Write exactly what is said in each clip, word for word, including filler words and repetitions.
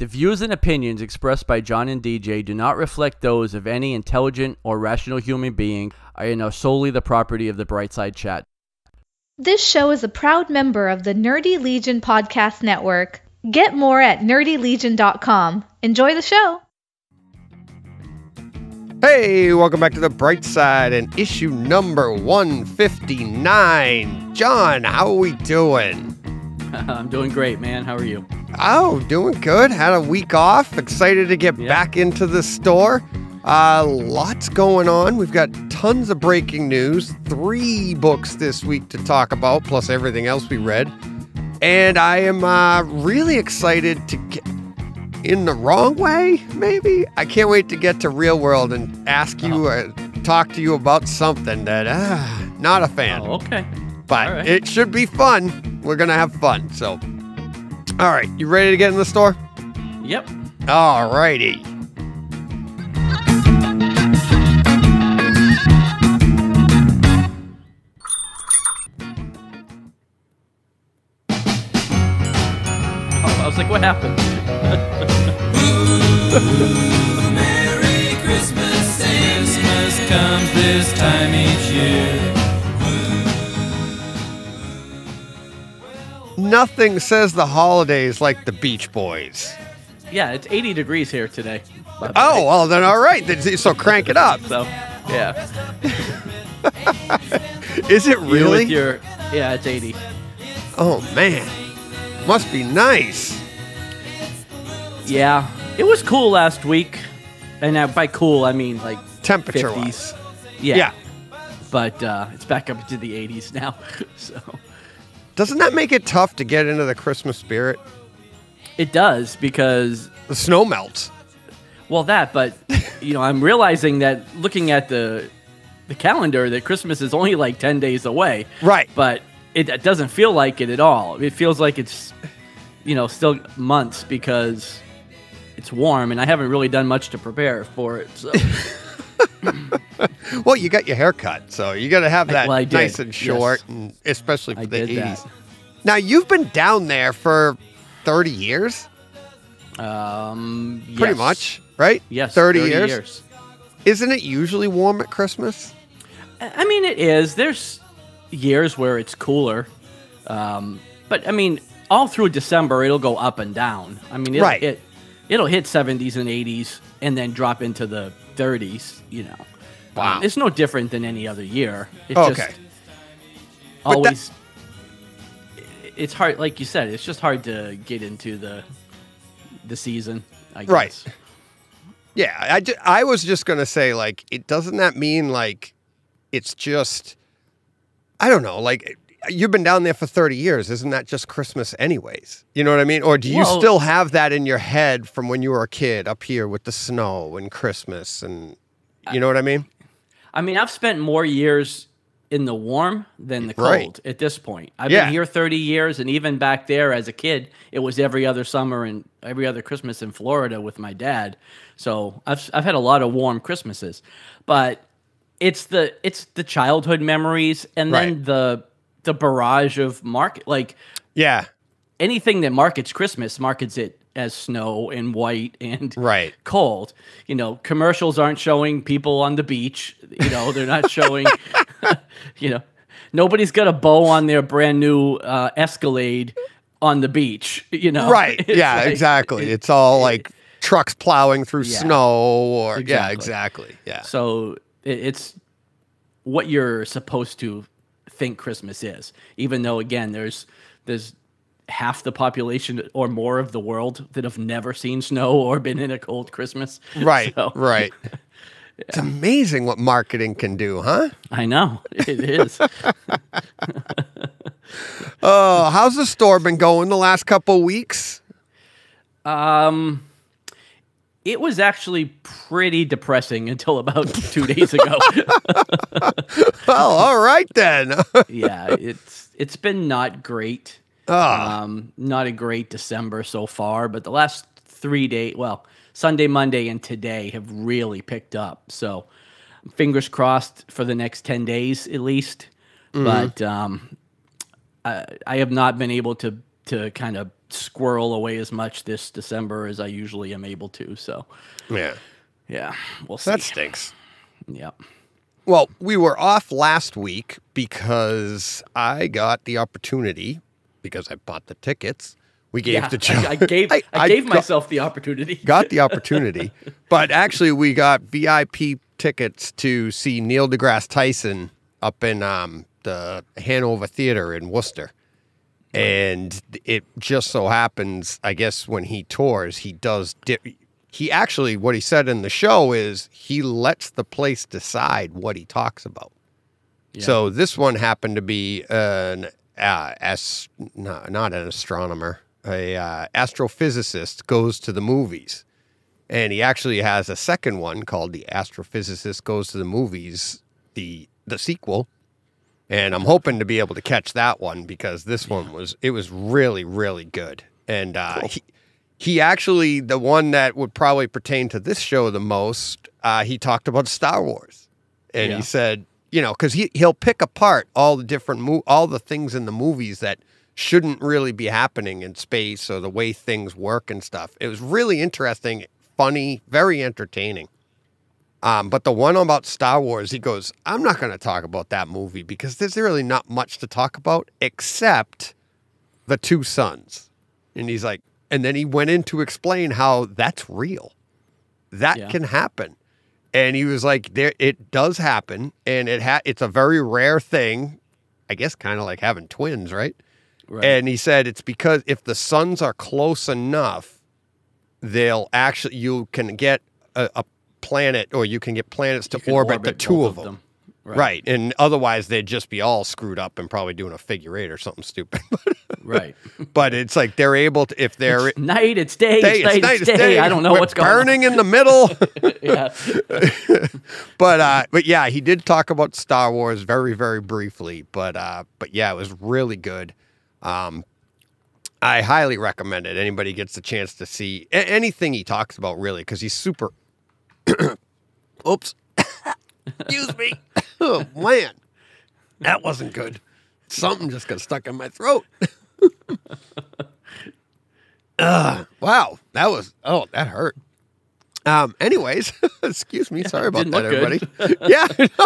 The views and opinions expressed by John and D J do not reflect those of any intelligent or rational human being and are solely the property of the Brightside Chat. This show is a proud member of the Nerdy Legion Podcast Network. Get more at nerdy legion dot com. Enjoy the show! Hey, welcome back to the Bright Side and issue number one fifty-nine. John, how are we doing? I'm doing great, man. How are you? Oh, doing good. Had a week off. Excited to get yeah. back into the store. Uh, lots going on. We've got tons of breaking news. Three books this week to talk about, plus everything else we read. And I am uh, really excited to get in the wrong way, maybe? I can't wait to get to real world and ask you, uh, talk to you about something that, uh, not a fan. Oh, okay. But right. It should be fun. We're going to have fun. So, all right. You ready to get in the store? Yep. All righty. I was like, what happened? Ooh, Merry Christmas, Christmas comes this time each year. Nothing says the holidays like the Beach Boys. Yeah, it's eighty degrees here today. Oh, well, then all right. So crank it up. So, yeah. Is it You really? with your, yeah, it's eighty. Oh, man. Must be nice. Yeah, it was cool last week, and uh, by cool I mean like Temperature-wise. fifties. Yeah. Yeah. But uh, it's back up into the eighties now. So Doesn't that make it tough to get into the Christmas spirit? it does because The snow melts. well that, but you know I'm realizing that looking at the the calendar that Christmas is only like ten days away. Right. But it, it doesn't feel like it at all. It feels like it's you know still months because it's warm, and I haven't really done much to prepare for it. So. Well, you got your hair cut, so you got to have that Well, I did, nice and short, yes. and especially for I the did eighties. that. Now, you've been down there for thirty years? Um, Pretty yes. much, right? Yes, thirty, thirty years? years. Isn't it usually warm at Christmas? I mean, it is. There's years where it's cooler, um, but I mean, all through December it'll go up and down. I mean, it'll Right. hit it'll hit seventies and eighties, and then drop into the thirties. You know, Wow. um, it's no different than any other year. It's Okay. just But always. It's hard, like you said. It's just hard to get into the the season. I guess. Right. Yeah, I, ju- I was just going to say, like, it doesn't that mean, like, it's just, I don't know, like, you've been down there for thirty years. Isn't that just Christmas anyways? You know what I mean? Or do you Well- still have that in your head from when you were a kid up here with the snow and Christmas and, you know what I mean? I mean, I've spent more years in the warm than the cold Right. at this point. I've Yeah. been here thirty years, and even back there as a kid, it was every other summer and every other Christmas in Florida with my dad. So I've I've had a lot of warm Christmases, but it's the it's the childhood memories and then Right. the the barrage of market like Yeah. anything that markets Christmas markets it as snow and white and Right. cold. You know, commercials aren't showing people on the beach. You know, they're not showing, you know, nobody's got a bow on their brand new uh, Escalade on the beach, you know. Right. It's Yeah, like- exactly. It's all like trucks plowing through Yeah. snow or, yeah, Exactly. exactly. Yeah. So it, it's what you're supposed to think Christmas is, even though, again, there's there's half the population or more of the world that have never seen snow or been in a cold Christmas. Right. So, Right. It's amazing what marketing can do, huh? I know it is. Oh, how's the store been going the last couple weeks? Um, it was actually pretty depressing until about two days ago. Well, all right then. Yeah, it's it's been not great. Ah. Um, not a great December so far, but the last three days, well, Sunday, Monday, and today have really picked up. So, fingers crossed for the next ten days at least. Mm-hmm. But um, I, I have not been able to to kind of squirrel away as much this December as I usually am able to. So, Yeah. yeah, we'll see. That stinks. Yeah. Well, we were off last week because I got the opportunity, because I bought the tickets. We gave Yeah, the Joe. I, I gave I, I gave got- myself the opportunity. got the opportunity, but actually we got V I P tickets to see Neil deGrasse Tyson up in um, the Hanover Theater in Worcester. And it just so happens, I guess, when he tours, he does. Di- he actually, what he said in the show is he lets the place decide what he talks about. Yeah. So this one happened to be an uh, as no, not an astronomer, a uh, astrophysicist goes to the movies, and he actually has a second one called The Astrophysicist Goes to the Movies, the the sequel. And I'm hoping to be able to catch that one because this one was, it was really, really good. And uh, Cool. he, he actually, the one that would probably pertain to this show the most, uh, he talked about Star Wars. And Yeah. he said, you know, because he, he'll pick apart all the different, mo- all the things in the movies that shouldn't really be happening in space or the way things work and stuff. It was really interesting, funny, very entertaining. Um, but the one about Star Wars, he goes, I'm not going to talk about that movie because there's really not much to talk about except the two sons. And he's like, and then he went in to explain how that's real. That Yeah. can happen. And he was like, there, it does happen. And it ha- it's a very rare thing. I guess kind of like having twins, right? Right. And he said it's because if the suns are close enough, they'll actually, you can get a, a planet, or you can get planets to You can orbit, the two both of them. Right. Right. And otherwise they'd just be all screwed up and probably doing a figure eight or something stupid. Right. But it's like they're able to, if they're It's night, it's day, day, it's night, it's day. I don't know we're what's going burning in the middle. on. Yeah. But uh, but yeah, he did talk about Star Wars very, very briefly. But uh, but yeah, it was really good. Um, I highly recommend it. Anybody gets the chance to see a- anything he talks about, really, because he's super. Oops, excuse me. Oh man, that wasn't good. Something just got stuck in my throat. uh, wow, that was oh that hurt. Um. Anyways, excuse me. Sorry about didn't that, look everybody. good. Yeah,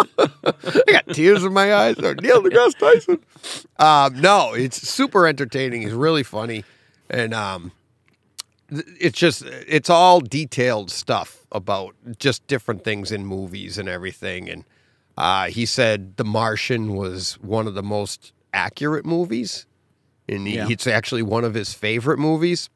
I got tears in my eyes. Oh, Neil deGrasse Tyson. Um. No, it's super entertaining. He's really funny, and um, th- it's just it's all detailed stuff about just different things in movies and everything. And uh, he said The Martian was one of the most accurate movies, and he, Yeah. it's actually one of his favorite movies.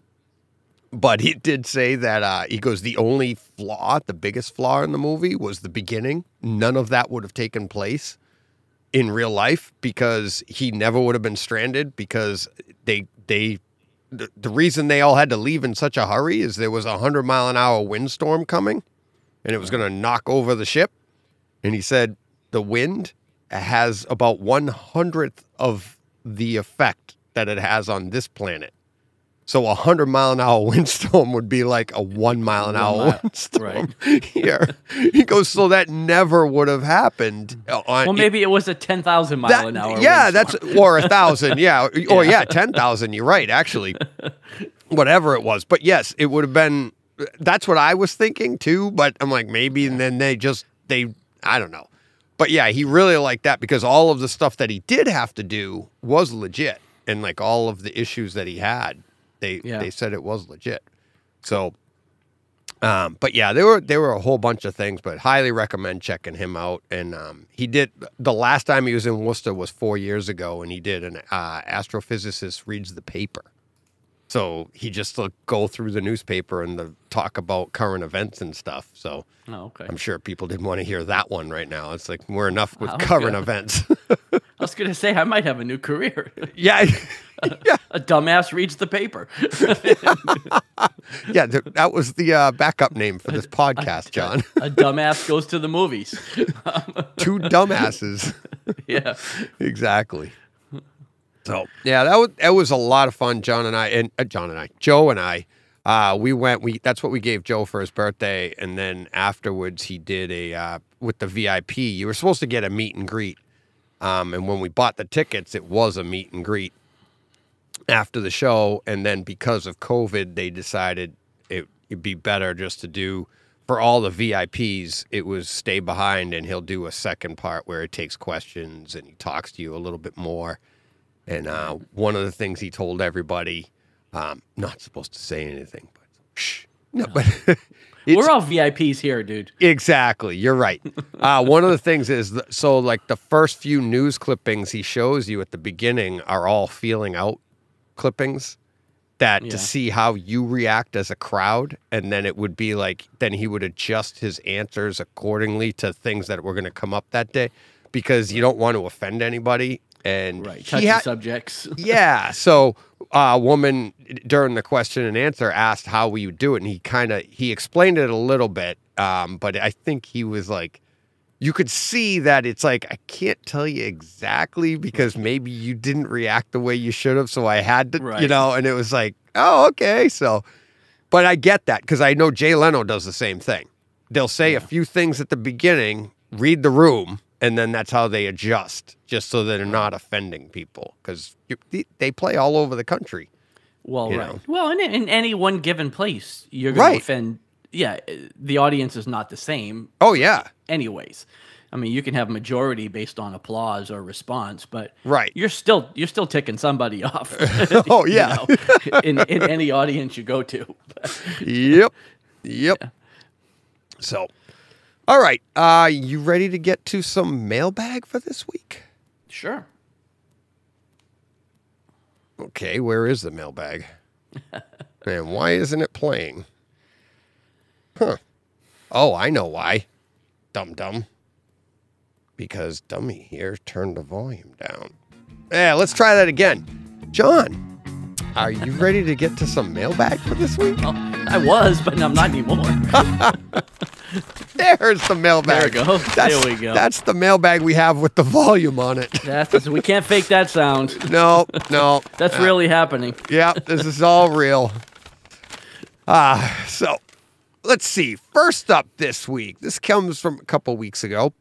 But he did say that, uh, he goes, the only flaw, the biggest flaw in the movie was the beginning. None of that would have taken place in real life because he never would have been stranded because they, they, the, the reason they all had to leave in such a hurry is there was a hundred mile an hour windstorm coming and it was going to knock over the ship. And he said the wind has about one hundredth of the effect that it has on this planet. So a hundred mile an hour windstorm would be like a one mile an One hour mile, windstorm here. He goes, so that never would have happened. On, Well, maybe it was a ten thousand mile that, an hour. yeah, windstorm. that's or a thousand, yeah, or yeah, ten thousand. You're right, actually, whatever it was. But yes, it would have been. That's what I was thinking too. But I'm like, maybe, and then they just they, I don't know. But yeah, he really liked that because all of the stuff that he did have to do was legit, and like all of the issues that he had. They Yeah. they said it was legit. So, um, but yeah, there were there were a whole bunch of things, but highly recommend checking him out. And um, he did the last time he was in Worcester was four years ago, and he did an uh, astrophysicist reads the paper. So he just like, go through the newspaper and the, talk about current events and stuff. So Oh, okay. I'm sure people didn't want to hear that one right now. It's like we're enough with Wow, current yeah. events. I was gonna say I might have a new career. yeah. Yeah. A dumbass reads the paper. Yeah, th- that was the uh, backup name for this podcast, John. A dumbass goes to the movies. Two dumbasses. Yeah. Exactly. So yeah, that was that was a lot of fun. John and I, and uh, John and I, Joe and I, uh, we went. We that's what we gave Joe for his birthday, and then afterwards he did a uh, with the V I P. You were supposed to get a meet and greet, um, and when we bought the tickets, it was a meet and greet. after the show, and then because of COVID, they decided it, it'd be better just to do, for all the V I Ps, it was stay behind, and he'll do a second part where it takes questions and he talks to you a little bit more. And uh, one of the things he told everybody, um, not supposed to say anything, but shh, no, but we're all V I Ps here, dude. Exactly, you're right. Uh, one of the things is, th- so like the first few news clippings he shows you at the beginning are all feeling out clippings that Yeah. to see how you react as a crowd, and then it would be like, then he would adjust his answers accordingly to things that were going to come up that day, because you don't want to offend anybody. And Right, he touchy had- subjects. yeah. So uh, a woman during the question and answer asked how we would do it, and he kind of he explained it a little bit, um, but I think he was like, you could see that it's like, I can't tell you exactly because maybe you didn't react the way you should have, so I had to, Right. you know. And it was like, oh, okay. So, but I get that because I know Jay Leno does the same thing. They'll say a few things at the beginning, read the room, and then that's how they adjust, just so that they're not offending people, because they play all over the country. Well, you right. know. Well, in, in any one given place, you're going Right. to offend. Yeah, the audience is not the same. Oh, yeah. Anyways, I mean, you can have majority based on applause or response, but Right. you're still you're still ticking somebody off. Oh, you yeah. know, in in any audience you go to. Yep. Yep. So, all right. Uh, you ready to get to some mailbag for this week? Sure. Okay, where is the mailbag? And why isn't it playing? Huh. Oh, I know why. Dum dum. Because Dummy here turned the volume down. Yeah, let's try that again. John, are you ready to get to some mailbag for this week? Well, I was, but I'm not anymore. There's the mailbag. There we go. That's, There we go. That's the mailbag we have with the volume on it. That's we can't fake that sound. No, no. That's Uh, really happening. Yeah, this is all real. Ah, so let's see. First up this week, this comes from a couple weeks ago,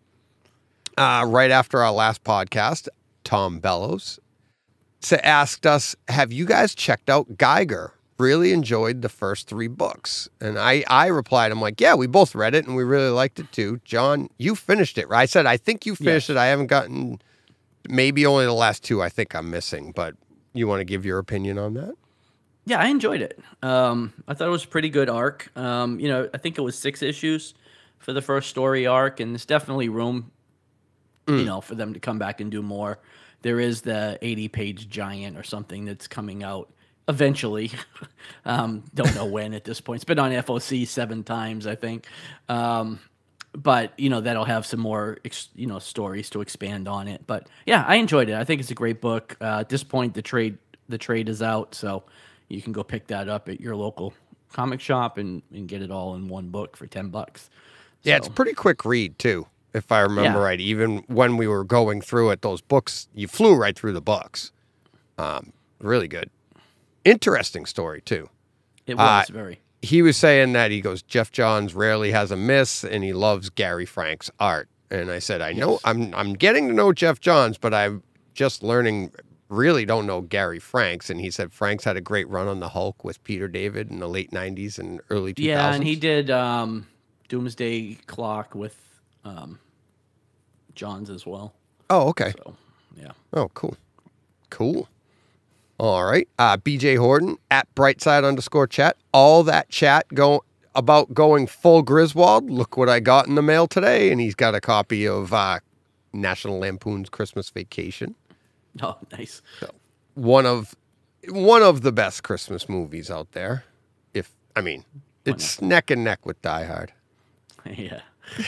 uh, right after our last podcast. Tom Bellows sa- asked us, have you guys checked out Geiger? Really enjoyed the first three books. And I, I replied, I'm like, yeah, we both read it and we really liked it too. John, you finished it, right? I said, I think you finished Yes. it. I haven't gotten, maybe only the last two I think I'm missing, but you want to give your opinion on that? Yeah, I enjoyed it. Um, I thought it was a pretty good arc. Um, you know, I think it was six issues for the first story arc, and there's definitely room, you know, for them to come back and do more. There is the eighty-page giant or something that's coming out eventually. um, don't know when at this point. It's been on F O C seven times, I think. Um, but, you know, that'll have some more, ex- you know, stories to expand on it. But, yeah, I enjoyed it. I think it's a great book. Uh, at this point, the trade the trade is out, so you can go pick that up at your local comic shop and, and get it all in one book for ten bucks. Yeah, So, it's a pretty quick read, too, if I remember Yeah. right. Even when we were going through it, those books, you flew right through the books. Um, really good. Interesting story, too. it was uh, very. He was saying that he goes, Jeff Johns rarely has a miss, and he loves Gary Frank's art. And I said, I know, Yes. I'm I'm getting to know Jeff Johns, but I'm just learning, really don't know Gary Franks. And he said Franks had a great run on the Hulk with Peter David in the late nineties and early two thousands. Yeah, and he did um, Doomsday Clock with um, Johns as well. Oh, okay. So, yeah. Oh, cool. Cool. All right. Uh, B J Horton at Brightside underscore chat. All that chat go about going full Griswold. Look what I got in the mail today. And he's got a copy of uh, National Lampoon's Christmas Vacation. Oh, nice. One of one of the best Christmas movies out there. If I mean, it's neck and neck with Die Hard. Yeah.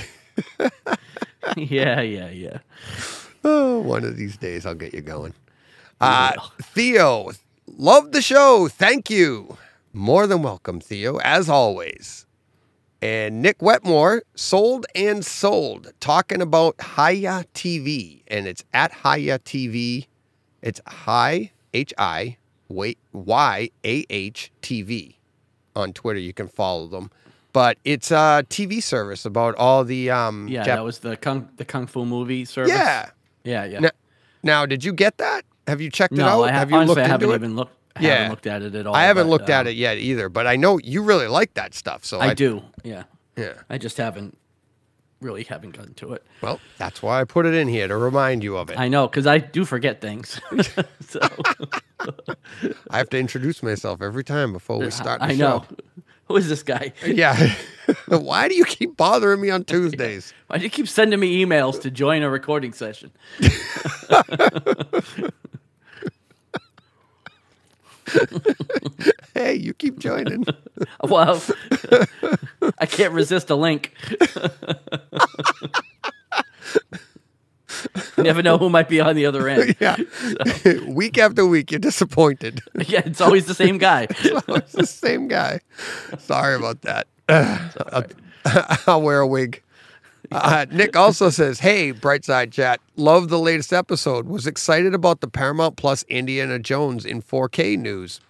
yeah, yeah, yeah. Oh, one of these days I'll get you going. Uh, will. Theo, love the show. Thank you. More than welcome, Theo, as always. And Nick Wetmore, sold and sold, talking about Hiya T V. And it's at Hiya T V. It's Hi, H I, wait, Y A H T V. On Twitter, you can follow them. But it's a T V service about all the... Um, Yeah, Jap- that was the kung the kung fu movie service. Yeah. yeah, yeah. Now, now, did you get that? Have you checked it No, out? I ha- have you honestly, looked I into haven't it? even looked. I Yeah. haven't looked at it at all. I haven't but, looked at um, it yet either, but I know you really like that stuff. So I, I, do. Yeah. Yeah. I just haven't really haven't gotten to it. Well, that's why I put it in here to remind you of it. I know because I do forget things. so I have to introduce myself every time before we start the I show. know. Who is this guy? Yeah. Why do you keep bothering me on Tuesdays? Why do you keep sending me emails to join a recording session? Hey, you keep joining. Well, I can't resist a link. You never know who might be on the other end. Yeah. Week after week, you're disappointed. Yeah, it's always the same guy. It's the same guy. Sorry about that. I'll, I'll wear a wig. Uh, Nick also says, hey, Brightside Chat, love the latest episode. Was excited about the Paramount Plus Indiana Jones in four K news.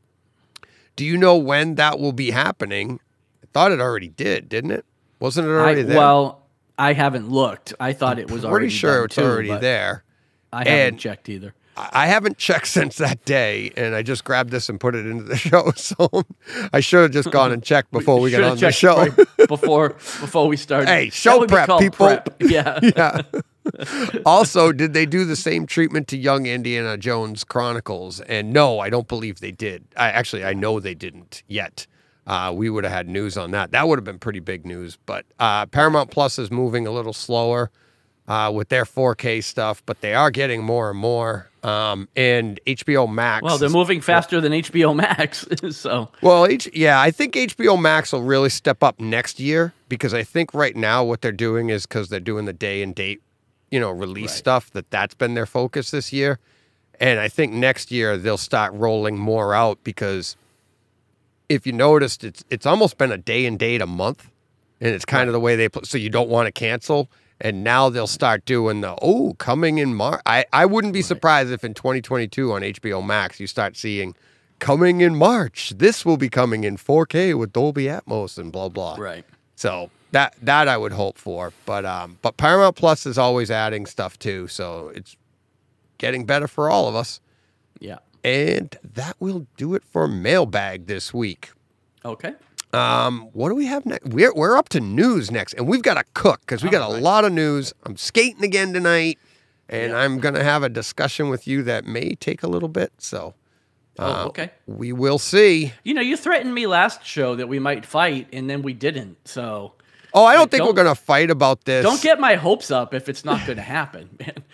Do you know when that will be happening? I thought it already did, didn't it? Wasn't it already I, there? well, I haven't looked. I thought it was Pretty already sure done it's too, already but there. I haven't And- checked either. I haven't checked since that day, and I just grabbed this and put it into the show. So I should have just gone and checked before we, got Should've on the checked show. right before before we started. Hey, That show would be prep, called people. prep. Yeah. Yeah. Also, did they do the same treatment to Young Indiana Jones Chronicles? And no, I don't believe they did. I actually, I know they didn't yet. Uh, we would have had news on that. That would have been pretty big news. But uh, Paramount Plus is moving a little slower uh, with their four K stuff, but they are getting more and more. Um, and H B O Max. Well, they're is- moving faster than H B O Max. So Well, H- yeah, I think H B O Max will really step up next year because I think right now what they're doing is because they're doing the day and date, you know, release Right. stuff, that that's been their focus this year. And I think next year they'll start rolling more out because if you noticed, it's it's almost been a day and date a month, and it's kind of the way they put. So you don't want to cancel, and now they'll start doing the oh coming in March. I I wouldn't be surprised if in twenty twenty-two on H B O Max you start seeing coming in March. This will be coming in four K with Dolby Atmos and blah blah. right. So that that I would hope for, but um, but Paramount Plus is always adding stuff too, so it's getting better for all of us. Yeah. And that will do it for Mailbag this week. Okay. Um, what do we have next? We're we're up to news next, and we've got to cook because we got a Alright. lot of news. I'm skating again tonight, and Yeah. I'm gonna have a discussion with you that may take a little bit. So, uh, Oh, okay. we will see. You know, you threatened me last show that we might fight, and then we didn't. So Oh, I don't Like, think we're don't- gonna fight about this. don't get my hopes up if it's not going to happen, man.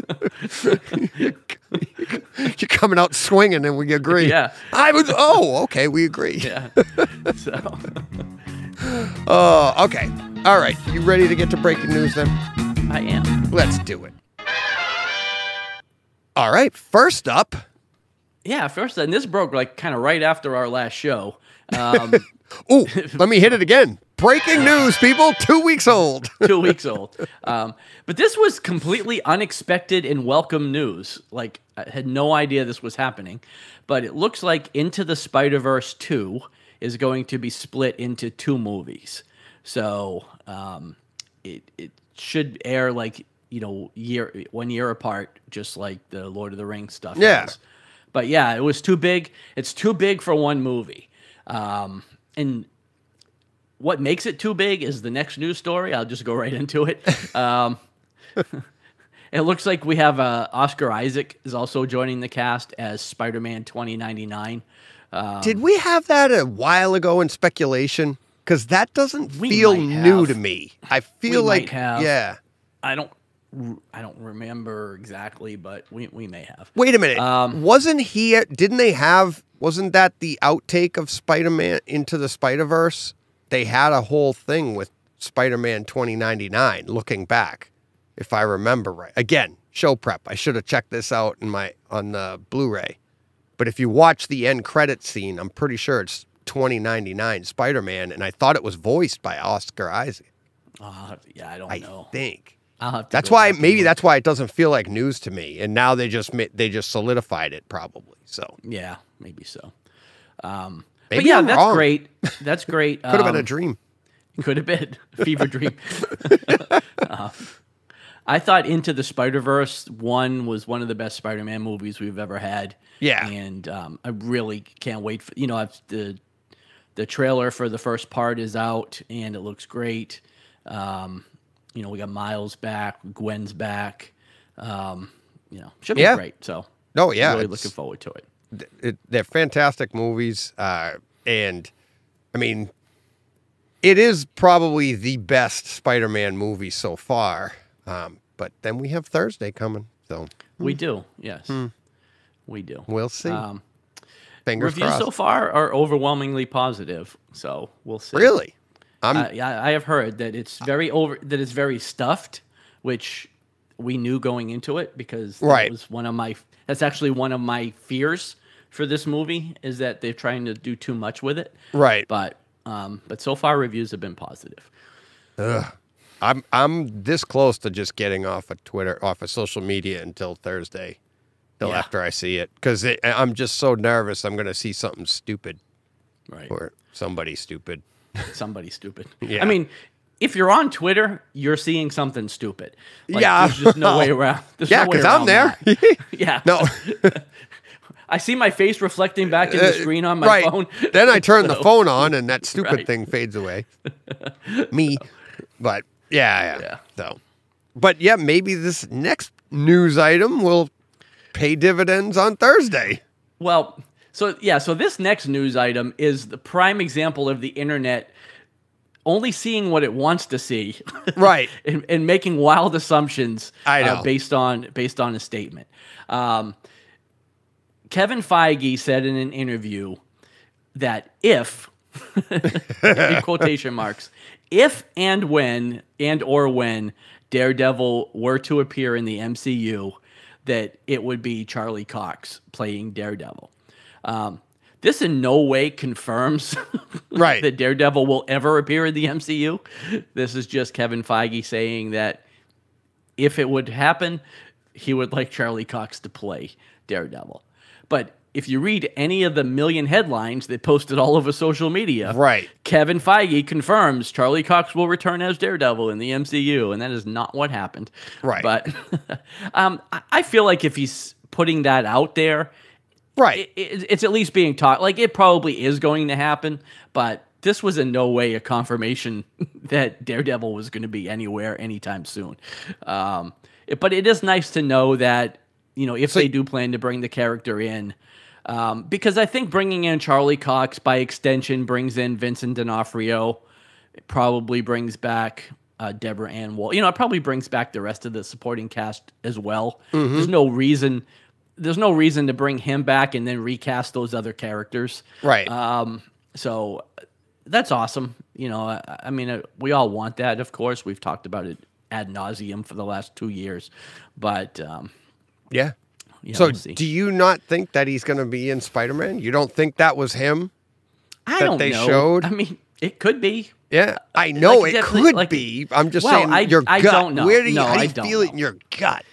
You're coming out swinging, and we agree. Yeah. I was. Oh, okay, we agree. Yeah. So Oh, okay. All right. You ready to get to breaking news then? I am. Let's do it. All right. First up. Yeah. First, and this broke like kind of right after our last show. Um, Ooh, let me hit it again. Breaking news, people. Two weeks old. two weeks old. Um, but this was completely unexpected and welcome news. Like, I had no idea this was happening. But it looks like Into the Spider-Verse two is going to be split into two movies. So um, it, it should air like, you know, year one year apart, just like the Lord of the Rings stuff Yeah. is. But yeah, it was too big. It's too big for one movie. Um, and what makes it too big is the next news story. I'll just go right into it. Um, it looks like we have uh, Oscar Isaac is also joining the cast as Spider-Man twenty ninety-nine. Um, Did we have that a while ago in speculation? Because that doesn't We feel might new have. to me. I feel We like, might have. yeah. I don't, I don't remember exactly, but we we may have. Wait a minute. Um, wasn't he? Didn't they have? Wasn't that the outtake of Spider-Man Into the Spider-Verse? They had a whole thing with Spider-Man twenty ninety-nine. Looking back, if I remember right. Again, show prep. I should have checked this out in my on the Blu-ray. But if you watch the end credit scene, I'm pretty sure it's twenty ninety-nine Spider-Man, and I thought it was voiced by Oscar Isaac. Uh, yeah, I don't I know. think. I'll have to That's go why back and maybe look. that's why it doesn't feel like news to me. And now they just ma- they just solidified it probably. So Yeah, maybe so. Um, Maybe but yeah, I'm that's wrong. great. That's great. could have been a Um, dream. Could have been fever dream. uh, I thought Into the Spider-Verse one was one of the best Spider-Man movies we've ever had. Yeah. And um, I really can't wait for, you know, I've, the the trailer for the first part is out and it looks great. Um, you know, we got Miles back, Gwen's back. Um, you know, should be Yeah. great. So, Oh, yeah. really it's- looking forward to it. it, they're fantastic movies, uh, and I mean, it is probably the best Spider-Man movie so far. Um, but then we have Thursday coming, so We do, yes, we do. we'll see. Um, Fingers reviews crossed. so far are overwhelmingly positive, so we'll see. Really? I'm I, I I have heard that it's very over that it's very stuffed, which we knew going into it because that Right. was one of my that's actually one of my fears for this movie is that they're trying to do too much with it. right. But um, but so far reviews have been positive. I'm I'm this close to just getting off of Twitter, off of social media until Thursday, till Yeah. after I see it, because I'm just so nervous I'm going to see something stupid Right. or somebody stupid. Somebody stupid. Yeah. I mean, if you're on Twitter, you're seeing something stupid. Like, Yeah. There's just no way around. There's Yeah, no way because I'm around there. that. Yeah. No. I see my face reflecting back in the screen on my Uh, right. phone. Then I turn the So- phone on and that stupid Right. thing fades away. Me. But yeah, yeah, Yeah. So, but yeah, maybe this next news item will pay dividends on Thursday. Well, so yeah, so this next news item is the prime example of the internet only seeing what it wants to see, Right. and, and making wild assumptions. I know. Uh, based on based on a statement. Um, Kevin Feige said in an interview that if, in quotation marks, if and when and or when Daredevil were to appear in the M C U, that it would be Charlie Cox playing Daredevil. Um, this in no way confirms Right. that Daredevil will ever appear in the M C U. This is just Kevin Feige saying that if it would happen, he would like Charlie Cox to play Daredevil. But if you read any of the million headlines that posted all over social media, Right. Kevin Feige confirms Charlie Cox will return as Daredevil in the M C U, and that is not what happened. Right. But um, I- I feel like if he's putting that out there, Right. it, it, it's at least being talked. Like, it probably is going to happen, but this was in no way a confirmation that Daredevil was going to be anywhere anytime soon. Um, it- but it is nice to know that, you know, if they do plan to bring the character in, um, because I think bringing in Charlie Cox by extension brings in Vincent D'Onofrio. It probably brings back uh, Deborah Ann Woll. You know, it probably brings back the rest of the supporting cast as well. There's no reason. There's no reason to bring him back and then recast those other characters. Right. Um, so that's awesome. You know, I, I mean, uh, we all want that, of course. We've talked about it ad nauseum for the last two years. But, um, yeah. yeah, So we'll see. do you not think that he's going to be in Spider-Man? You don't think that was him? I that don't they know. showed? I mean, it could be. Yeah, I know like, it definitely, could like- be. I'm just Well, saying I- your I gut. don't know. Where do you, No, how do I you don't feel it know. in your gut?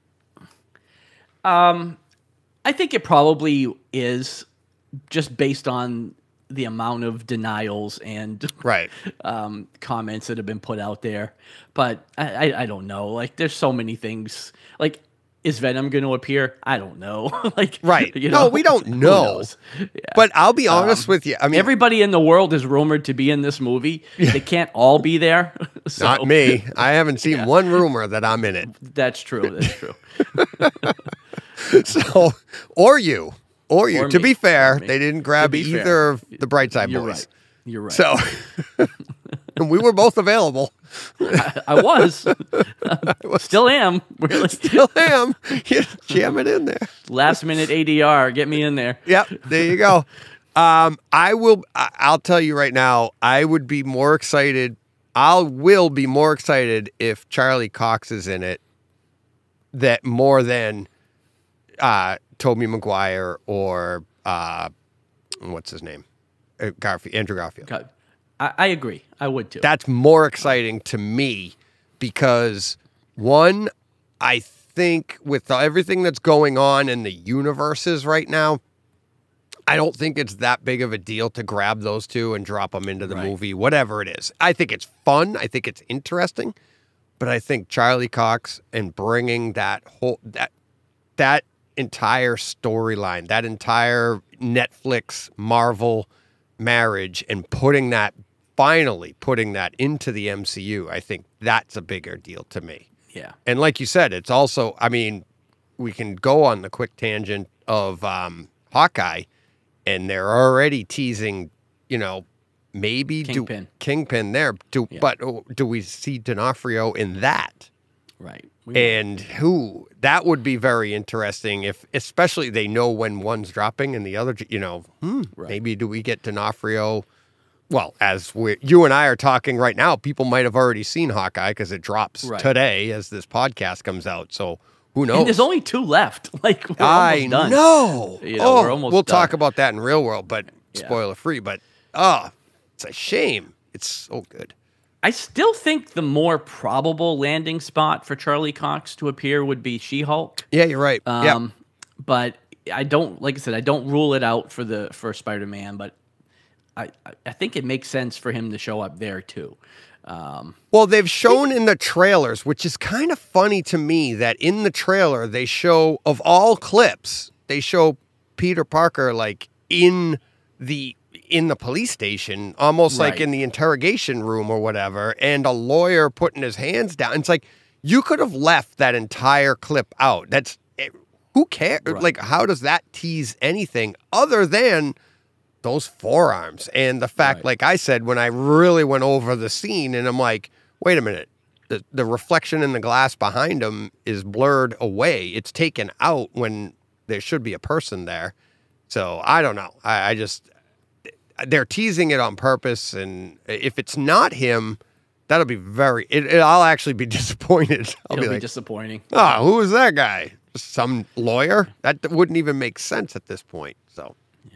I think it probably is, just based on the amount of denials and Right. um, comments that have been put out there. But I, I, I don't know. Like, there's so many things. Like, is Venom going to appear? I don't know. Like, Right. You No, know, we don't who know. knows? Yeah. But I'll be honest with you. I mean, Everybody in the world is rumored to be in this movie. They can't all be there. So, not me. I haven't seen one rumor that I'm in it. That's true. That's true. So, or you, or you. Or to me. be fair, Or me. they didn't grab be either fair. of the Brightside You're boys. right. You're right. So, and we were both available. I, I was. Still am. Really. Still am. You jam it in there. Last minute A D R. Get me in there. Yep, there you go. Um, I will. I- I'll tell you right now. I would be more excited. I will be more excited if Charlie Cox is in it. That more than uh, Tobey Maguire or uh, what's his name, uh, Garfield, Andrew Garfield. God, I, I agree. I would too. That's more exciting to me because one, I think with everything that's going on in the universes right now, I don't think it's that big of a deal to grab those two and drop them into the Right. movie, whatever it is. I think it's fun. I think it's interesting. but I think Charlie Cox and bringing that whole that that entire storyline, that entire Netflix Marvel marriage, and putting that finally putting that into the M C U, I think that's a bigger deal to me. Yeah. And like you said, it's also, I mean, we can go on the quick tangent of um, Hawkeye, and they're already teasing, you know, maybe Kingpin. do Kingpin there. Do Yeah. but do we see D'Onofrio in that? Right. We And who that would be very interesting if, especially they know when one's dropping and the other, you know, hmm, Right. maybe do we get D'Onofrio? Well, as we you and I are talking right now, people might have already seen Hawkeye because it drops Right. today as this podcast comes out. So who knows? And there's only two left. Like we're I almost done. know. You know, oh, we're almost we'll done. talk about that in real world, but Yeah. spoiler free. But oh, it's a shame. It's so good. I still think the more probable landing spot for Charlie Cox to appear would be She-Hulk. Yeah, you're right. yeah. Um, But I don't, like I said, I don't rule it out for the for Spider-Man. But I, I think it makes sense for him to show up there too. Um, Well, they've shown in the trailers, which is kind of funny to me, that in the trailer they show, of all clips, they show Peter Parker like in the in the police station, almost like Right. in the interrogation room or whatever, and a lawyer putting his hands down. It's like you could have left that entire clip out. That's it, who cares? Right. Like, how does that tease anything other than those forearms and the fact, Right. like I said, when I really went over the scene and I'm like, wait a minute, the, the reflection in the glass behind him is blurred away. It's taken out when there should be a person there. So I don't know. I, I just, they're teasing it on purpose. And if it's not him, that'll be very, it, it, I'll actually be disappointed. I'll it'll be be, like, disappointing. oh, who is that guy? Some lawyer? That wouldn't even make sense at this point. So.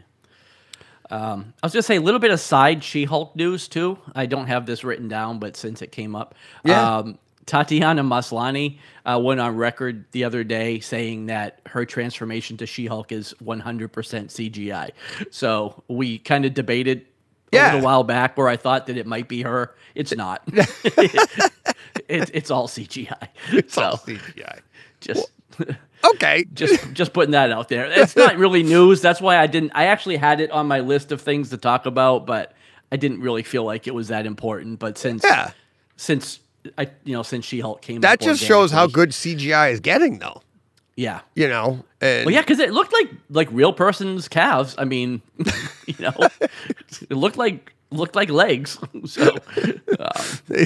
Um, I was gonna say a little bit of side She-Hulk news too. I don't have this written down, but since it came up, Yeah. um, Tatiana Maslany uh, went on record the other day saying that her transformation to She-Hulk is one hundred percent C G I. So we kind of debated a Yeah. little while back where I thought that it might be her. It's not. it, it's all C G I. It's so all C G I. just. Okay. Just just putting that out there. It's not really news. That's why I didn't. I actually had it on my list of things to talk about, but I didn't really feel like it was that important. But since Yeah. since I you know since She-Hulk came, That up just shows how organically- good C G I is getting, though. Yeah. You know. And Well, yeah, because it looked like like real person's calves. I mean, you know, it looked like looked like legs. So. Um, They,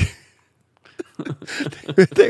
they,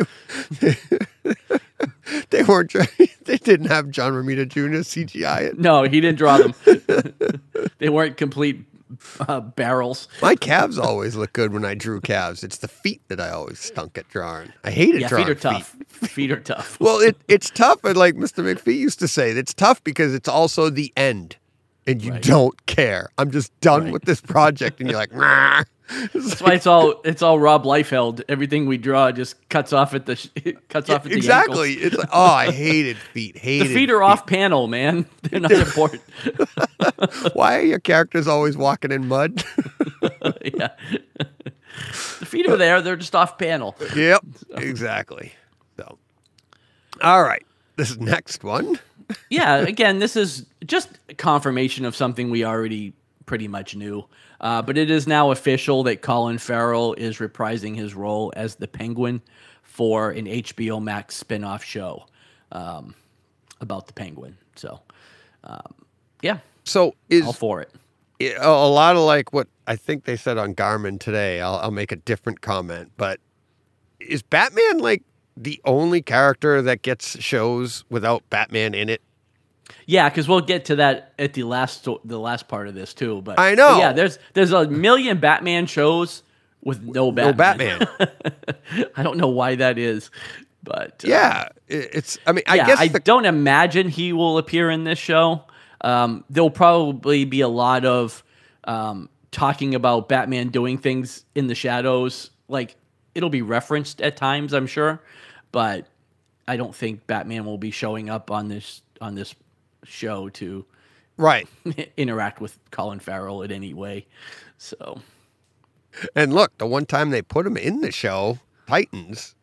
they weren't. They didn't have John Romita Junior C G I it. no, he didn't draw them. They weren't complete uh, barrels. My calves always look good when I drew calves. It's the feet that I always stunk at drawing. I hated Yeah, drawing feet are tough. Feet are tough. Well, it it's tough, and like Mister McPhee used to say, it's tough because it's also the end, and you Right. don't care. I'm just done Right. with this project, and you're like, nah. That's why it's all it's all Rob Liefeld. Everything we draw just cuts off at the sh- cuts off at the exactly. ankles. It's like, oh, I hated feet. The Hated feet are off panel, man. They're not important. Why are your characters always walking in mud? Yeah, the feet are there. They're just off panel. Yep, exactly. So, all right, this next one. Yeah, again, this is just confirmation of something we already pretty much knew. Uh, but it is now official that Colin Farrell is reprising his role as the Penguin for an H B O Max spin-off show um, about the Penguin. So, um, yeah, So is all for it. it- a a lot of like what I think they said on Garmin today. I'll, I'll make a different comment, but is Batman like the only character that gets shows without Batman in it? Yeah, because we'll get to that at the last sto- the last part of this too. But I know. but yeah, there's there's a million Batman shows with no Batman. No Batman. I don't know why that is, but uh, Yeah, it- it's. I mean, I yeah, guess I the, don't imagine he will appear in this show. Um, there'll probably be a lot of um, talking about Batman doing things in the shadows. Like it'll be referenced at times, I'm sure, but I don't think Batman will be showing up on this on this show to right. interact with Colin Farrell in any way. So And look, the one time they put him in the show, Titans,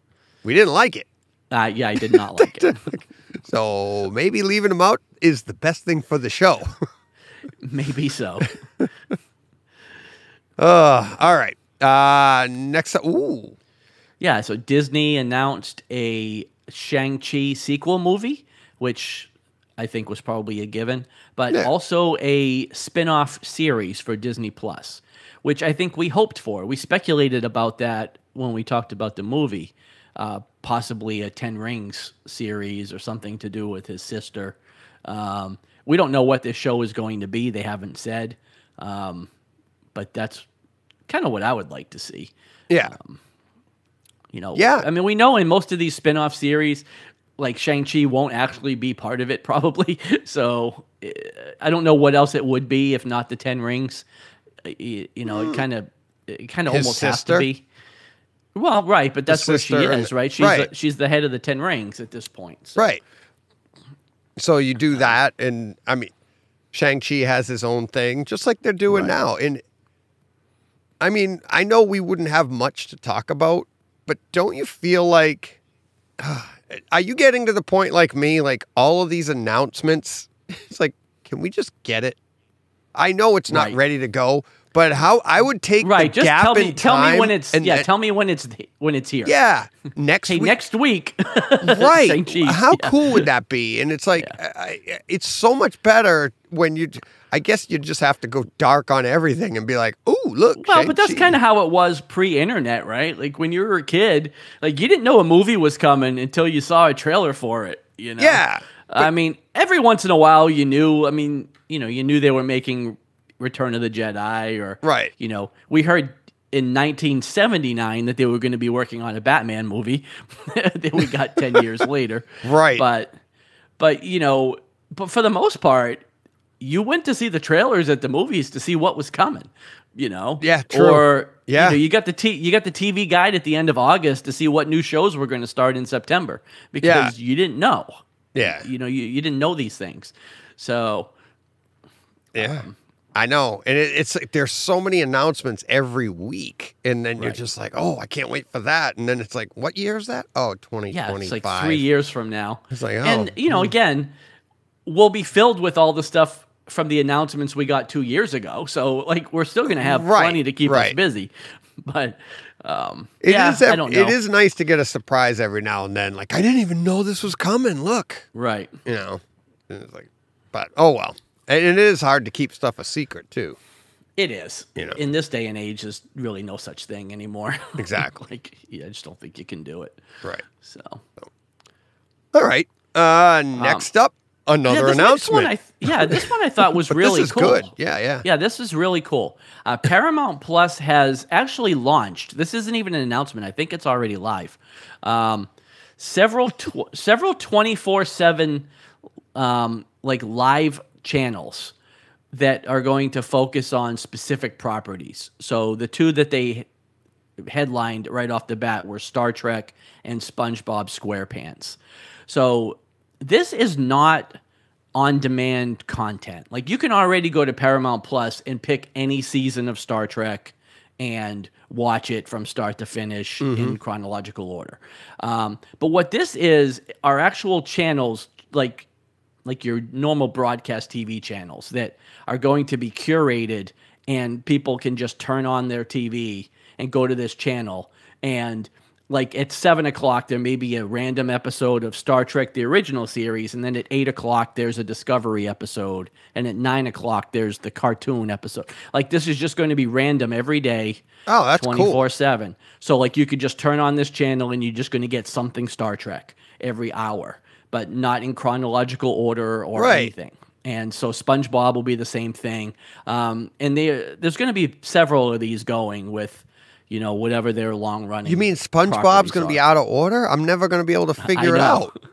We didn't like it. Uh, yeah, I did not like it. So maybe leaving them out is the best thing for the show. Maybe so. uh, all right. Uh, next up. Ooh. Yeah, so Disney announced a Shang-Chi sequel movie, which I think was probably a given, but Yeah. also a spin-off series for Disney Plus, which I think we hoped for. We speculated about that when we talked about the movie, uh, possibly a Ten Rings series or something to do with his sister. Um, we don't know what this show is going to be. They haven't said, um, but that's kind of what I would like to see. Yeah. Um, You know, Yeah. I mean, we know in most of these spin-off series, like Shang-Chi won't actually be part of it, probably. So uh, I don't know what else it would be if not the Ten Rings. Uh, You, you know, it kind of, it kind of His almost has sister? to be. Well, right, but that's where she sister and- is, right? She's right. The, she's the head of the Ten Rings at this point. So. Right. So you do that, and I mean, Shang-Chi has his own thing, just like they're doing Right. now. And I mean, I know we wouldn't have much to talk about, but don't you feel like, are you getting to the point like me, like all of these announcements, it's like, can we just get it? I know it's not Right. ready to go, but how I would take Right, the just gap tell me, in tell me time when it's and- yeah, and- tell me when it's when it's here. yeah, next Hey, week. next week. Right. Shang-Chi, How yeah. cool would that be? And it's like, I, I- it's so much better when you, I guess you just have to go dark on everything and be like, ooh, look. Well, but that's Shang-Chi." kind of how it was pre-internet, right? Like when you were a kid, like you didn't know a movie was coming until you saw a trailer for it, you know? Yeah, I mean, every once in a while you knew, I mean, you know, you knew they were making Return of the Jedi or, Right. you know, we heard in nineteen seventy-nine that they were going to be working on a Batman movie that we got ten years later. Right. But, but, you know, but for the most part, you went to see the trailers at the movies to see what was coming, you know? Yeah, true. Or, Yeah. you know, you got the t- you got the T V guide at the end of August to see what new shows were going to start in September because you didn't know. Yeah. You know, you, you didn't know these things. So, yeah. I know. And it, it's like there's so many announcements every week. And then you're Right. just like, oh, I can't wait for that. And then it's like, what year is that? Oh, twenty twenty-five. yeah, it's like three years from now. It's like, oh. And, you know, again, we'll be filled with all the stuff from the announcements we got two years ago. So, like, we're still going to have Right, plenty to keep us right. busy. But, um, It yeah, is I ev- don't know. It is nice to get a surprise every now and then. Like, I didn't even know this was coming. Look. Right. You know, and it's like, but oh well. And it is hard to keep stuff a secret too. It is. You know. In this day and age, there's really no such thing anymore. Exactly. like, yeah, I just don't think you can do it. Right. So, All right. Uh, next up, another yeah, this next one announcement. I th- yeah, this one I thought was But really this is cool. good. Yeah, yeah. Yeah, this is really cool. Uh, Paramount Plus has actually launched. This isn't even an announcement. I think it's already live. Um, several tw- several twenty-four seven um, like live channels that are going to focus on specific properties. So the two that they headlined right off the bat were Star Trek and SpongeBob SquarePants. So this is not on-demand content. Like you can already go to Paramount Plus and pick any season of Star Trek and watch it from start to finish in chronological order. Um, but what this is are actual channels like like your normal broadcast T V channels that are going to be curated and people can just turn on their T V and go to this channel. And like at seven o'clock, there may be a random episode of Star Trek, the original series. And then at eight o'clock, there's a Discovery episode. And at nine o'clock, there's the cartoon episode. Like this is just going to be random every day. Oh, that's cool. twenty-four seven. So like you could just turn on this channel and you're just going to get something Star Trek every hour, but not in chronological order or Right. anything. And so SpongeBob will be the same thing. Um, and they, there's going to be several of these going with, you know, whatever their long running. You mean SpongeBob's going to be out of order? I'm never going to be able to figure it know. out.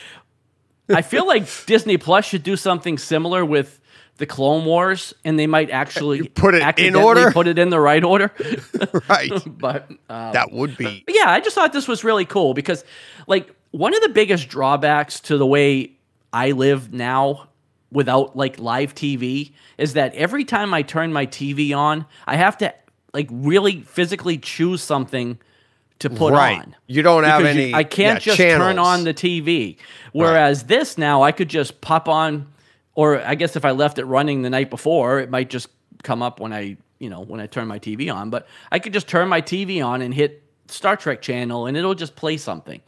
I feel like Disney Plus should do something similar with the Clone Wars, and they might actually You put it in accidentally order? put it in the right order. Right. but um, That would be. But yeah, I just thought this was really cool because, like, one of the biggest drawbacks to the way I live now without, like, live T V is that every time I turn my T V on, I have to, like, really physically choose something to put right. on. You don't have Because any. You, I can't yeah, just turn channels. on the T V. Whereas right. this now, I could just pop on, or I guess if I left it running the night before, it might just come up when I, you know, when I turn my T V on. But I could just turn my T V on and hit Star Trek channel, and it'll just play something.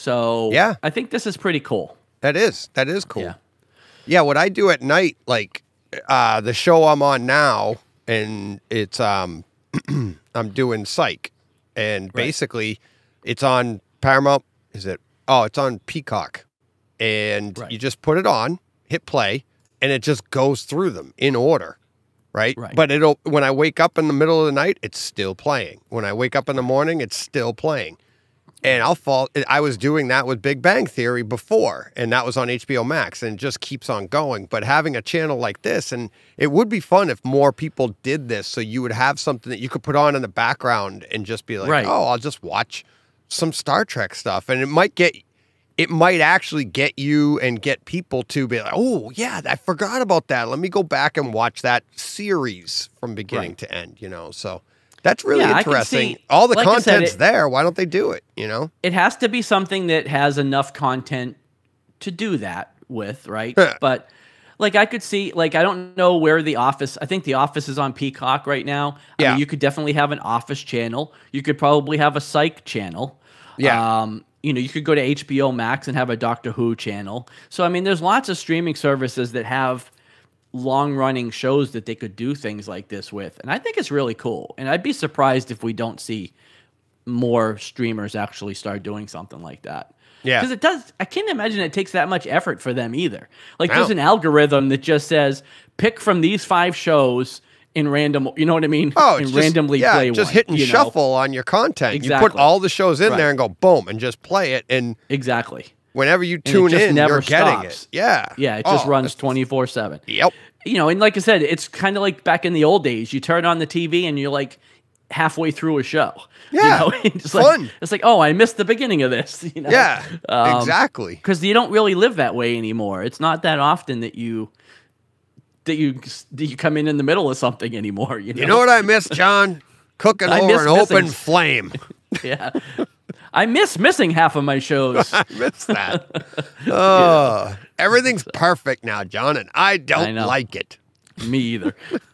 So yeah, I think this is pretty cool. That is that is cool. Yeah, yeah. What I do at night, like uh, the show I'm on now, and it's um, I'm doing Psych, and right. basically it's on Paramount. Is it? Oh, it's on Peacock, and right. you just put it on, hit play, and it just goes through them in order. Right? right? But it'll when I wake up in the middle of the night, it's still playing. When I wake up in the morning, it's still playing. And I'll fall. I was doing that with Big Bang Theory before, and that was on H B O Max, and it just keeps on going. But having a channel like this, and it would be fun if more people did this, so you would have something that you could put on in the background and just be like, right. oh, I'll just watch some Star Trek stuff. And it might get It might actually get you and get people to be like, oh, yeah, I forgot about that. Let me go back and watch that series from beginning right. to end, you know? So that's really yeah, interesting. See, All the like content's said, it, there. Why don't they do it, you know? It has to be something that has enough content to do that with, right? But, like, I could see, like, I don't know where The Office, I think The Office is on Peacock right now. I yeah. mean, you could definitely have an Office channel. You could probably have a Psych channel. Yeah. Um, you know, you could go to H B O Max and have a Doctor Who channel. So, I mean, there's lots of streaming services that have long-running shows that they could do things like this with. And I think it's really cool. And I'd be surprised if we don't see more streamers actually start doing something like that. Yeah. Because it does, I can't imagine it takes that much effort for them either. Like, no. there's an algorithm that just says, pick from these five shows in random, you know what I mean? Oh, and just, randomly yeah, play just one, hit and you know? shuffle on your content. Exactly. You put all the shows in right. there and go boom and just play it. And exactly. Whenever you tune in, never you're getting stops. it. Yeah. Yeah, it just oh, runs twenty-four seven. Yep. You know, and like I said, it's kind of like back in the old days. You turn on the T V and you're like halfway through a show. Yeah. You know? it's fun. Like, it's like, oh, I missed the beginning of this. You know? Yeah, um, exactly. Because you don't really live that way anymore. It's not that often that you that you that you come in in the middle of something anymore. You know, you know what I miss, John? Cooking I over an missing. open flame. Yeah. I miss missing half of my shows. I miss that. Oh, everything's perfect now, John, and I don't I like it. Me either.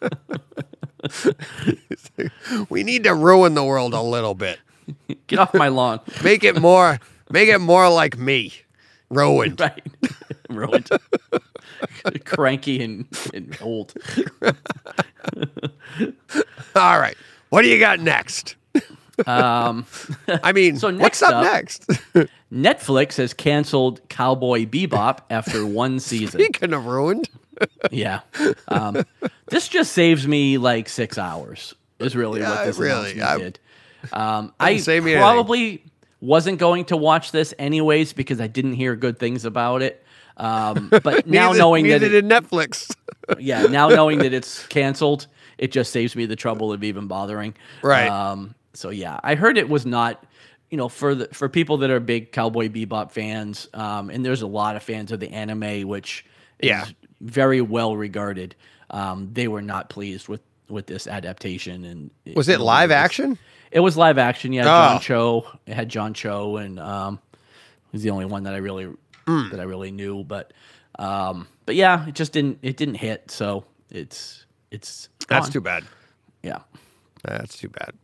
We need to ruin the world a little bit. Get off my lawn. Make it more make it more like me. Ruined. Right. Ruined. Cranky and, and old. All right. What do you got next? Um, I mean, so what's up, up next? Netflix has canceled Cowboy Bebop after one season. Speaking of ruined. Yeah. Um, this just saves me like six hours is really yeah, what this really, announcement I, did. Um, I me probably anything. wasn't going to watch this anyways because I didn't hear good things about it. Um, but now neither, knowing neither that it, did Netflix. yeah, now knowing that it's canceled, it just saves me the trouble of even bothering. Right. Um, so yeah, I heard it was not, you know, for the for people that are big Cowboy Bebop fans, um, and there's a lot of fans of the anime, which yeah. is very well regarded. Um, they were not pleased with with this adaptation. And it, was it live it was, action? It was live action. Yeah, oh. John Cho. It had John Cho, and um, he's the only one that I really mm. that I really knew. But um, but yeah, it just didn't it didn't hit. So it's it's that's gone. too bad. Yeah, that's too bad.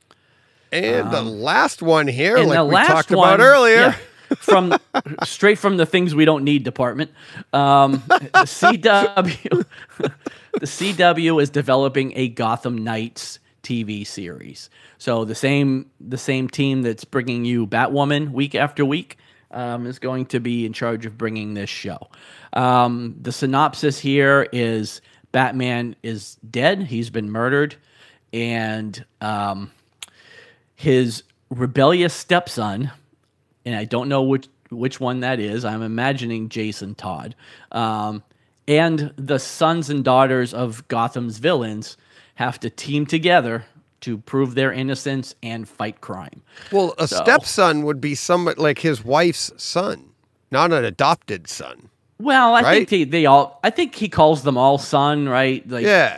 And um, the last one here, and like the we last talked one, about earlier. Yeah, from straight from the things we don't need department. Um, the C W, the C W is developing a Gotham Knights T V series. So the same the same team that's bringing you Batwoman week after week um, is going to be in charge of bringing this show. Um, the synopsis here is Batman is dead. He's been murdered, and um, his rebellious stepson, and I don't know which which one that is. I'm imagining Jason Todd. Um, and the sons and daughters of Gotham's villains have to team together to prove their innocence and fight crime. Well, a so, stepson would be somewhat like his wife's son, not an adopted son. Well, I right? think they, they all. I think he calls them all son, right? Like, yeah.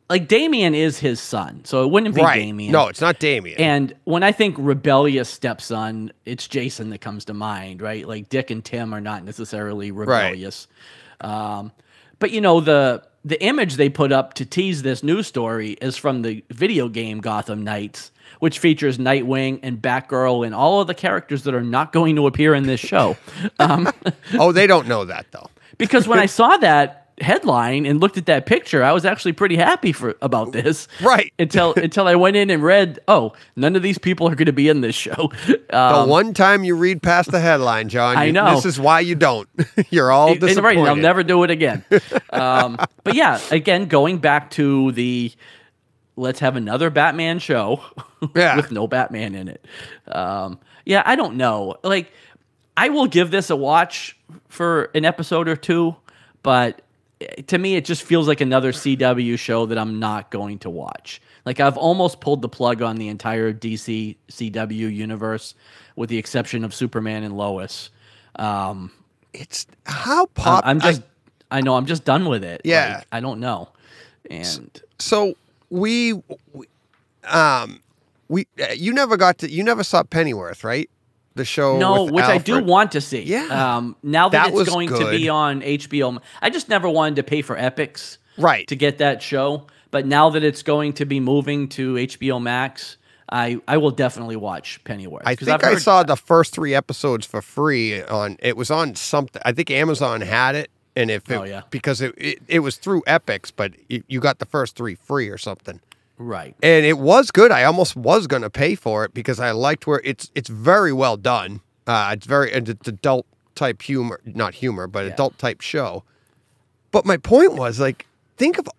like Damian is his son, so it wouldn't be right. Damian. No, it's not Damian. And when I think rebellious stepson, it's Jason that comes to mind, right? Like Dick and Tim are not necessarily rebellious. Right. Um, but you know, the the image they put up to tease this news story is from the video game Gotham Knights, which features Nightwing and Batgirl and all of the characters that are not going to appear in this show. Um, oh, they don't know that though. Because when I saw that headline and looked at that picture, I was actually pretty happy for about this. Right. Until until I went in and read, oh, none of these people are going to be in this show. Um, the one time you read past the headline, John, I you, know. This is why you don't. You're all it- it's disappointed. Right, I'll never do it again. um, but yeah, again, going back to the let's have another Batman show Yeah. with no Batman in it. Um, yeah, I don't know. Like, I will give this a watch for an episode or two, but to me, it just feels like another C W show that I'm not going to watch. Like, I've almost pulled the plug on the entire D C C W universe, with the exception of Superman and Lois. Um, It's how pop. I'm just, I, I know, I'm just done with it. Yeah. Like, I don't know. And so we, we, um, we, uh, you never got to, you never saw Pennyworth, right? The show. no, with which I do Alfred. want to see. Yeah. Um, now that, That it's was going to good. be on H B O, I just never wanted to pay for Epics Right. to get that show. But now that it's going to be moving to H B O Max, I, I will definitely watch Pennyworth. I 'Cause think I've I heard- saw the first three episodes for free on. It was on something. I think Amazon had it, and if it, Oh, yeah. because it, it it was through Epics, but you, you got the first three free or something. Right. And it was good. I almost was going to pay for it because I liked where it's it's very well done. Uh, it's very it's adult type humor, not humor, but Yeah. adult type show. But my point was, like, think of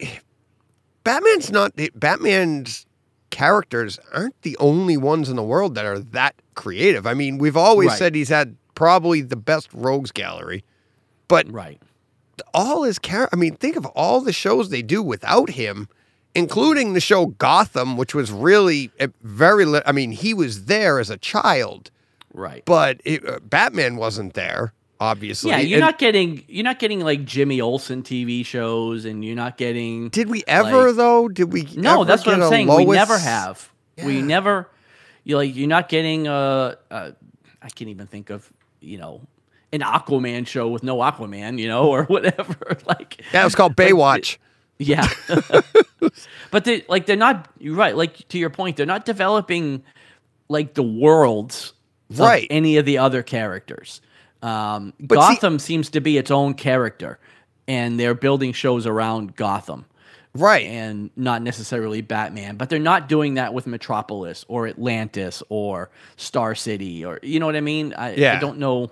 Batman's not Batman's characters aren't the only ones in the world that are that creative. I mean, we've always Right. said he's had probably the best rogues gallery, but Right. all his character. I mean, think of all the shows they do without him, including the show Gotham, which was really a very. Li- I mean, he was there as a child, Right. but it, uh, Batman wasn't there. Obviously, Yeah, you're And not getting you're not getting like Jimmy Olsen T V shows, and you're not getting. Did we ever like- though? Did we? No, ever that's what get I'm a saying. We Lois- never have. We Yeah. never. You like you're not getting uh, uh I can't even think of you know an Aquaman show with no Aquaman, you know, or whatever. Like Yeah, it was called like, Baywatch. yeah, but they like they're not. You're right. Like to your point, they're not developing like the worlds of Right. any of the other characters. Um, But see- Gotham seems to be its own character, and they're building shows around Gotham. Right. And not necessarily Batman, but they're not doing that with Metropolis or Atlantis or Star City or you know what I mean? I, Yeah. I don't know.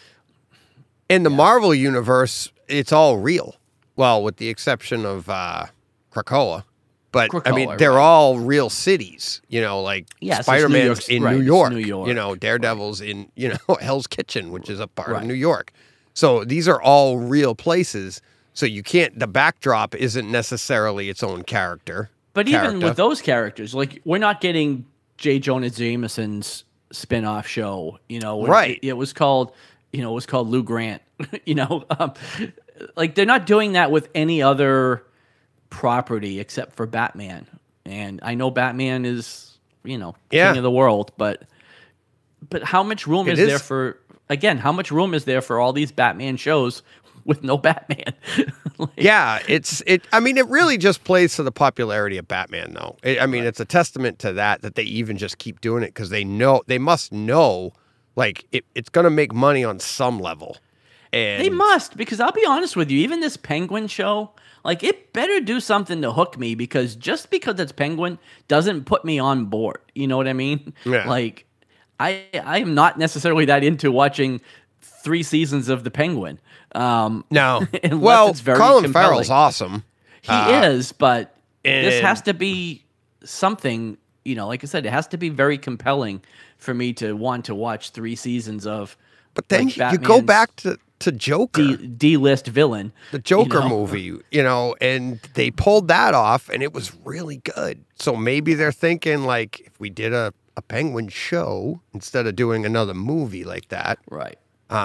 In the Marvel universe, it's all real. Well, with the exception of uh, Krakoa. But, I mean, Krakoa, they're right. all real cities. You know, like Yeah, so it's Spider-Man's New York- in right, New it's York. New York. You know, Daredevil's in, you know, Hell's Kitchen, which is a part of Right. New York. So these are all real places. So you can't, the backdrop isn't necessarily its own character. But even character. with those characters, like we're not getting J. Jonah Jameson's spin-off show, you know. where Right. It, it was called, you know, it was called Lou Grant, you know. Um, like they're not doing that with any other property except for Batman. And I know Batman is, you know, Yeah. king of the world, but but how much room It is, is. there for again, how much room is there for all these Batman shows with no Batman? Like, Yeah, it's it. I mean, it really just plays to the popularity of Batman, though. It, I mean, it's a testament to that that they even just keep doing it because they know they must know, like it, it's going to make money on some level. And They must, because I'll be honest with you, even this Penguin show, like it better do something to hook me because just because it's Penguin doesn't put me on board. You know what I mean? Yeah. Like I I am not necessarily that into watching three seasons of the Penguin. Um no. unless Well, it's very Colin compelling. Farrell's awesome. He Uh, is, but this and- has to be something, you know, like I said, it has to be very compelling for me to want to watch three seasons of But then like, you, you go Batman's back to to Joker. D D-list villain. the Joker you know? movie, you know, and they pulled that off and it was really good. So maybe they're thinking like if we did a, a Penguin show instead of doing another movie like that, Right. uh,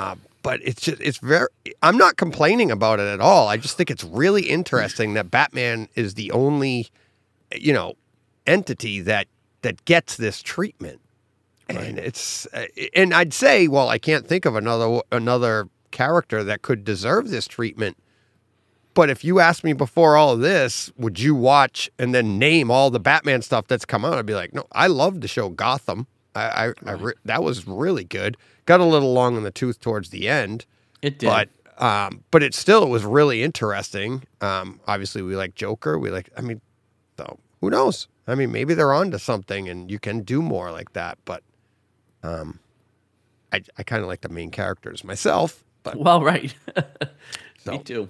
but it's just, it's very, I'm not complaining about it at all. I just think it's really interesting that Batman is the only, you know, entity that, that gets this treatment. Right. And it's, uh, and I'd say, well, I can't think of another, another character that could deserve this treatment. But if you asked me before all of this, would you watch and then name all the Batman stuff that's come out? I'd be like, no, I love the show Gotham. I, I, right. I re- that was really good. Got a little long in the tooth towards the end. It did. But, um, but it still was really interesting. Um, obviously, we like Joker. We like, I mean, so who knows? I mean, maybe they're on to something and you can do more like that. But um, I, I kind of like the main characters myself. But, well, right. so. Me too.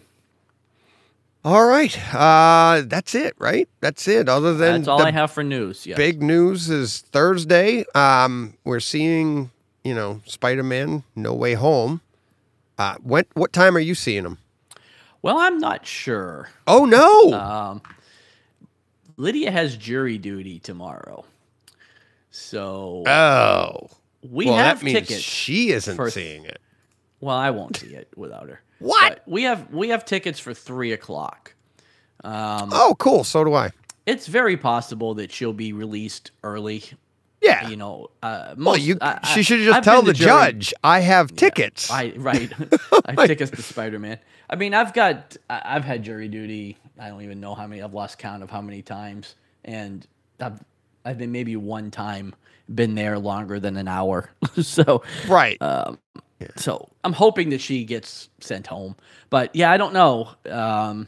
All right. Uh, that's it, right? That's it. Other than that's all I have for news. Yes. Big news is Thursday. Um, we're seeing, you know, Spider-Man No Way Home. Uh, when, what time are you seeing him? Well, I'm not sure. Oh, no. Um, Lydia has jury duty tomorrow. So oh. we well, have that means tickets. She isn't for, seeing it. Well, I won't see it without her. What? But we have we have tickets for three o'clock. Um, oh, cool. So do I. It's very possible that she'll be released early. Yeah. You know, uh, most, well, you, I, she should just I've tell been the to jury. judge, I have tickets. Yeah, I, right. I have tickets to Spider-Man. I mean, I've got, I've had jury duty. I don't even know how many, I've lost count of how many times. And I've, I've been maybe one time been there longer than an hour. so, right. Um, yeah. So I'm hoping that she gets sent home. But yeah, I don't know. Um,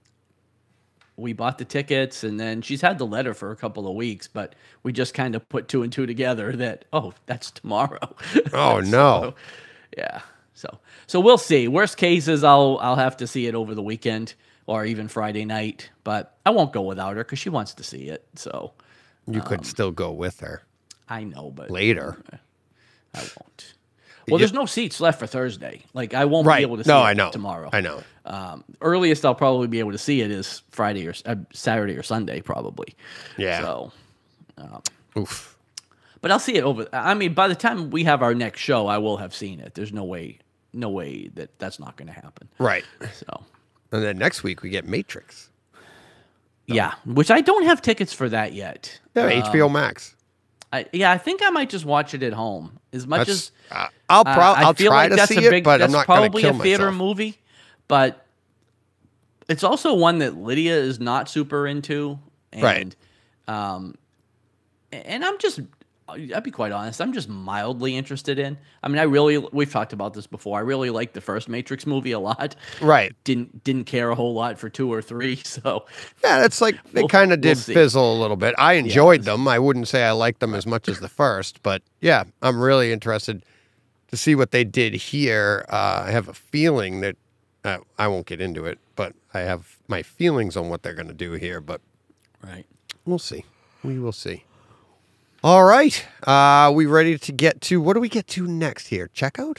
we bought the tickets and then she's had the letter for a couple of weeks, but we just kind of put two and two together that, oh, that's tomorrow. Oh, so, no. Yeah. So, so we'll see. Worst case is I'll, I'll have to see it over the weekend or even Friday night, but I won't go without her because she wants to see it. So you um, could still go with her. I know, but later. I won't. Well, there's no seats left for Thursday. Like, I won't right. be able to see no, it I know. tomorrow. I know. Um, earliest I'll probably be able to see it is Friday or uh, Saturday or Sunday, probably. Yeah. So, um, oof. But I'll see it over. I mean, by the time we have our next show, I will have seen it. There's no way, no way that that's not going to happen. Right. So. And then next week we get Matrix. So. Yeah, which I don't have tickets for that yet. Yeah, um, H B O Max. I, yeah, I think I might just watch it at home. As much that's, as uh, I'll probably uh, I'll feel try like to that's see a big, it, but I'm that's not going to probably kill a theater myself. movie. But it's also one that Lydia is not super into, and right. um, and I'm just, I'll be quite honest, I'm just mildly interested in. I mean, I really, we've talked about this before. I really liked the first Matrix movie a lot. Right. Didn't didn't care a whole lot for two or three. So yeah, that's like they we'll, kind of did we'll fizzle a little bit. I enjoyed yeah, them. I wouldn't say I liked them as much as the first, but yeah, I'm really interested to see what they did here. Uh, I have a feeling that uh, I won't get into it, but I have my feelings on what they're going to do here. But right, we'll see. We will see. All right. Uh, we ready to get to, what do we get to next here? Checkout?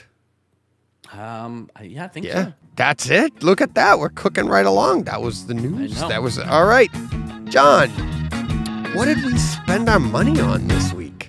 Um, yeah, I think yeah, so. That's it. Look at that. We're cooking right along. That was the news. I know. That was, all right. John, what did we spend our money on this week?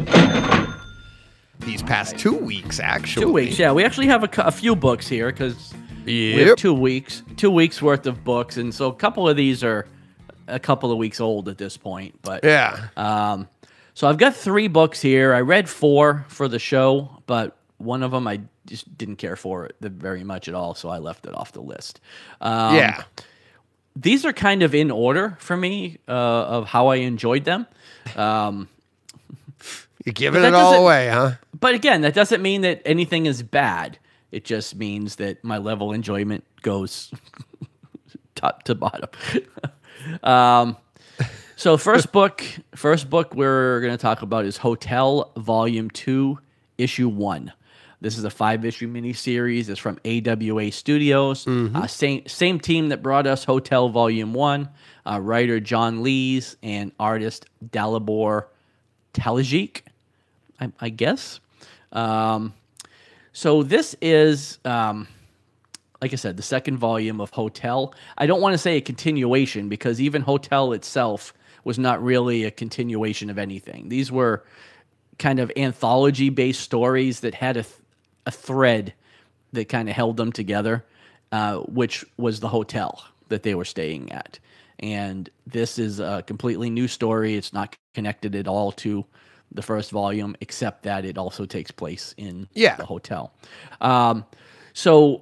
These past two weeks, actually. Two weeks, yeah. We actually have a, cou- a few books here because we have Yep. two weeks, two weeks worth of books, and so a couple of these are a couple of weeks old at this point. But Yeah. um, so I've got three books here. I read four for the show, but one of them I just didn't care for it very much at all, so I left it off the list. Um, Yeah. These are kind of in order for me uh, of how I enjoyed them. Um, You're giving But it that all doesn't- away, huh? But again, that doesn't mean that anything is bad. It just means that my level of enjoyment goes top to bottom. um, so first book, first book we're going to talk about is Hotel Volume Two, Issue One. This is a five-issue miniseries. It's from A W A Studios. Mm-hmm. Uh, same same team that brought us Hotel Volume One. Uh, writer John Lees and artist Dalibor Talajic, I, I guess. Um, so this is, um, like I said, the second volume of Hotel. I don't want to say a continuation because even Hotel itself was not really a continuation of anything. These were kind of anthology-based stories that had a, th- a thread that kind of held them together, uh, which was the hotel that they were staying at. And this is a completely new story. It's not connected at all to the first volume, except that it also takes place in Yeah. the hotel. Um, so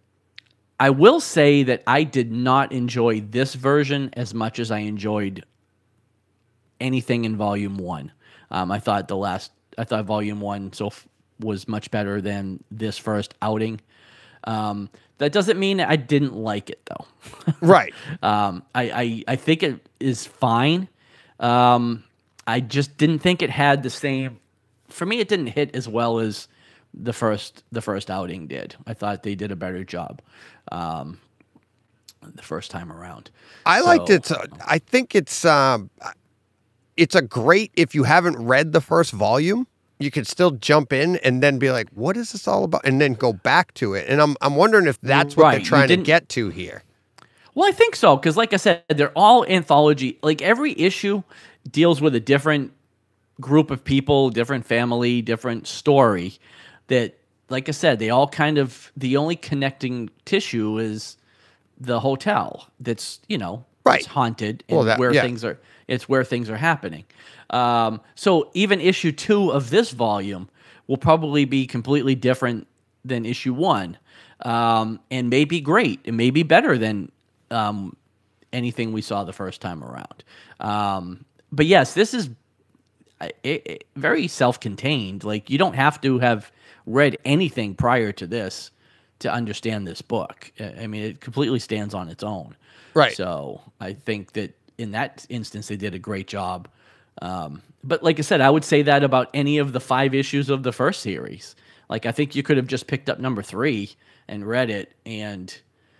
I will say that I did not enjoy this version as much as I enjoyed anything in volume one. Um, I thought the last, I thought volume one so f- was much better than this first outing. Um, that doesn't mean I didn't like it though. Right. um, I, I, I think it is fine. Um, I just didn't think it had the same, for me, it didn't hit as well as the first, the first outing did. I thought they did a better job. Um, the first time around. I So, liked it. uh, I think it's, um, it's a great, if you haven't read the first volume, you could still jump in and then be like, what is this all about? And then go back to it. And I'm, I'm wondering if that's what Right, they're you trying to didn't- get to here. Well, I think so, because like I said, they're all anthology. Like every issue deals with a different group of people, different family, different story. That, like I said, they all kind of, the only connecting tissue is the hotel. That's, you know, Right. it's haunted and Well, that- where yeah. things are. It's where things are happening. Um, so even issue two of this volume will probably be completely different than issue one, um, and may be great. It may be better than um, anything we saw the first time around. Um, but yes, this is uh, it, it- very self-contained. Like you don't have to have read anything prior to this to understand this book. I I mean, it completely stands on its own. Right. So I think that in that instance, they did a great job. Um, but like I said, I would say that about any of the five issues of the first series. Like I think you could have just picked up number three and read it, and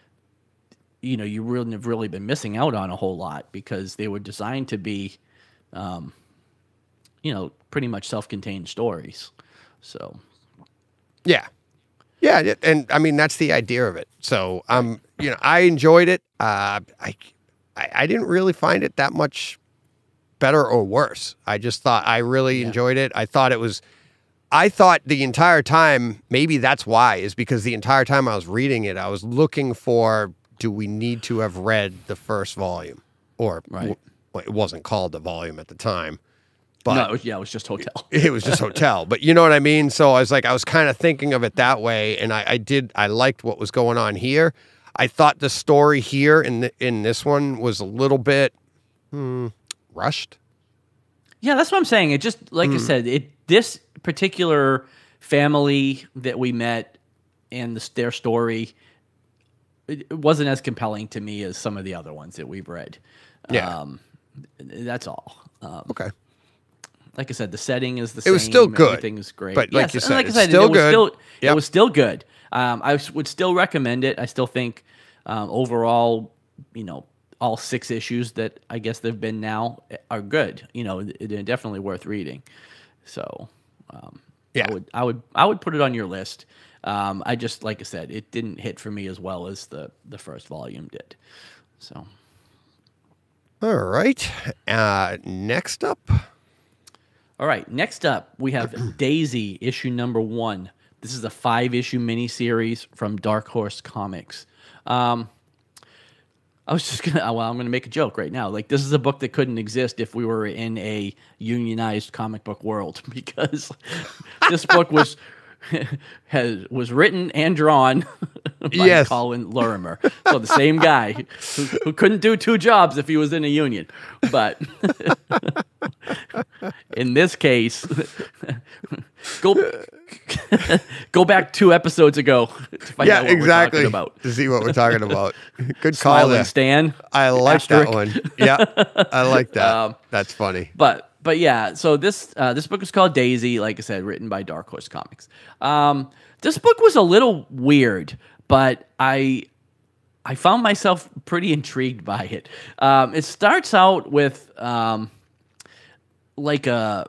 you know you wouldn't have really been missing out on a whole lot because they were designed to be, um, you know, pretty much self-contained stories. So Yeah. Yeah. it- And I mean, that's the idea of it. So, um, you know, I enjoyed it. Uh, I, I, I didn't really find it that much better or worse. I just thought I really Yeah. enjoyed it. I thought it was, I thought the entire time, maybe that's why, is because the entire time I was reading it, I was looking for, do we need to have read the first volume? Or Right. well, it wasn't called the volume at the time. But no, it was, yeah, it was just hotel. it was just hotel, but you know what I mean? So I was like, I was kind of thinking of it that way. And I, I did, I liked what was going on here. I thought the story here in the, in this one was a little bit hmm, rushed. Yeah, that's what I'm saying. It just like I said, it this particular family that we met and the, their story, it, it wasn't as compelling to me as some of the other ones that we've read. Yeah. Um, that's all. Um, Okay. like I said, the setting is the It same. was still good, Everything is great. but like Yes, you and said, like I it's said, still it was good. Still, Yep. It was still good. Um, I s- would still recommend it. I still think um, overall, you know, all six issues that I guess they've been now are good. You know, they're definitely worth reading. So, um, Yeah. I would, I would, I would put it on your list. Um, I just, like I said, it didn't hit for me as well as the the first volume did. So, All right. Uh, next up. all right. Next up, we have Daisy issue number one. This is a five issue miniseries from Dark Horse Comics. Um, I was just gonna, well, I'm gonna make a joke right now. Like, this is a book that couldn't exist if we were in a unionized comic book world, because this book was has was written and drawn by Yes. Colin Lorimer. So the same guy who, who couldn't do two jobs if he was in a union. But in this case, go go back two episodes ago to find Yeah, out what exactly. we're talking about. To see what we're talking about. Good call Smile there. and Stan. I like Asterisk. that one. Yeah, I like that. Um, That's funny. But but yeah, so this uh, this book is called Daisy, like I said, written by Dark Horse Comics. Um, this book was a little weird, but I I found myself pretty intrigued by it. Um, it starts out with um, like a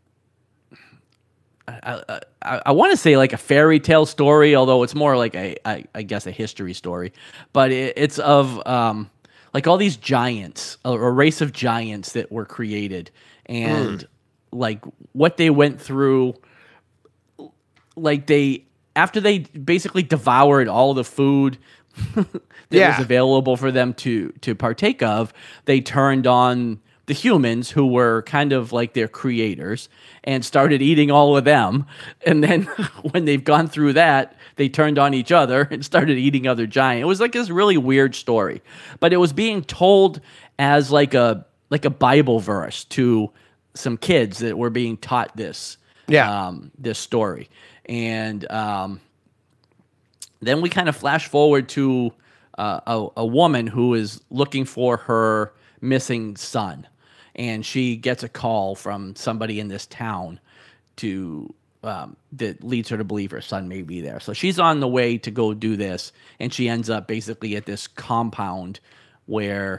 I, I, I want to say like a fairy tale story, although it's more like a I, I guess a history story. But it, it's of um, like all these giants, a, a race of giants that were created, and like what they went through. Like they after they basically devoured all the food that Yeah. was available for them to to partake of, they turned on the humans who were kind of like their creators and started eating all of them. And then when they've gone through that, they turned on each other and started eating other giants. It was like this really weird story, but it was being told as like a like a Bible verse to some kids that were being taught this Yeah. um, this story. And um, then we kind of flash forward to uh, a, a woman who is looking for her missing son. And she gets a call from somebody in this town to um, that leads her to believe her son may be there. So she's on the way to go do this, and she ends up basically at this compound where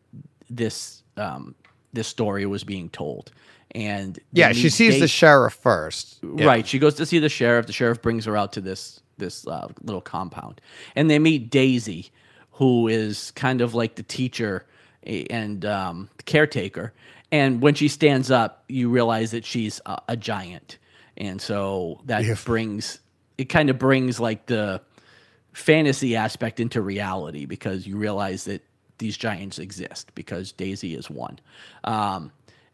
this um, this story was being told. And Yeah, they she meet sees Da- the sheriff first. Yeah. Right. She goes to see the sheriff. The sheriff brings her out to this this uh, little compound, and they meet Daisy, who is kind of like the teacher and um, caretaker. And when she stands up, you realize that she's a, a giant, and so that Yeah. brings it kind of brings like the fantasy aspect into reality, because you realize that these giants exist because Daisy is one. Um,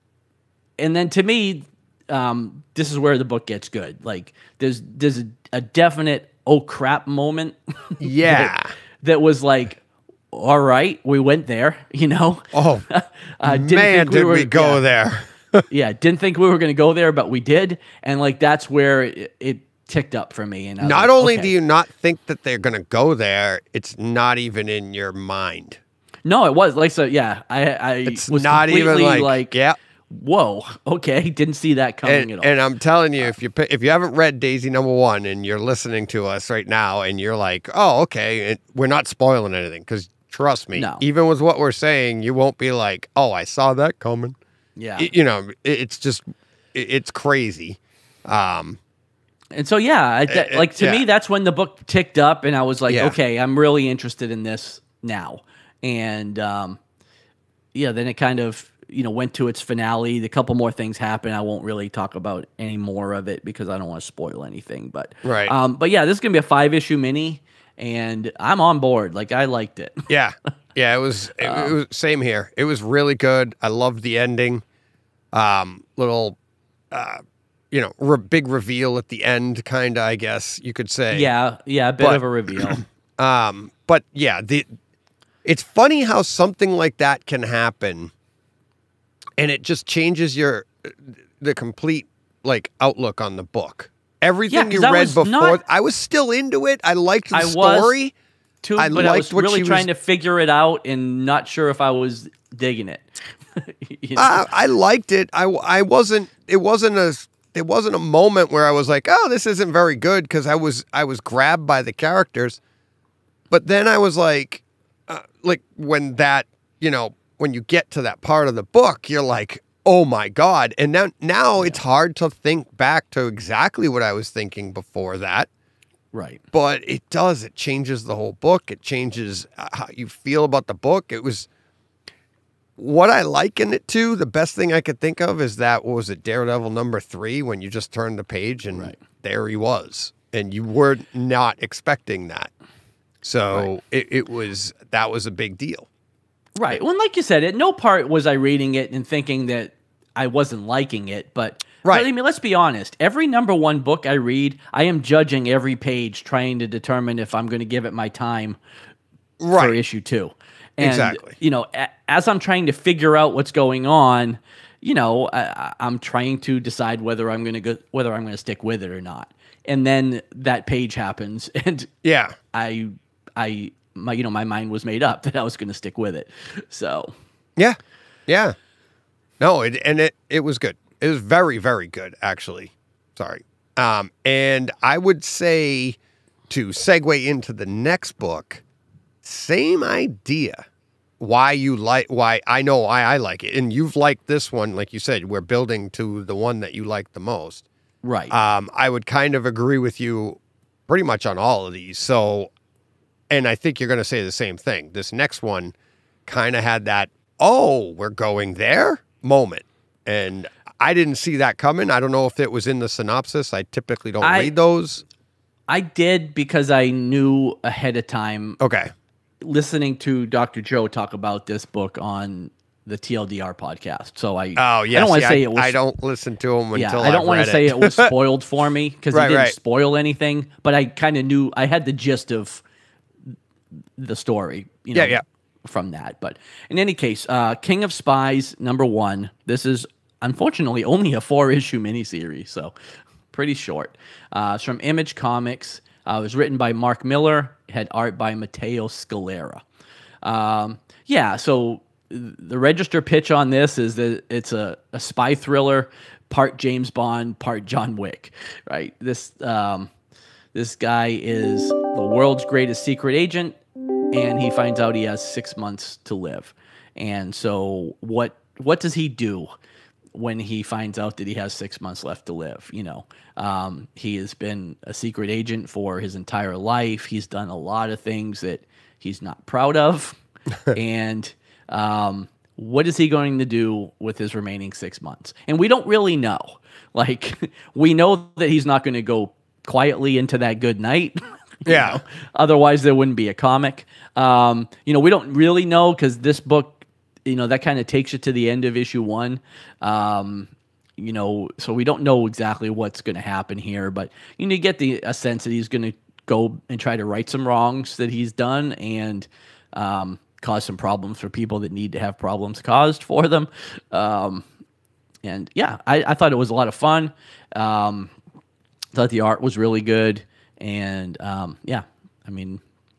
and then to me, um, this is where the book gets good. Like there's there's a, a definite oh crap moment. Yeah. that, that was like, all right, we went there, you know. Oh, uh, didn't man, think did were- we go yeah, there. yeah, didn't think we were going to go there, but we did, and like that's where it, it ticked up for me. And I was Not like, only okay. do you not think that they're going to go there, it's not even in your mind. no, it was like so. Yeah, I I It's was not even completely like, like yeah. whoa, okay, didn't see that coming And, at all. and I'm telling you, if you pi- if you haven't read Daisy number one and you're listening to us right now and you're like, oh, okay, it, we're not spoiling anything, because trust me, No. even with what we're saying, you won't be like, oh, I saw that coming. yeah, Y- you know, it, it's just, it, it's crazy. Um, and so yeah, I, that, Uh, like to yeah. me, that's when the book ticked up, and I was like, Yeah. okay, I'm really interested in this now. And um, yeah, then it kind of you know went to its finale. A couple more things happened. I won't really talk about any more of it because I don't want to spoil anything. But Right. um, but yeah, this is gonna be a five issue mini, and I'm on board. Like I liked it. yeah, yeah, it was, it, it was same here. It was really good. I loved the ending. Um, little, uh, you know, re- big reveal at the end, kind of, I guess you could say. Yeah, yeah, a bit But- of a reveal. Um, but yeah, the it's funny how something like that can happen, and it just changes your the complete like outlook on the book. Everything 'cause you I read was before, not- I was still into it. I liked the I was story. Too, I but I liked was what really she trying was- to figure it out and not sure if I was digging it. You know? I, I liked it. I, I wasn't. It wasn't a. It wasn't a moment where I was like, "Oh, this isn't very good," because I was. I was grabbed by the characters, but then I was like, uh, like when that, you know, when you get to that part of the book, you're like, "Oh my god!" And now, now it's hard to think back to exactly what I was thinking before that. Right. But it does. It changes the whole book. It changes uh, how you feel about the book. It was. What I liken it to, the best thing I could think of is that, what was it, Daredevil number three, when you just turned the page and Right. there he was. And you were not expecting that. So Right. it, it was, that was a big deal. Right. Well, like you said, at no part was I reading it and thinking that I wasn't liking it. But, Right. but I mean, let's be honest. Every number one book I read, I am judging every page, trying to determine if I'm going to give it my time for Right. issue two. And, Exactly. you know, a, as I'm trying to figure out what's going on, you know, I, I- I'm trying to decide whether I'm going to go, whether I'm going to stick with it or not. And then that page happens, and Yeah. I, I, my, you know, my mind was made up that I was going to stick with it. So, Yeah. Yeah. No, it, and it, it was good. It was very, very good, actually. Sorry. Um, and I would say, to segue into the next book, same idea. Why you like, why I know why I like it. And you've liked this one, like you said, we're building to the one that you like the most. right. Um, I would kind of agree with you pretty much on all of these. So, and I think you're going to say the same thing. This next one kind of had that, oh, we're going there moment. And I didn't see that coming. I don't know if it was in the synopsis. I typically don't I- read those. I did because I knew ahead of time. Okay. Listening to Doctor Joe talk about this book on the T L D R podcast. So I Oh, yes. I don't want to yeah, say I, it was I don't listen to him yeah, until I don't want to say it was spoiled for me because Right, he didn't right. spoil anything, but I kind of knew I had the gist of the story, you know, Yeah, yeah. from that. But in any case, uh, King of Spies, number one. This is unfortunately only a four-issue miniseries, so pretty short. Uh, it's from Image Comics. Uh, it was written by Mark Millar. It had art by Matteo Scalera. Um, yeah, so the register pitch on this is that it's a, a spy thriller, part James Bond, part John Wick, right? This um, this guy is the world's greatest secret agent, and he finds out he has six months to live. And so what what does he do when he finds out that he has six months left to live? You know, um, he has been a secret agent for his entire life. He's done a lot of things that he's not proud of. and um, what is he going to do with his remaining six months? And we don't really know. Like, we know that he's not going to go quietly into that good night. You Yeah. know? Otherwise, there wouldn't be a comic. Um, you know, we don't really know because this book, you know, that kind of takes you to the end of issue one. Um, you know, so we don't know exactly what's going to happen here, but you know, you get the a sense that he's going to go and try to right some wrongs that he's done and um, cause some problems for people that need to have problems caused for them. Um, and yeah, I, I thought it was a lot of fun. Um, thought the art was really good. And um, yeah, I mean,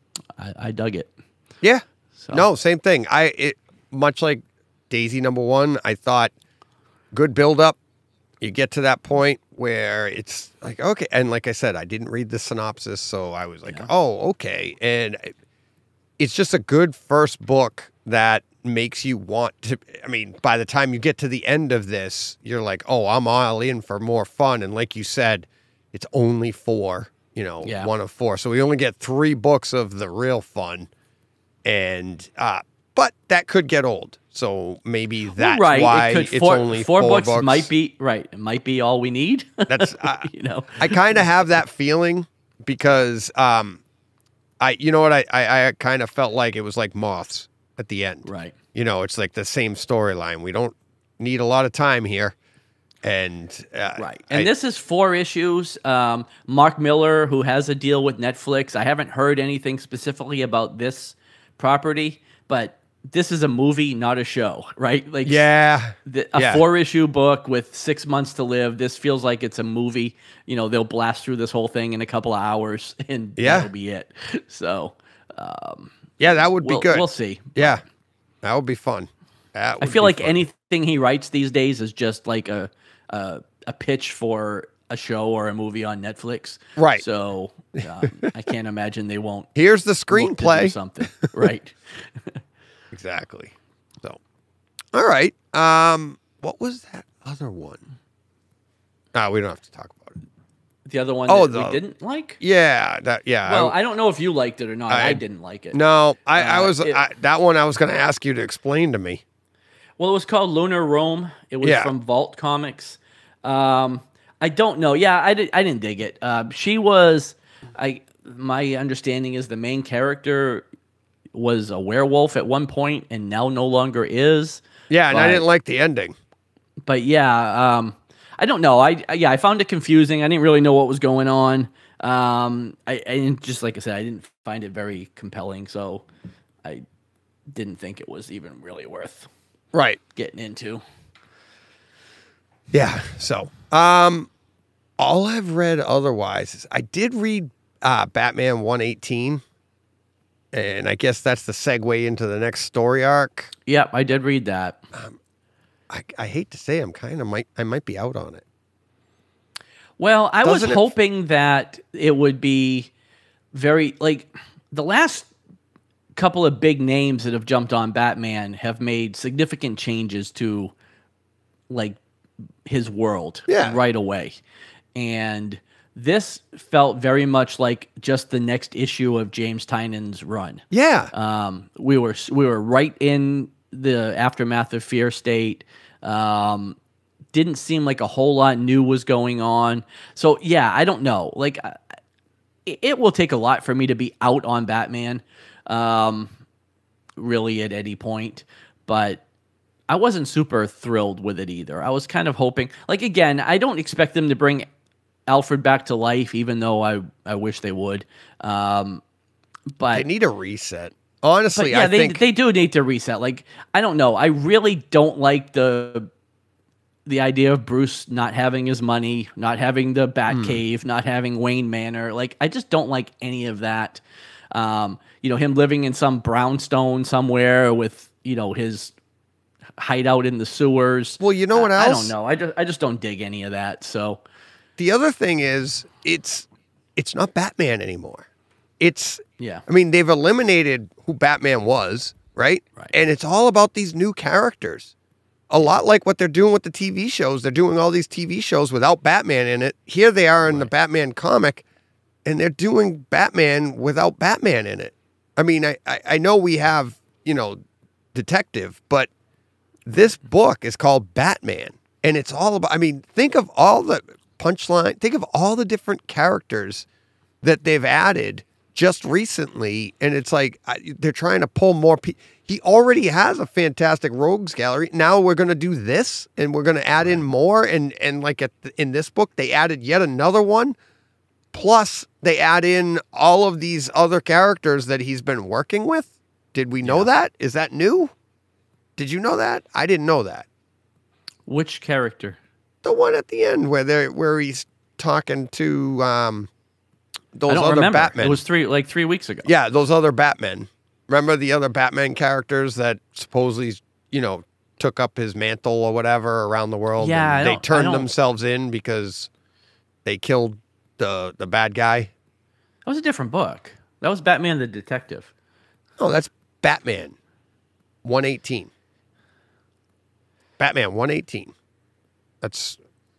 I, I dug it. Yeah. So. No, same thing. I it, much like Daisy number one, I thought good build up. You get to that point where it's like, okay. And like I said, I didn't read the synopsis, so I was like, Yeah. oh, okay. And it's just a good first book that makes you want to, I mean, by the time you get to the end of this, you're like, oh, I'm all in for more fun. And like you said, it's only four. You know, Yeah. one of four. So we only get three books of the real fun. And, uh, but that could get old. So maybe that's right. why it could, it's four, only four, four, books, books. might be right. It might be all we need. That's, uh, you know, I kind of have that feeling because, um, I, you know what, I, I, I kind of felt like it was like Moths at the end. right. You know, it's like the same storyline. We don't need a lot of time here. And uh, Right. And I- this is four issues. Um, Mark Millar, who has a deal with Netflix. I haven't heard anything specifically about this property, but this is a movie, not a show, right? Like, yeah, the, a yeah. four issue book with six months to live. This feels like it's a movie. You know, they'll blast through this whole thing in a couple of hours, and Yeah. that'll be it. So, um, yeah, that would be we'll, good. we'll see. Yeah, that would be fun. That I would feel be like fun. anything he writes these days is just like a, a a pitch for a show or a movie on Netflix. Right. So um, I can't imagine they won't. Here's the look to do screenplay. something. Right. Exactly. So, all right. Um, what was that other one? Ah, we don't have to talk about it. The other one Oh, that the- we didn't like. Yeah, that. Yeah. Well, I, I don't know if you liked it or not. I, I- didn't like it. no, I, I Uh, was it- I, that one. I was going to ask you to explain to me. Well, it was called Lunar Rome. It was Yeah. from Vault Comics. Um, I don't know. Yeah, I, did, I didn't dig it. Uh, she was, I my understanding is the main character was a werewolf at one point and now no longer is. Yeah, and I But- didn't like the ending. But yeah, um, I don't know. I I- yeah, I found it confusing. I didn't really know what was going on. Um, I, I didn't, just like I said, I didn't find it very compelling. So I didn't think it was even really worth Right. getting into. Yeah. So, um, all I've read otherwise is I did read uh, Batman one eighteen, and I guess that's the segue into the next story arc. Yep, I did read that. I, I hate to say, I'm kind of might I might be out on it. Well, I Doesn't was it- hoping that it would be very like the last couple of big names that have jumped on Batman have made significant changes to like his world Yeah. right away. And this felt very much like just the next issue of James Tynan's run. Yeah. Um, we were we were right in the aftermath of Fear State. Um, didn't seem like a whole lot new was going on. So yeah, I don't know. Like I, it, it will take a lot for me to be out on Batman, um, really at any point. But I wasn't super thrilled with it either. I was kind of hoping, like, again, I don't expect them to bring Alfred back to life, even though I, I wish they would. Um, but They need a reset. Honestly, but yeah, I they think they do need to reset. Like, I don't know. I really don't like the the idea of Bruce not having his money, not having the Batcave, not having Wayne Manor. Like, I just don't like any of that. Um, you know, him living in some brownstone somewhere with, you know, his hideout in the sewers. Well, you know what I, else? I don't know. I just I just don't dig any of that. So The other thing is, it's it's not Batman anymore. It's yeah. I mean, they've eliminated who Batman was, right? Right. And it's all about these new characters. A lot like what they're doing with the T V shows. They're doing all these T V shows without Batman in it. Here they are in the Batman comic, and they're doing Batman without Batman in it. I mean, I, I, I know we have, you know, Detective, but this book is called Batman. And it's all about, I mean, think of all the punchline, think of all the different characters that they've added just recently. And it's like, I, they're trying to pull more people. He already has a fantastic rogues gallery. Now we're going to do this, and we're going to add in more. And, and like at the, in this book, they added yet another one. Plus, they add in all of these other characters that he's been working with. Did we know Yeah. that? Is that new? Did you know that? I didn't know that. Which character? The one at the end where they where he's talking to um, those I don't other remember. Batmen. It was three like three weeks ago. Yeah, those other Batmen. Remember the other Batman characters that supposedly, you know, took up his mantle or whatever around the world? Yeah, and I they don't- I turned don't- themselves in because they killed the the bad guy. That was a different book. That was Batman the Detective. Oh, that's Batman one eighteen. Batman one eighteen. That's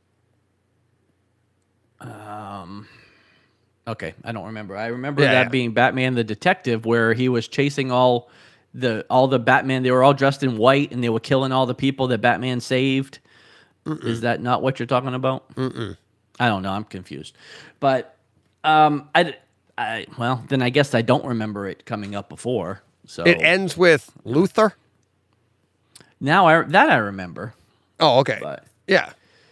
Okay, I don't remember. I remember Yeah, that yeah. being Batman the Detective, where he was chasing all the all the Batman. They were all dressed in white, and they were killing all the people that Batman saved. Is that not what you're talking about? Mm-mm. I don't know. I'm confused. But um, I, I well, then I guess I don't remember it coming up before. So it ends with Luthor. now I that I remember. Oh, okay. But Yeah.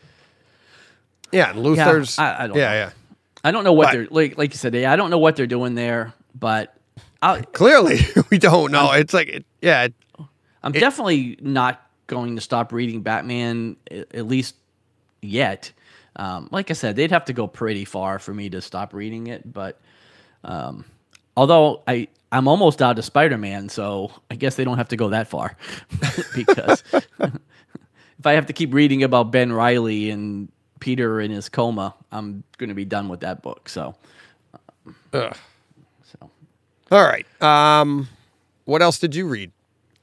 Yeah, and Luthor's. I- I don't yeah, know. yeah. I don't know what But- they're like. Like you said, yeah, I don't know what they're doing there. But I, Clearly, we don't know. It's like, it, yeah, it- I'm definitely not going to stop reading Batman, a- at least yet. Um, like I said, they'd have to go pretty far for me to stop reading it. But um, although I, I'm almost out of Spider-Man, so I guess they don't have to go that far. Because if I have to keep reading about Ben Reilly and Peter in his coma, I'm going to be done with that book. So, ugh. so All right. Um, what else did you read?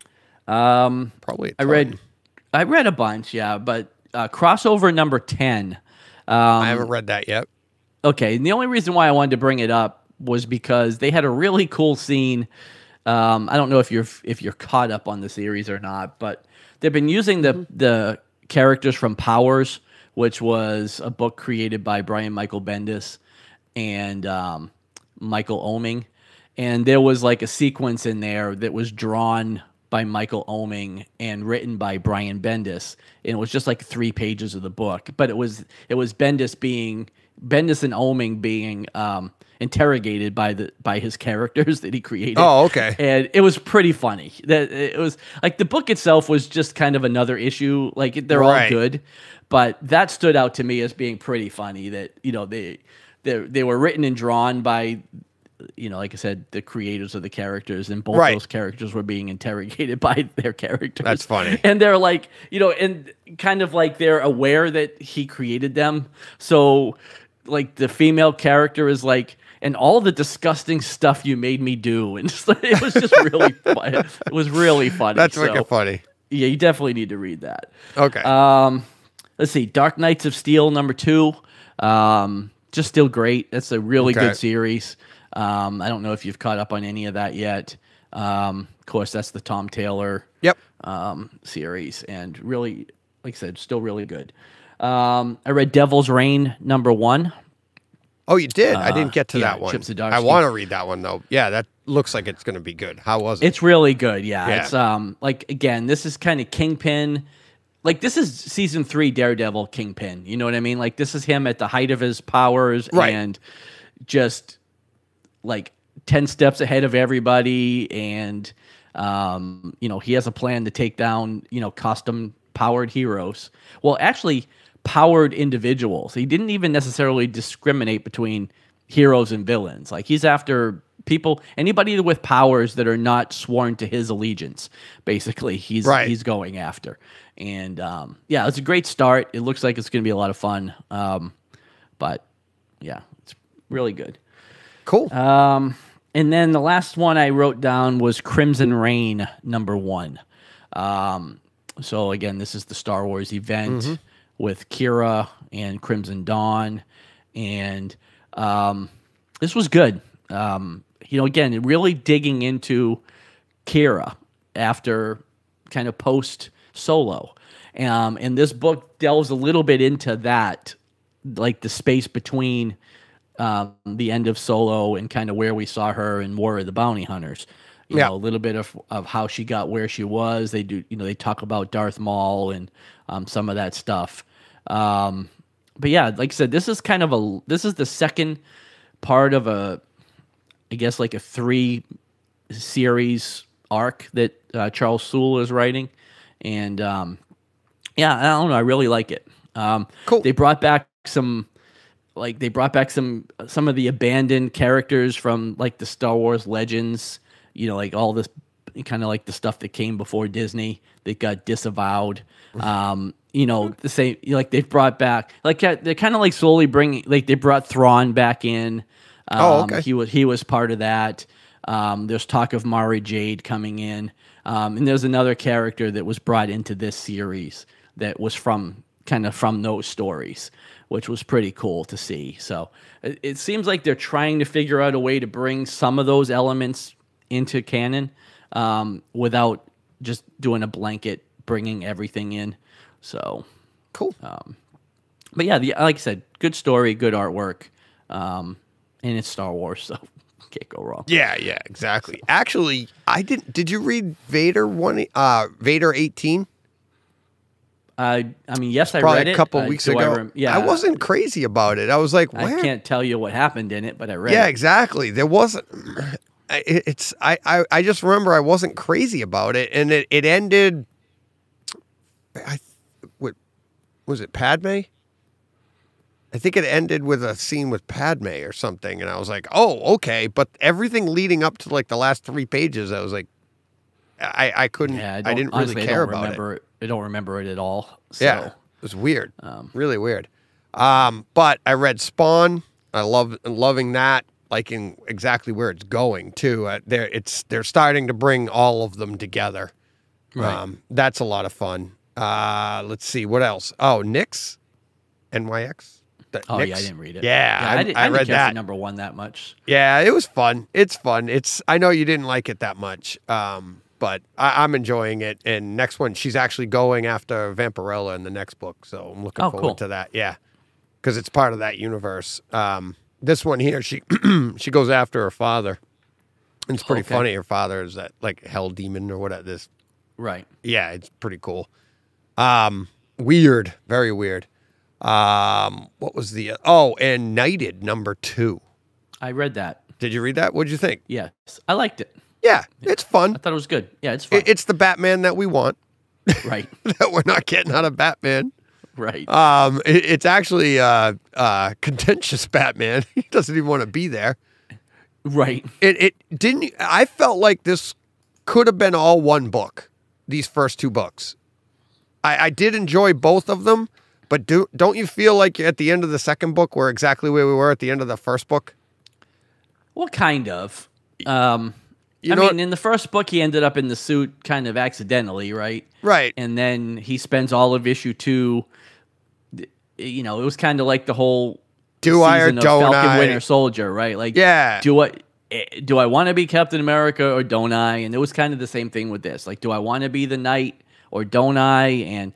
um, Probably. a I ton. read, I read a bunch, yeah. But uh, crossover number ten. Um, I haven't read that yet. Okay, and the only reason why I wanted to bring it up was because they had a really cool scene. Um, I don't know if you're if you're caught up on the series or not, but they've been using the the characters from Powers, which was a book created by Brian Michael Bendis and um, Michael Oeming, and there was like a sequence in there that was drawn by Michael Oeming and written by Brian Bendis, and it was just like three pages of the book. But it was it was Bendis being Bendis and Oeming being um, interrogated by the by his characters that he created. Oh, okay. And it was pretty funny. That it was like the book itself was just kind of another issue. Like they're all Right. good, but that stood out to me as being pretty funny. That you know they they they were written and drawn by, you know, like I said, the creators of the characters, and both Right. those characters were being interrogated by their characters. That's funny. And they're like, you know, and kind of like they're aware that he created them. So, like, the female character is like, and all the disgusting stuff you made me do. And just, like, it was just really funny. It was really funny. That's So, wicked funny. yeah, you definitely need to read that. Okay. Um, let's see, Dark Knights of Steel number two. Um, just still great. That's a really Okay. good series. Um, I don't know if you've caught up on any of that yet. Um, of course, that's the Tom Taylor yep. um, series, and really, like I said, still really good. Um, I read Devil's Reign number one. Oh, you did? I Uh, didn't get to yeah, that one. Chip Zdarsky. I want to read that one, though. Yeah, that looks like it's going to be good. How was it? It's really good. Yeah, Yeah. it's um like again, this is kind of Kingpin. Like this is season three Daredevil Kingpin. You know what I mean? Like this is him at the height of his powers Right. and just like ten steps ahead of everybody, and um you know he has a plan to take down you know custom powered heroes. Well, actually, powered individuals. He didn't even necessarily discriminate between heroes and villains. Like he's after people, anybody with powers that are not sworn to his allegiance. Basically, he's Right. he's going after. And um, yeah, it's a great start. It looks like it's going to be a lot of fun. Um, but yeah, it's really good. Cool. Um, and then the last one I wrote down was Crimson Reign number one. Um, so again, this is the Star Wars event Mm-hmm. with Kira and Crimson Dawn, and um, this was good. Um, you know, again, really digging into Kira after kind of post Solo, um, and this book delves a little bit into that, like the space between um, the end of Solo and kind of where we saw her in War of the Bounty Hunters. You Yeah. know, a little bit of, of how she got where she was. They do, you know, they talk about Darth Maul and um, some of that stuff. Um, but yeah, like I said, this is kind of a, this is the second part of a, I guess like a three series arc that uh, Charles Soule is writing. And um, yeah, I don't know. I really like it. Um, Cool. They brought back some, like they brought back some, some of the abandoned characters from like the Star Wars Legends, you know, like all this kind of like the stuff that came before Disney that got disavowed. Um, you know, the same, like they've brought back, like uh, they're kind of like slowly bringing, like they brought Thrawn back in. Um, Oh, okay. He was, he was part of that. Um, there's talk of Mara Jade coming in. Um, and there's another character that was brought into this series that was from kind of from those stories, which was pretty cool to see. So it, it seems like they're trying to figure out a way to bring some of those elements into canon um, without just doing a blanket bringing everything in. So, Cool. but yeah, the, like I said, good story, good artwork, um, and it's Star Wars, so can't go wrong. Yeah, yeah, exactly. Actually, I didn't. Did you read Vader one? Uh, Vader eighteen? Uh, I mean, yes, I Probably read it a couple Uh, weeks do I ago. rem- yeah, I wasn't crazy about it. I was like, I where? can't tell you what happened in it, but I read Yeah, it. exactly. There wasn't. I- It's. I, I. I just remember I wasn't crazy about it, and it. It ended. I. What was it? Padme. I think it ended with a scene with Padme or something, and I was like, "Oh, okay." But everything leading up to like the last three pages, I was like, I, I couldn't. Yeah, I, I, don't, didn't honestly, really I care don't about it. remember it. I don't remember it at all. So, Yeah, it was weird, Um, really weird. Um, but I read Spawn. I love loving that, liking exactly where it's going too. Uh, they're it's they're starting to bring all of them together. Right. Um, that's a lot of fun. Uh, let's see what else. Oh, Nyx, N Y X. That- Oh Nyx? yeah, I didn't read it. Yeah, I, I, did, I I didn't read catch that. the number one that much. Yeah, it was fun. It's fun. It's I know you didn't like it that much, um, but I, I'm enjoying it. And next one, she's actually going after Vampirella in the next book, so I'm looking Oh, forward cool. to that. Yeah, because it's part of that universe. Um, this one here, she she goes after her father. And it's pretty Okay. funny. Her father is that like hell demon or what? This, Right. yeah, it's pretty cool. Um, weird, very weird. Um, what was the oh and Knighted number two? I read that. Did you read that? What'd you think? Yes, I liked it. Yeah, it's fun. I thought it was good. Yeah, it's fun. It- It's the Batman that we want right. that we're not getting out of Batman. Right. Um, it- it's actually uh, uh, contentious Batman. He doesn't even want to be there. right. It it didn't. I felt like this could have been all one book. These first two books, I, I did enjoy both of them. But do don't you feel like you're at the end of the second book we're exactly where we were at the end of the first book? Well, kind of. Um, You I know mean, what- in the first book, he ended up in the suit kind of accidentally, right? Right. And then he spends all of issue two. th- You know, it was kind of like the whole Do I or season of don't Falcon I? Winter Soldier, right? Like, Yeah. do I eh, do I want to be Captain America or don't I? And it was kind of the same thing with this. Like, do I want to be the knight or don't I? And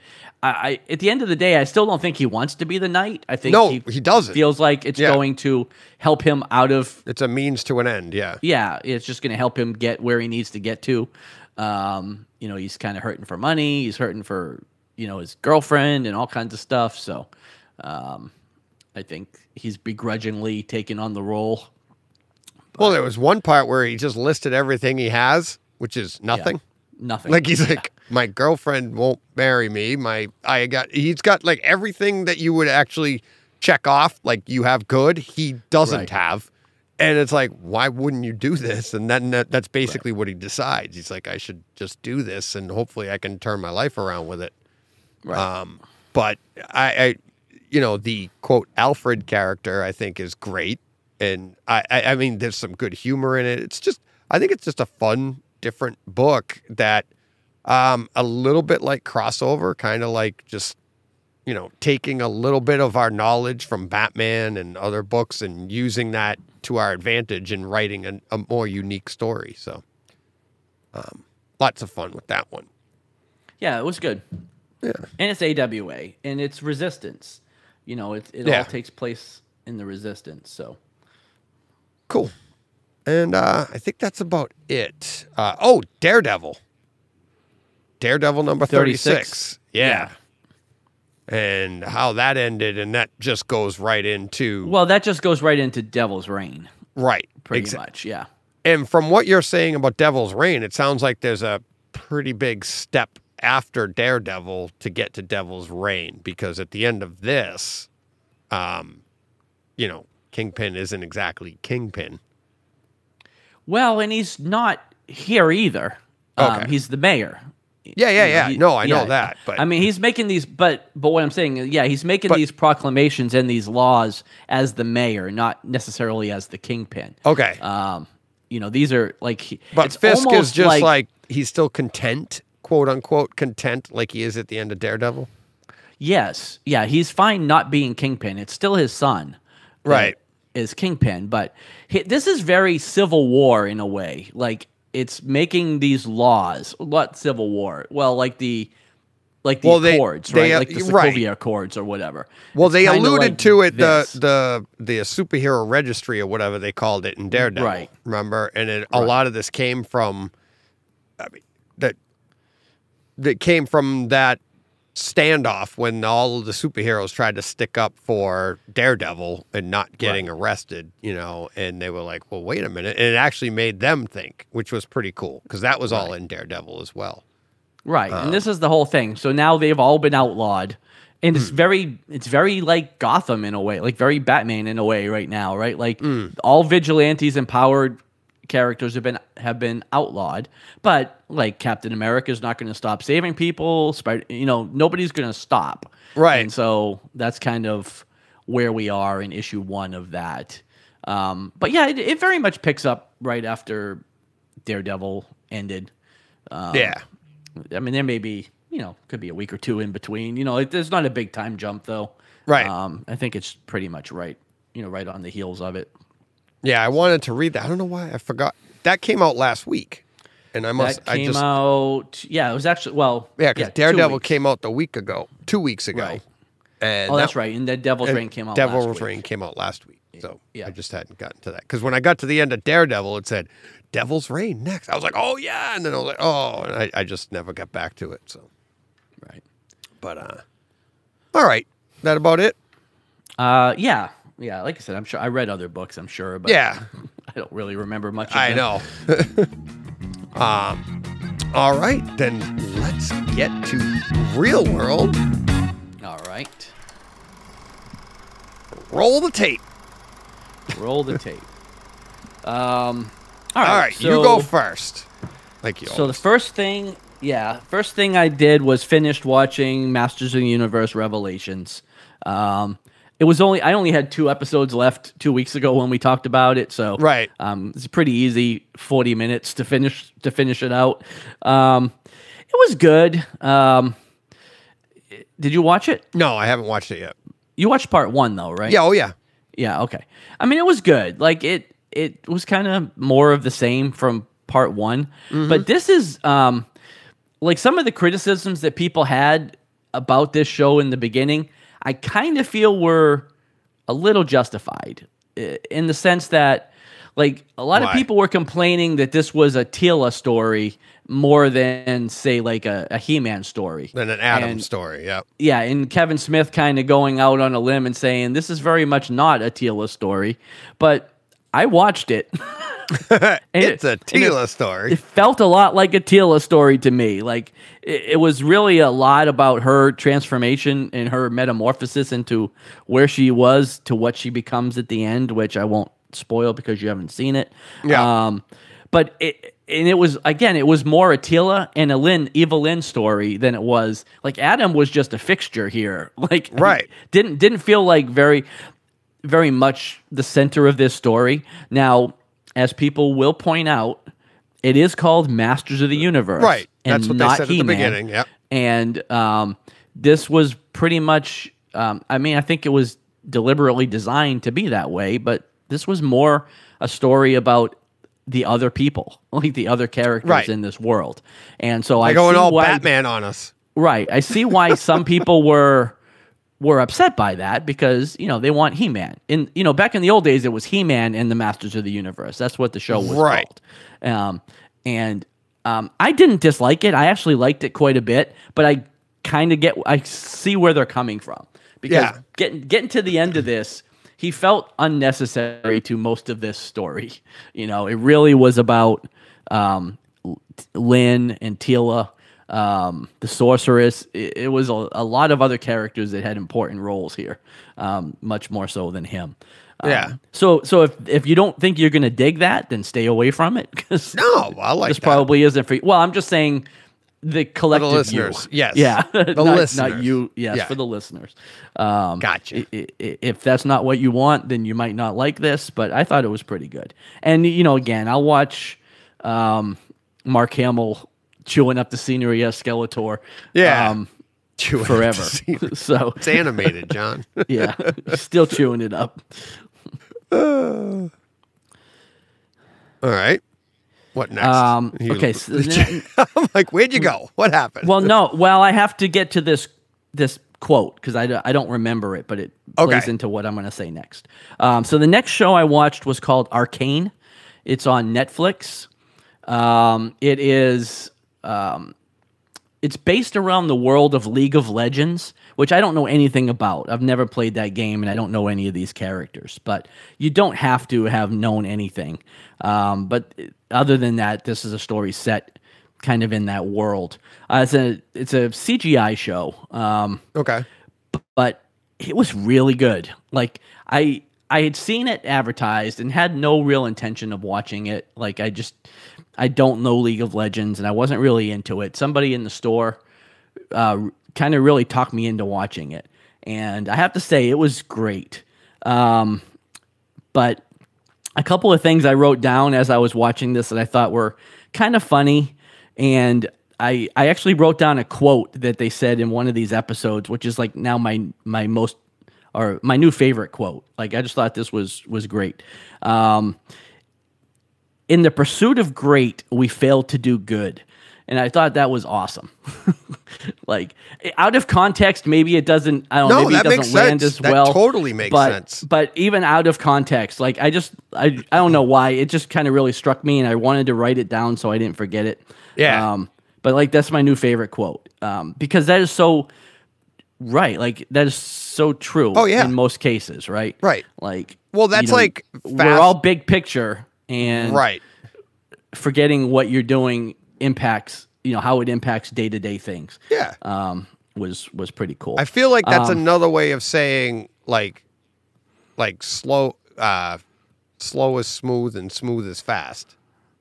I, I at the end of the day, I still don't think he wants to be the knight. I think No, he, he doesn't. Feels like it's Yeah. going to help him out of. It's a means to an end. Yeah. Yeah, it's just going to help him get where he needs to get to. Um, you know, he's kind of hurting for money. He's hurting for, you know, his girlfriend and all kinds of stuff. So, um, I think he's begrudgingly taking on the role. Well, there was one part where he just listed everything he has, which is nothing. Yeah, nothing. Like he's Yeah. like, my girlfriend won't marry me. My I got. He's got like everything that you would actually check off. Like you have good. He doesn't Right. have. And it's like, why wouldn't you do this? And then that, that's basically right. what he decides. He's like, I should just do this, and hopefully I can turn my life around with it. Right. Um, but I, I, you know, the quote Alfred character I think is great, and I, I, I mean, there's some good humor in it. It's just, I think it's just a fun, different book that, um, a little bit like crossover, kind of like just, you know, taking a little bit of our knowledge from Batman and other books and using that to our advantage and writing a, a more unique story. So, um, lots of fun with that one. Yeah, it was good. Yeah. And it's A W A, and it's Resistance. You know, it, it Yeah. all takes place in the Resistance, so. Cool. And uh, I think that's about it. Uh, oh, Daredevil. Daredevil number thirty-six. thirty-six. Yeah. And how that ended, and that just goes right into... Well, that just goes right into Devil's Reign. Right. Pretty Exa- much, yeah. And from what you're saying about Devil's Reign, it sounds like there's a pretty big step after Daredevil to get to Devil's Reign, because at the end of this, um, you know, Kingpin isn't exactly Kingpin. Well, and he's not here either. Um, Okay. he's the mayor. Yeah, yeah, You know, yeah. he- no, I yeah. know that. But I mean, he's making these, but but what I'm saying, is, yeah, he's making But- these proclamations and these laws as the mayor, not necessarily as the Kingpin. okay. Um, you know, these are like, he- But it's Fisk is almost just like, like he's still content, quote unquote, content like he is at the end of Daredevil. yes, yeah, he's fine not being Kingpin. It's still his son, that Right. is Kingpin, but he, this is very Civil War in a way. Like it's making these laws. What Civil War? Well, like the like the Well, they- Accords, they, right? uh, Like the right. Sokovia Accords or whatever. Well, It's they kinda alluded like to it, this. the the the superhero registry or whatever they called it in Daredevil. Right. Remember? And it, a Right. lot of this came from, I mean, that that came from that standoff when all of the superheroes tried to stick up for Daredevil and not getting Right. arrested, you know, and they were like, well, wait a minute. And it actually made them think, which was pretty cool, because that was all in Daredevil as well. Right, Um, and this is the whole thing. So now they've all been outlawed, and Hmm. it's very, it's very like Gotham in a way, like very Batman in a way right now, right? Like Hmm. all vigilantes and powered characters have been have been outlawed, but like Captain America is not going to stop saving people. Spider, you know, nobody's going to stop. Right. And so that's kind of where we are in issue one of that. Um, but yeah, it, it very much picks up right after Daredevil ended. Um, Yeah. I mean, there may be, you know, could be a week or two in between. You know, it, there's not a big time jump though. Right. Um, I think it's pretty much right, you know, right on the heels of it. Yeah, I wanted to read that. I don't know why I forgot. That came out last week, and I must. That came I just out. Yeah, it was actually well. yeah, because two Daredevil weeks. came out the week ago, two weeks ago. Right. And Oh, that- that's right. And then Devil's and Reign came out. Devil's last week. Reign came out last week, so Yeah. I just hadn't gotten to that. Because when I got to the end of Daredevil, it said Devil's Reign next. I was like, oh yeah, and then I was like, oh, and I, I just never got back to it. So, Right. but uh, all right, that about it. Uh, yeah, yeah. Like I said, I'm sure I read other books. I'm sure, but Yeah, I don't really remember much. Of I them. know. um, all right, then let's get to real world. All right. Roll the tape. Roll the tape. Um. All right, you so- go first. Like you. So the always first thing, yeah, first thing I did was finished watching Masters of the Universe Revelations. Um, it was only I only had two episodes left two weeks ago when we talked about it, so Right. Um, it's pretty easy, forty minutes to finish to finish it out. Um, it was good. Um, did you watch it? No, I haven't watched it yet. You watched part one though, right? Yeah. Oh yeah. Yeah, okay. I mean, it was good. Like it, it was kind of more of the same from part one, Mm-hmm. but this is um, like some of the criticisms that people had about this show in the beginning, I kind of feel were a little justified i- in the sense that, like, a lot Why? of people were complaining that this was a Tila story more than, say, like a, a He-Man story. Than an Adam And- story, yeah. Yeah, and Kevin Smith kind of going out on a limb and saying this is very much not a Tila story, but I watched it. And It's it- a and it- Tila story. It felt a lot like a Tila story to me. Like it, it was really a lot about her transformation and her metamorphosis into where she was to what she becomes at the end, which I won't spoil because you haven't seen it. Yeah. Um, but it and it was again, it was more a Tila and a Lynn, Eva Lynn story than it was like Adam was just a fixture here. Like Right. didn't didn't feel like very very much the center of this story. Now, as people will point out, it is called Masters of the Universe. Right. And That's what they not said at the He-Man. beginning, yep. And um, this was pretty much, um, I mean, I think it was deliberately designed to be that way, but this was more a story about the other people, like the other characters Right. in this world. And so I They're going see all why, Batman on us. Right. I see why some people were were upset by that because, you know, they want He-Man. In you know, back in the old days it was He-Man and the Masters of the Universe. That's what the show was Right. called. Um and um I didn't dislike it. I actually liked it quite a bit, but I kind of get I see where they're coming from. Because Yeah. getting getting to the end of this, he felt unnecessary to most of this story. You know, it really was about um Lynn and Tila, um, the sorceress. It, it was a, a lot of other characters that had important roles here, um, much more so than him. Um, Yeah. So, so if if you don't think you're gonna dig that, then stay away from it. Because No, I like this that. probably isn't for you. Well, I'm just saying the collective listeners, you. yes. Yeah. The not, listeners. not you. Yes, Yeah. for the listeners. Um, Gotcha. i- i- If that's not what you want, then you might not like this. But I thought it was pretty good. And you know, again, I'll watch um, Mark Hamill chewing up the scenery as Skeletor. Yeah. Um, Chewing up forever. the scenery. So It's animated, John. yeah, still chewing it up. All right. What next? Um, You- okay, so then- I'm like, where'd you go? What happened? Well, no. Well, I have to get to this this quote because I, don't- I don't remember it, but it plays Okay. into what I'm going to say next. Um, so the next show I watched was called Arcane. It's on Netflix. Um, it is um, it's based around the world of League of Legends, which I don't know anything about. I've never played that game, and I don't know any of these characters. But you don't have to have known anything. Um, but other than that, this is a story set kind of in that world. Uh, it's a it's a C G I show, um, okay. but it was really good. Like I I had seen it advertised and had no real intention of watching it. Like I just I don't know League of Legends, and I wasn't really into it. Somebody in the store uh, kind of really talked me into watching it, and I have to say it was great. Um, but a couple of things I wrote down as I was watching this that I thought were kind of funny, and I I actually wrote down a quote that they said in one of these episodes, which is like now my my most or my new favorite quote. Like I just thought this was was great. Um, in the pursuit of great, we fail to do good. And I thought that was awesome. Like out of context, maybe it doesn't. I don't know. No, Maybe it that doesn't makes land sense. as That well. totally makes but, sense. But even out of context, like I just, I, I don't know why it just kind of really struck me, and I wanted to write it down so I didn't forget it. Yeah. Um, but like that's my new favorite quote um, because that is so right. Like that is so true. Oh, yeah. In most cases, right? Right. Like Well, that's you know, like we're fast- all big picture, and Right. forgetting what you're doing impacts, you know, how it impacts day to day things. Yeah. Um, was was pretty cool. I feel like that's Um, another way of saying like like slow uh slow is smooth and smooth is fast.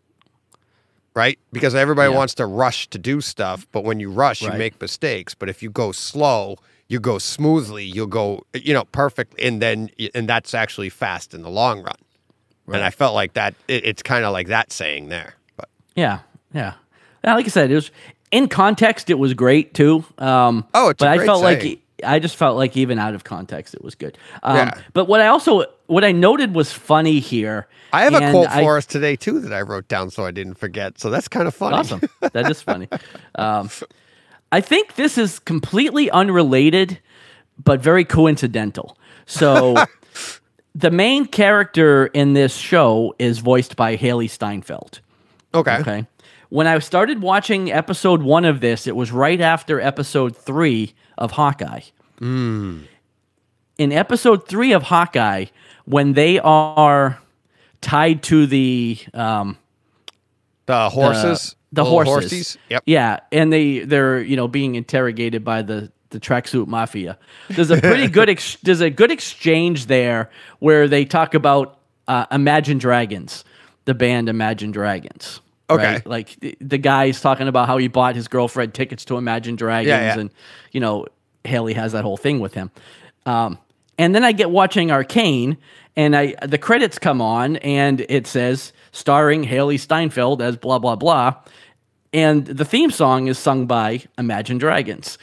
Right? Because everybody Yeah. wants to rush to do stuff, but when you rush, you Right. make mistakes. But if you go slow, you go smoothly, you'll go, you know, perfect, and then and that's actually fast in the long run. Right. And I felt like that it, it's kind of like that saying there. But Yeah, yeah. Now, like I said, it was in context. It was great too. Um, Oh, it's a but I great felt saying. like I just felt like even out of context, it was good. Um, Yeah. But what I also what I noted was funny here. I have a and quote I- for us today too that I wrote down so I didn't forget. So that's kind of funny. Awesome. That is funny. Um, I think this is completely unrelated, but very coincidental. So the main character in this show is voiced by Haley Steinfeld. Okay. Okay. When I started watching episode one of this, it was right after episode three of Hawkeye. Mm. In episode three of Hawkeye, when they are tied to the um, The horses. the Little horses, horsies? Yep. yeah, and they they're you know being interrogated by the the tracksuit mafia. There's a pretty good ex- there's a good exchange there where they talk about uh, Imagine Dragons, the band Imagine Dragons. Okay. Right? Like the, the guy's talking about how he bought his girlfriend tickets to Imagine Dragons, Yeah, yeah. and you know Haley has that whole thing with him. Um, and then I get watching Arcane, and I the credits come on, and it says starring Haley Steinfeld as blah blah blah, and the theme song is sung by Imagine Dragons.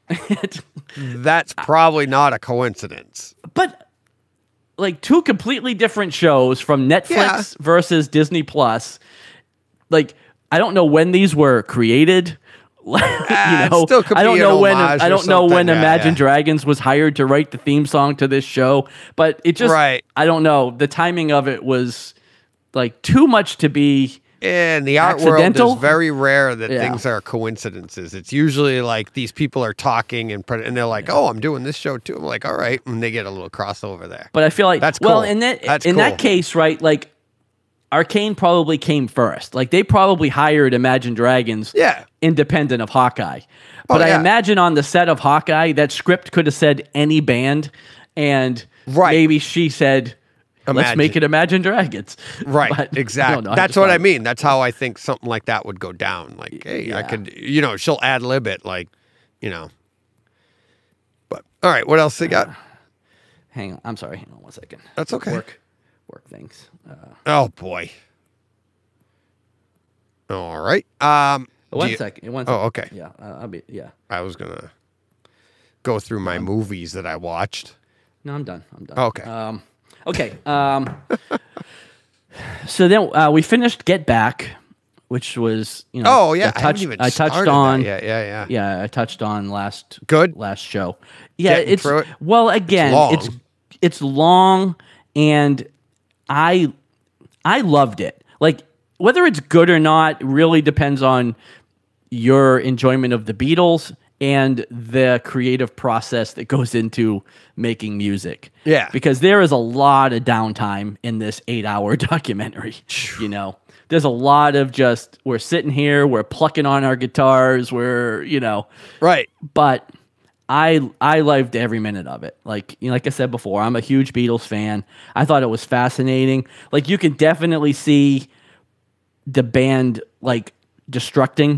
That's probably not a coincidence. But like two completely different shows from Netflix Yeah. versus Disney Plus. Like I don't know when these were created. you Ah, it know, still could I don't be know an when homage I or don't know when something. Yeah, Imagine yeah. Dragons was hired to write the theme song to this show, but it just Right. I don't know. The timing of it was like too much to be In the art world, Accidental? it's very rare that Yeah. things are coincidences. It's usually like these people are talking and pre- and they're like, "Oh, I'm doing this show too." I'm like, "All right," and they get a little crossover there. But I feel like That's well, cool. in that That's in cool. that case, right? Like Arcane probably came first. Like they probably hired Imagine Dragons, Yeah. independent of Hawkeye. But Oh, yeah. I imagine on the set of Hawkeye, that script could have said any band, and Right. maybe she said, "Let's Imagine. make it Imagine Dragons." Right, But, exactly. no, no, I That's just what I thought- mean. That's how I think something like that would go down. Like, hey, I Yeah. could, you know, she'll ad lib it, like, you know. But all right, what else they got? Hang on, I'm sorry. Hang on one second. That's okay. Work, work things. Uh, Oh boy. All right. Um, do one you- second. One Oh, second. okay. Yeah, uh, I'll be. Yeah. I was gonna go through my movies that I watched. No, I'm done. I'm done. Okay. Um, okay. Um, so then uh, we finished Get Back, which was you know. Oh yeah, I I haven't touched. even I touched started on. that. Yeah, yeah, yeah. Yeah, I touched on last. Good? Last show. Yeah, Getting it's through it? well again. long. It's it's long, and I I loved it. Like whether it's good or not really depends on your enjoyment of the Beatles and the creative process that goes into making music. Yeah. Because there is a lot of downtime in this eight-hour documentary, you know. There's a lot of just we're sitting here, we're plucking on our guitars, we're, you know, Right. but I I loved every minute of it. Like you know, like I said before, I'm a huge Beatles fan. I thought it was fascinating. Like you can definitely see the band like destructing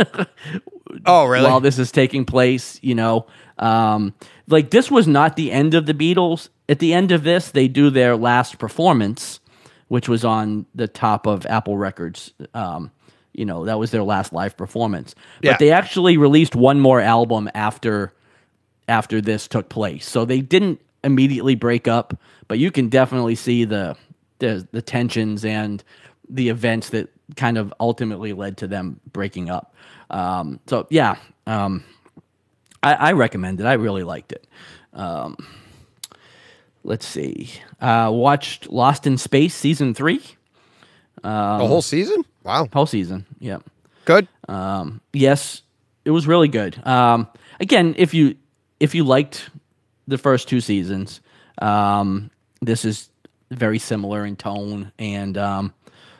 Oh, really? while this is taking place, you know. Um, like this was not the end of the Beatles. At the end of this, they do their last performance, which was on the top of Apple Records. Um, you know, that was their last live performance. But Yeah. they actually released one more album after after this took place. So they didn't immediately break up, but you can definitely see the the, the tensions and the events that kind of ultimately led to them breaking up. Um, so yeah, um, I, I recommend it. I really liked it. Um, let's see. Uh, watched Lost in Space season three, the whole season? Wow. whole season. Yeah. Good. Um, yes, it was really good. Um, again, if you if you liked the first two seasons, um, this is very similar in tone, and um,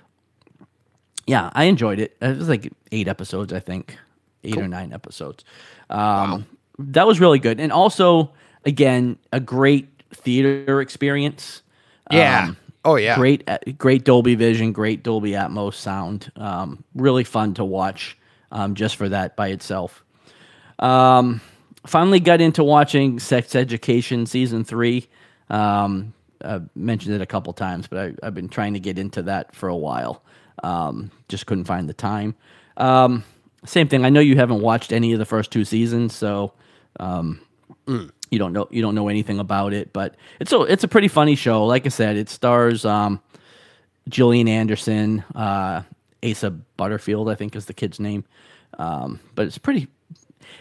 yeah, I enjoyed it. It was like eight episodes, I think, eight or nine episodes. Um, That was really good, and also again a great theater experience. Yeah. Um, oh, yeah. Great, uh, great Dolby Vision, great Dolby Atmos sound. Um, really fun to watch, um, just for that by itself. Um, finally got into watching Sex Education season three. Um, I mentioned it a couple times, but I, I've been trying to get into that for a while. Um, just couldn't find the time. Um, same thing. I know you haven't watched any of the first two seasons, so um, you don't know you don't know anything about it. But it's a it's a pretty funny show. Like I said, it stars um, Gillian Anderson, uh, Asa Butterfield, I think is the kid's name. Um, but it's pretty.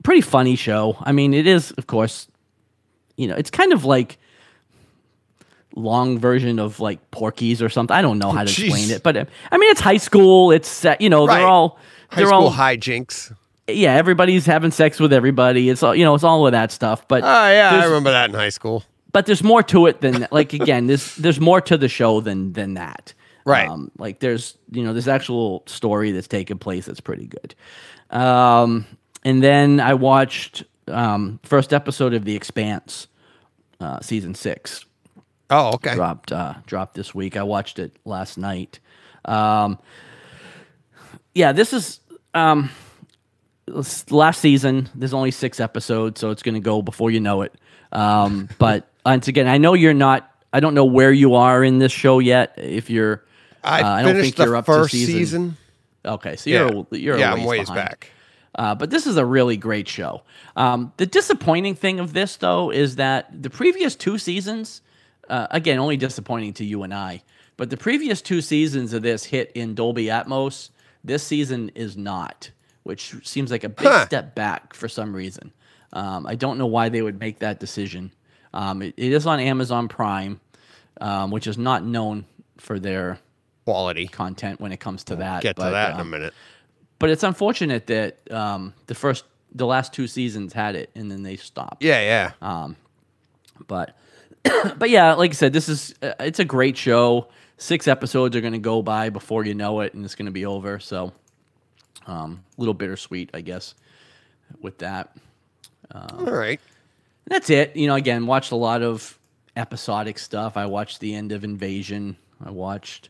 pretty funny show. I mean, it is, of course, you know, it's kind of like long version of like Porky's or something. I don't know how to Jeez. explain it, but uh, I mean, it's high school. It's uh, you know, Right. they're all High they're school all hijinks. yeah. Everybody's having sex with everybody. It's all you know. It's all of that stuff. But Oh, yeah, I there's- remember that in high school. but there's more to it than like again. There's there's more to the show than than that. Right. Um, like there's you know there's actual story that's taking place that's pretty good. Um, and then I watched um, first episode of The Expanse, uh, season six. Oh, okay. dropped uh, dropped this week. I watched it last night. Um, yeah, this is um, this last season. There's only six episodes, so it's going to go before you know it. Um, but once again, I know you're not. I don't know where you are in this show yet. If you're, I uh, I don't finished think you're the up first to season. season. Okay, so you're yeah, you're yeah a ways I'm ways behind. back. Uh, but this is a really great show. Um, the disappointing thing of this, though, is that the previous two seasons, uh, again, only disappointing to you and I, but the previous two seasons of this hit in Dolby Atmos. This season is not, which seems like a big Huh. step back for some reason. Um, I don't know why they would make that decision. Um, it, it is on Amazon Prime, um, which is not known for their Quality. content when it comes to that. Get to but, that in a um, minute. But it's unfortunate that um, the first, the last two seasons had it, and then they stopped. Yeah, yeah. Um, but, but yeah, like I said, this is uh, it's a great show. Six episodes are going to go by before you know it, and it's going to be over. So, um, a little bittersweet, I guess, with that. All right. That's it. You know, again, watched a lot of episodic stuff. I watched the end of Invasion. I watched.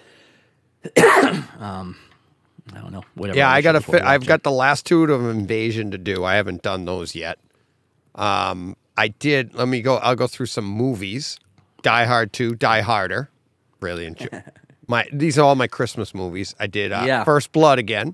um, I don't know. Whatever. Yeah, other I got to. shows we're Fi- I've watching. got the last two of Invasion to do. I haven't done those yet. Um, I did. Let me go. I'll go through some movies. Die Hard two, Die Harder. Really enjoy. my these are all my Christmas movies. I did. Uh, Yeah. First Blood again.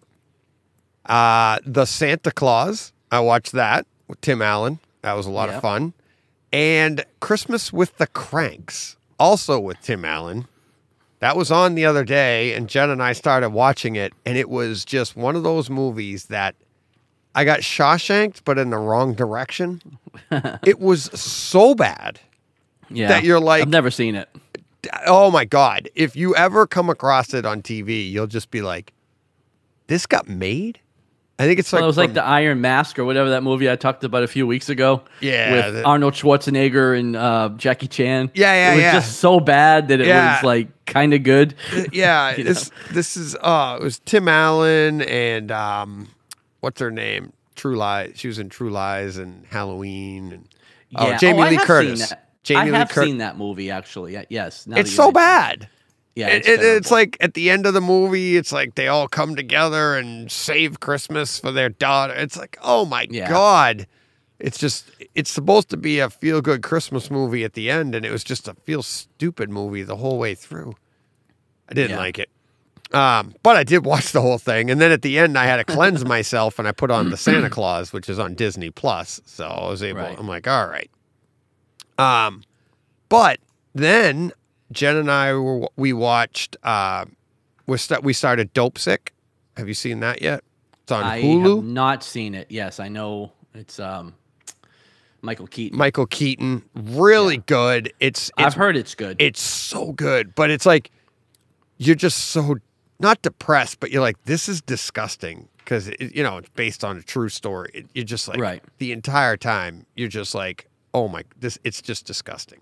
Uh, The Santa Claus. I watched that with Tim Allen. That was a lot Yep. of fun. And Christmas with the Cranks, also with Tim Allen. That was on the other day, and Jen and I started watching it, and it was just one of those movies that I got Shawshanked, but in the wrong direction. It was so bad Yeah, that you're like- I've never seen it. oh my God. If you ever come across it on T V, you'll just be like, this got made? I think it's like, Well, it was like from- the Iron Mask or whatever that movie I talked about a few weeks ago. Yeah, with the- Arnold Schwarzenegger and uh, Jackie Chan. Yeah, yeah, It was yeah. just so bad that it Yeah. was like kind of good. yeah, You this this is uh it was Tim Allen and um what's her name? True Lies. She was in True Lies and Halloween and oh, Yeah. Jamie I Lee have Curtis. Seen that. Jamie I Lee have Cur- seen that movie actually. y- Yes. now that It's you so mention it. bad. Yeah, It, it's, it, it's terrible. like at the end of the movie, it's like they all come together and save Christmas for their daughter. It's like, oh my Yeah. God. It's just, it's supposed to be a feel good Christmas movie at the end, and it was just a feel stupid movie the whole way through. I didn't Yeah. like it. Um, but I did watch the whole thing. And then at the end, I had to cleanse myself, and I put on the Santa Claus, which is on Disney Plus. So I was able, Right. I'm like, all right. Um, but then Jen and I were we watched uh we st- we started Dope Sick. Have you seen that yet? It's on I Hulu. have not seen it. Yes, I know it's um, Michael Keaton. Michael Keaton, really good. It's, it's I've heard it's good. it's so good, but it's like you're just so not depressed, but you're like, this is disgusting because you know it's based on a true story. It, you're just like Right. the entire time you're just like, oh my, this it's just disgusting.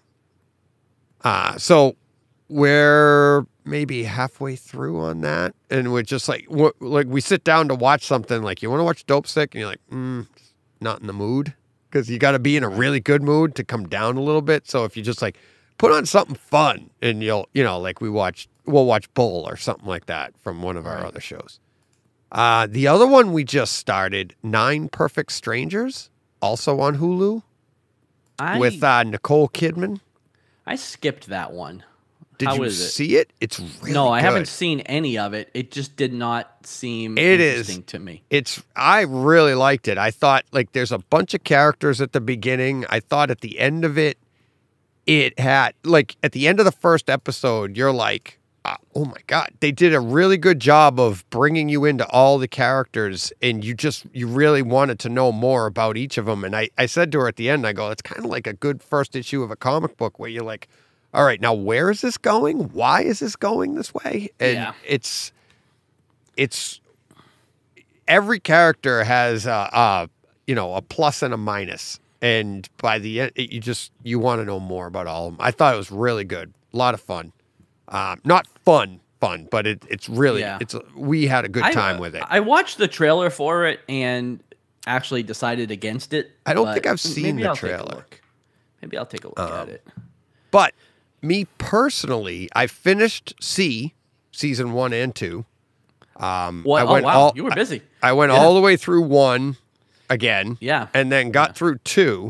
Uh so we're maybe halfway through on that, and we're just like, what, like we sit down to watch something. Like, you want to watch Dope Sick, and you're like, mm, not in the mood, because you got to be in a really good mood to come down a little bit. So if you just like put on something fun, and you'll, you know, like we watch, we'll watch Bull or something like that from one of our Right. other shows. Uh, the other one we just started, Nine Perfect Strangers, also on Hulu I, with uh, Nicole Kidman. I skipped that one. Did How you is it? see it? It's really no, I good. haven't seen any of it. It just did not seem It is. interesting to me. It's I really liked it. I thought like there's a bunch of characters at the beginning. I thought at the end of it, it had like at the end of the first episode, you're like, uh, oh my God, they did a really good job of bringing you into all the characters, and you just, you really wanted to know more about each of them. And I, I said to her at the end, I go, it's kind of like a good first issue of a comic book where you're like, all right, now where is this going? Why is this going this way? And Yeah. it's, it's, every character has a, a, you know, a plus and a minus. And by the end, you just, you want to know more about all of them. I thought it was really good. A lot of fun. Um, not fun, fun, but it, it's really, Yeah. it's, we had a good I, time with it. I watched the trailer for it and actually decided against it. I don't but think I've seen maybe the I'll take a trailer. look. Maybe I'll take a look Um, at it. But me personally, I finished C, season one and two. Um, What? I Oh, went wow. all, You were busy. I went Yeah. all the way through one again. Yeah. And then got Yeah. through two,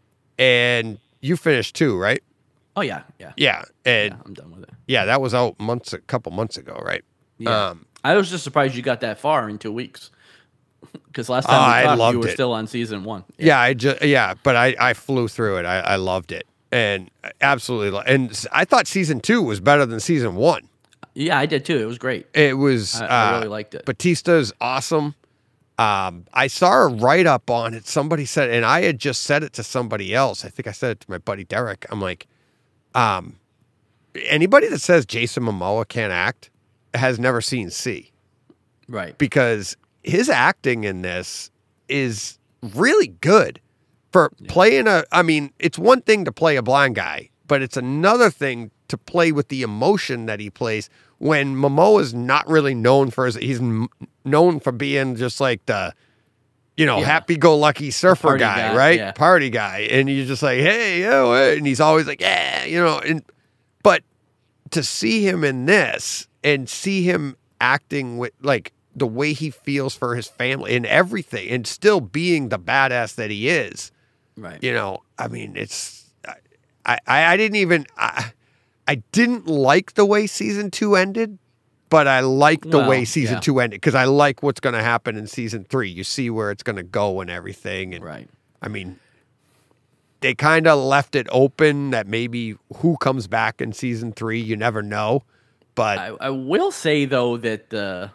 and you finished two, right? Oh, yeah. Yeah. Yeah. And Yeah, I'm done with it. yeah, that was out months, a couple months ago, right? Yeah. Um, I was just surprised you got that far in two weeks. Because last Oh, time we I talked, loved you were it. still on season one. Yeah, I just yeah, but I I flew through it. I, I loved it, and absolutely, lo- and s- I thought season two was better than season one. Yeah, I did too. It was great. It was. I, I uh, really liked it. Batista's awesome. Um, I saw a write up on it. Somebody said, and I had just said it to somebody else. I think I said it to my buddy Derek. I'm like, um, anybody that says Jason Momoa can't act has never seen C, Right. because his acting in this is really good for playing a, I mean, it's one thing to play a blind guy, but it's another thing to play with the emotion that he plays when Momoa is not really known for his, he's m- known for being just like the, you know, Yeah. happy-go-lucky surfer party guy, guy, right? yeah. Party guy. And you're just like, hey, yo, hey, and he's always like, yeah, you know, and, but to see him in this and see him acting with like the way he feels for his family and everything, and still being the badass that he is, Right. you know, I mean, it's, I, I, I didn't even, I, I didn't like the way season two ended, but I like the Well, way season yeah. two ended because I like what's going to happen in season three. You see where it's going to go and everything. And Right. I mean, they kind of left it open that maybe who comes back in season three, you never know. But I, I will say though that the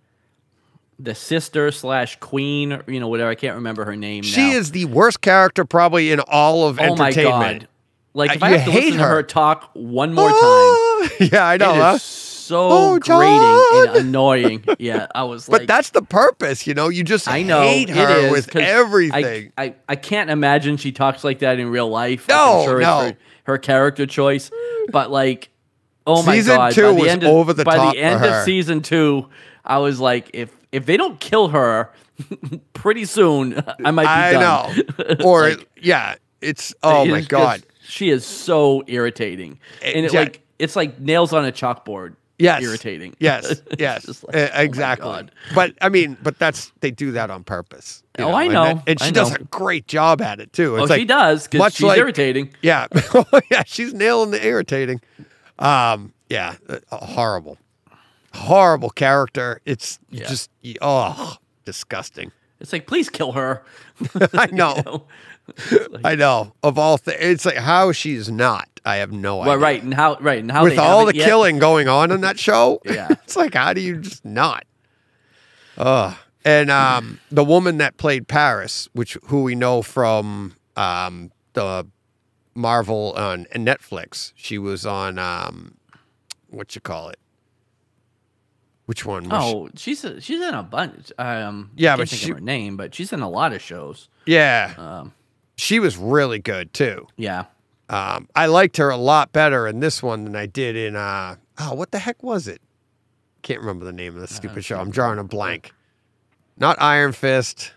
the sister slash queen, or, you know, whatever, I can't remember her name. she now. is the worst character probably in all of Oh my entertainment. god! Like if Uh, I you have to hate listen to her. her talk one more time, Oh, yeah, I know. it is Huh? so Oh, grating John! and annoying. Yeah, I was But like, that's the purpose, you know. You just I know hate it her is, with 'cause everything. I, I I can't imagine she talks like that in real life. Like, No, I'm sure no. it's her, her character choice, but like, oh my Season god! two by the was end of, over the by top the for end her. of season two, I was like, if if they don't kill her pretty soon, I might be I done. know. Or Like, yeah, it's oh it my is god. just- she is so irritating, Eh, and it, yeah. like it's like nails on a chalkboard. Yes. irritating. Yes, yes, Just like, eh, oh my exactly. God. But I mean, but that's they do that on purpose. you Oh, I and know, that- and she I does know. a great job at it too. It's Oh, like, she does because much she's like- irritating. Yeah, yeah, she's nailing the irritating. Um, yeah, uh, horrible, horrible character. It's you Yeah. just you- oh, disgusting. It's like, please kill her. I know. You know? It's like- I know. Of all things, it's like how she's not. I have no idea. well, right, and how right and how With they all the haven't yet- killing going on in that show, Yeah. it's like how do you just not? Ugh. And um, the woman that played Paris, which who we know from um, the Marvel on Netflix, she was on um, what you call it? Which one? was she- Oh, she's a, she's in a bunch. Um, Yeah, I can't but think she- of her name, but she's in a lot of shows. yeah, Um, she was really good too. yeah, Um, I liked her a lot better in this one than I did in uh oh, what the heck was it? Can't remember the name of the stupid show. I'm drawing a blank. Not Iron Fist.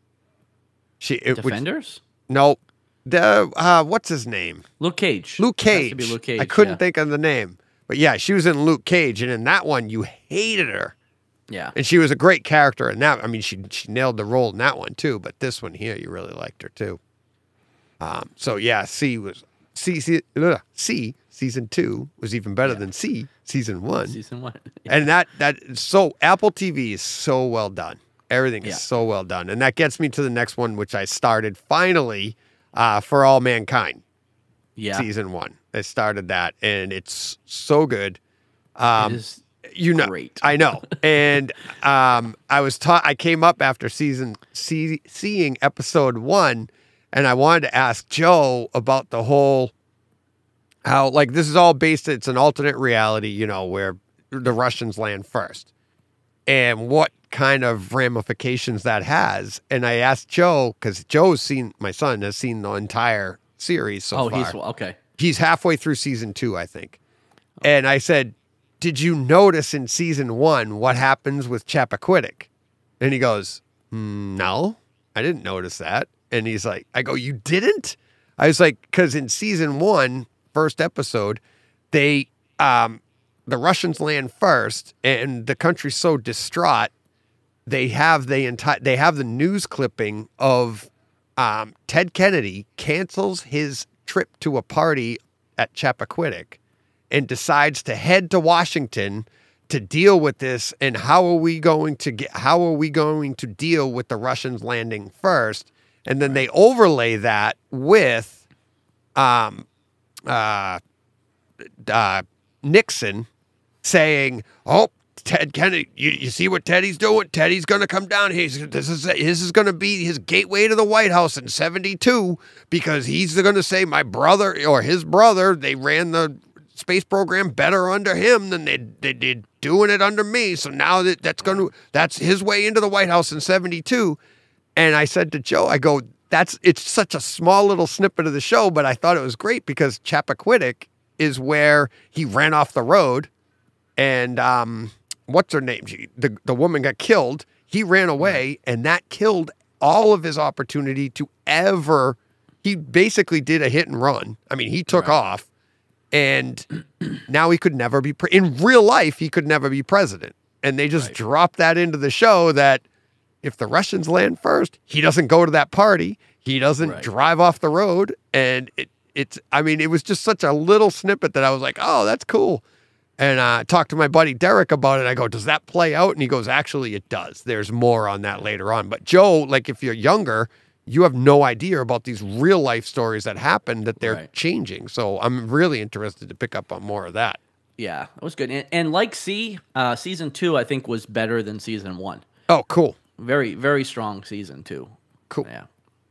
She it, which, Defenders. nope. The uh, what's his name? Luke Cage. Luke Has to Cage. be Luke Cage. I couldn't yeah. think of the name, but yeah, she was in Luke Cage, and in that one, you hated her, Yeah, and she was a great character in that. I mean, she she nailed the role in that one too. But this one here, you really liked her too. Um, so yeah, C was C C, ugh, C season two was even better than C season one. season one. And that that so Apple T V is so well done. Everything is Yeah. so well done, and that gets me to the next one, which I started finally uh, for All Mankind Yeah, season one. I started that, and it's so good. Um, it is you know, great. I know. And um, I was taught. I came up after season see, seeing episode one, and I wanted to ask Joe about the whole how like this is all based. It's an alternate reality, you know, where the Russians land first, and what kind of ramifications that has. And I asked Joe because Joe's seen my son has seen the entire series so oh, far. he's okay. He's halfway through season two, I think. And I said, did you notice in season one what happens with Chappaquiddick? And he goes, mm, no, I didn't notice that. And he's like, I go, you didn't? I was like, because in season one, first episode, they, um, the Russians land first, and the country's so distraught, they have the entire, they have the news clipping of um, Ted Kennedy cancels his trip to a party at Chappaquiddick and decides to head to Washington to deal with this. And how are we going to get, how are we going to deal with the Russians landing first? And then they overlay that with, um, uh, uh, Nixon saying, oh, Ted Kennedy, you, you see what Teddy's doing? Teddy's going to come down here. He's, this is this is going to be his gateway to the White House in seventy-two because he's going to say my brother or his brother, they ran the space program better under him than they, they did doing it under me. So now that that's going to, that's his way into the White House in seventy-two. And I said to Joe, I go, that's, it's such a small little snippet of the show, but I thought it was great because Chappaquiddick is where he ran off the road and, um, what's her name? She, the, the woman got killed. He ran away, and that killed all of his opportunity to ever. He basically did a hit and run. I mean, he took right. off, and now he could never be pre- in real life. He could never be president, and they just right. dropped that into the show that if the Russians land first, he doesn't go to that party. He doesn't right. drive off the road, and it, it's. I mean, it was just such a little snippet that I was like, oh, that's cool. And I uh, talked to my buddy Derek about it. I go, does that play out? And he goes, actually, it does. There's more on that later on. But Joe, like if you're younger, you have no idea about these real life stories that happen that they're right. changing. So I'm really interested to pick up on more of that. Yeah, it was good. And, and like C, uh, season two, I think, was better than season one. Oh, cool. Very, very strong season two. Cool. Yeah.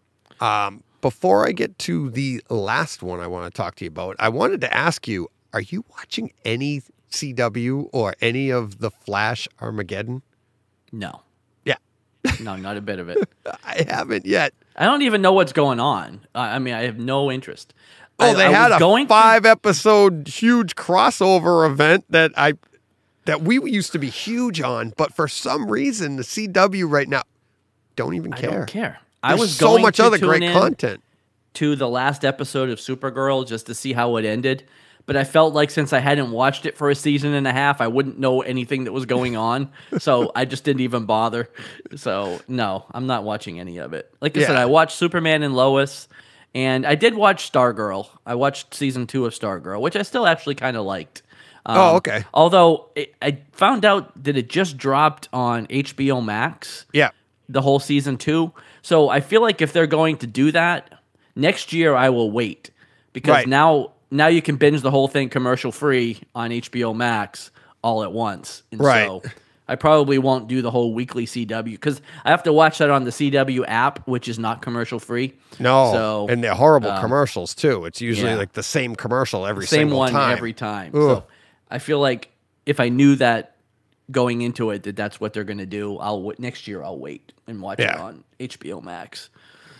Um, before I get to the last one I want to talk to you about, I wanted to ask you, are you watching any C W or any of the Flash Armageddon? No. Yeah. No, not a bit of it. I haven't yet. I don't even know what's going on. I I mean, I have no interest. Oh, I, they I had was a going five to... episode huge crossover event that I that we used to be huge on, but for some reason the C W right now don't even care. I don't care. There's I was so going much to other tune great in content. To the last episode of Supergirl just to see how it ended. But I felt like since I hadn't watched it for a season and a half, I wouldn't know anything that was going on. So I just didn't even bother. So no, I'm not watching any of it. Like I Yeah. said, I watched Superman and Lois, and I did watch Stargirl. I watched season two of Stargirl, which I still actually kind of liked. Um, Oh, okay. Although it, I found out that it just dropped on H B O Max. Yeah. The whole season two. So I feel like if they're going to do that, next year I will wait. Because Right. now... Now you can binge the whole thing commercial free on H B O Max all at once. And Right. so I probably won't do the whole weekly C W because I have to watch that on the C W app, which is not commercial free. No. So, and they're horrible um, commercials too. It's usually yeah. like the same commercial every same single one time. every time. Ugh. So I feel like if I knew that going into it that that's what they're going to do, I'll w- next year I'll wait and watch it Yeah. on H B O Max.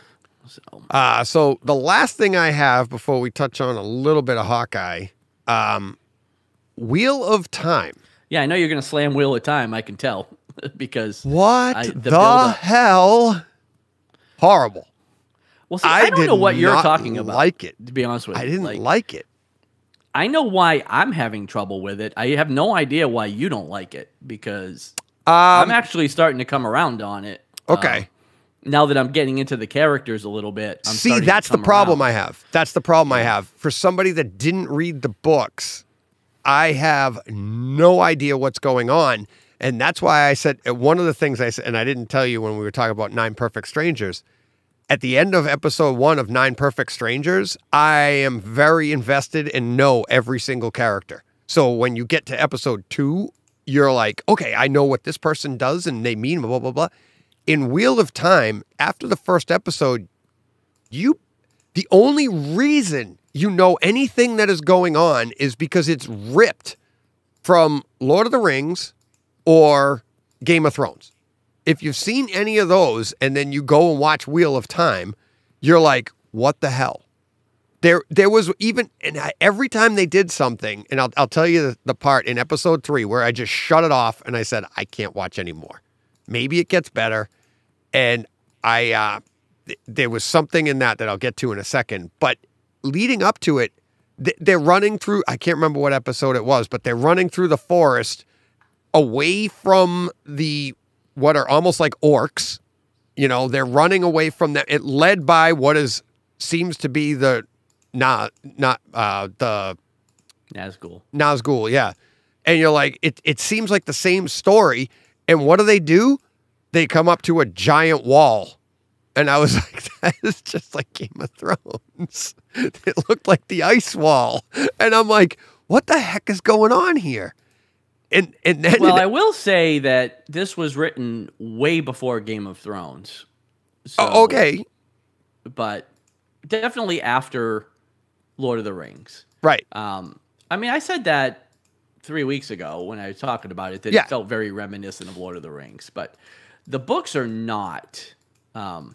So. Uh, so the last thing I have before we touch on a little bit of Hawkeye, um, Wheel of Time. Yeah, I know you're going to slam Wheel of Time. I can tell because What I, the, the build-up- hell? Horrible. Well, see, I, I don't did know what you're not talking about. like it. To be honest with you, I didn't like, it. I know why I'm having trouble with it. I have no idea why you don't like it because Um, I'm actually starting to come around on it. Okay. Um, now that I'm getting into the characters a little bit, I'm See, starting that's to the come problem around. I have. That's the problem I have. For somebody that didn't read the books, I have no idea what's going on. And that's why I said, uh, one of the things I said, and I didn't tell you when we were talking about Nine Perfect Strangers, at the end of episode one of Nine Perfect Strangers, I am very invested and know every single character. So when you get to episode two, you're like, okay, I know what this person does and they mean blah, blah, blah. In Wheel of Time, after the first episode, you, the only reason you know anything that is going on is because it's ripped from Lord of the Rings or Game of Thrones. If you've seen any of those and then you go and watch Wheel of Time, you're like, what the hell? There there was even, and I, every time they did something, and I'll, I'll tell you the, the part in episode three where I just shut it off and I said, I can't watch anymore. Maybe it gets better. And I, uh, th- there was something in that that I'll get to in a second. But leading up to it, th- they're running through, I can't remember what episode it was, but they're running through the forest away from the, what are almost like orcs. You know, they're running away from that. It led by what is, seems to be the, Not, not, uh, the Nazgul. Nazgul, yeah. And you're like, it, it seems like the same story. And what do they do? They come up to a giant wall. And I was like, that is just like Game of Thrones. It looked like the ice wall. And I'm like, what the heck is going on here? And, and then. Well, I will say that this was written way before Game of Thrones. So, oh, okay. But definitely after Lord of the Rings. Right. Um, I mean, I said that three weeks ago when I was talking about it, that Yeah. it felt very reminiscent of Lord of the Rings. But the books are not. Um,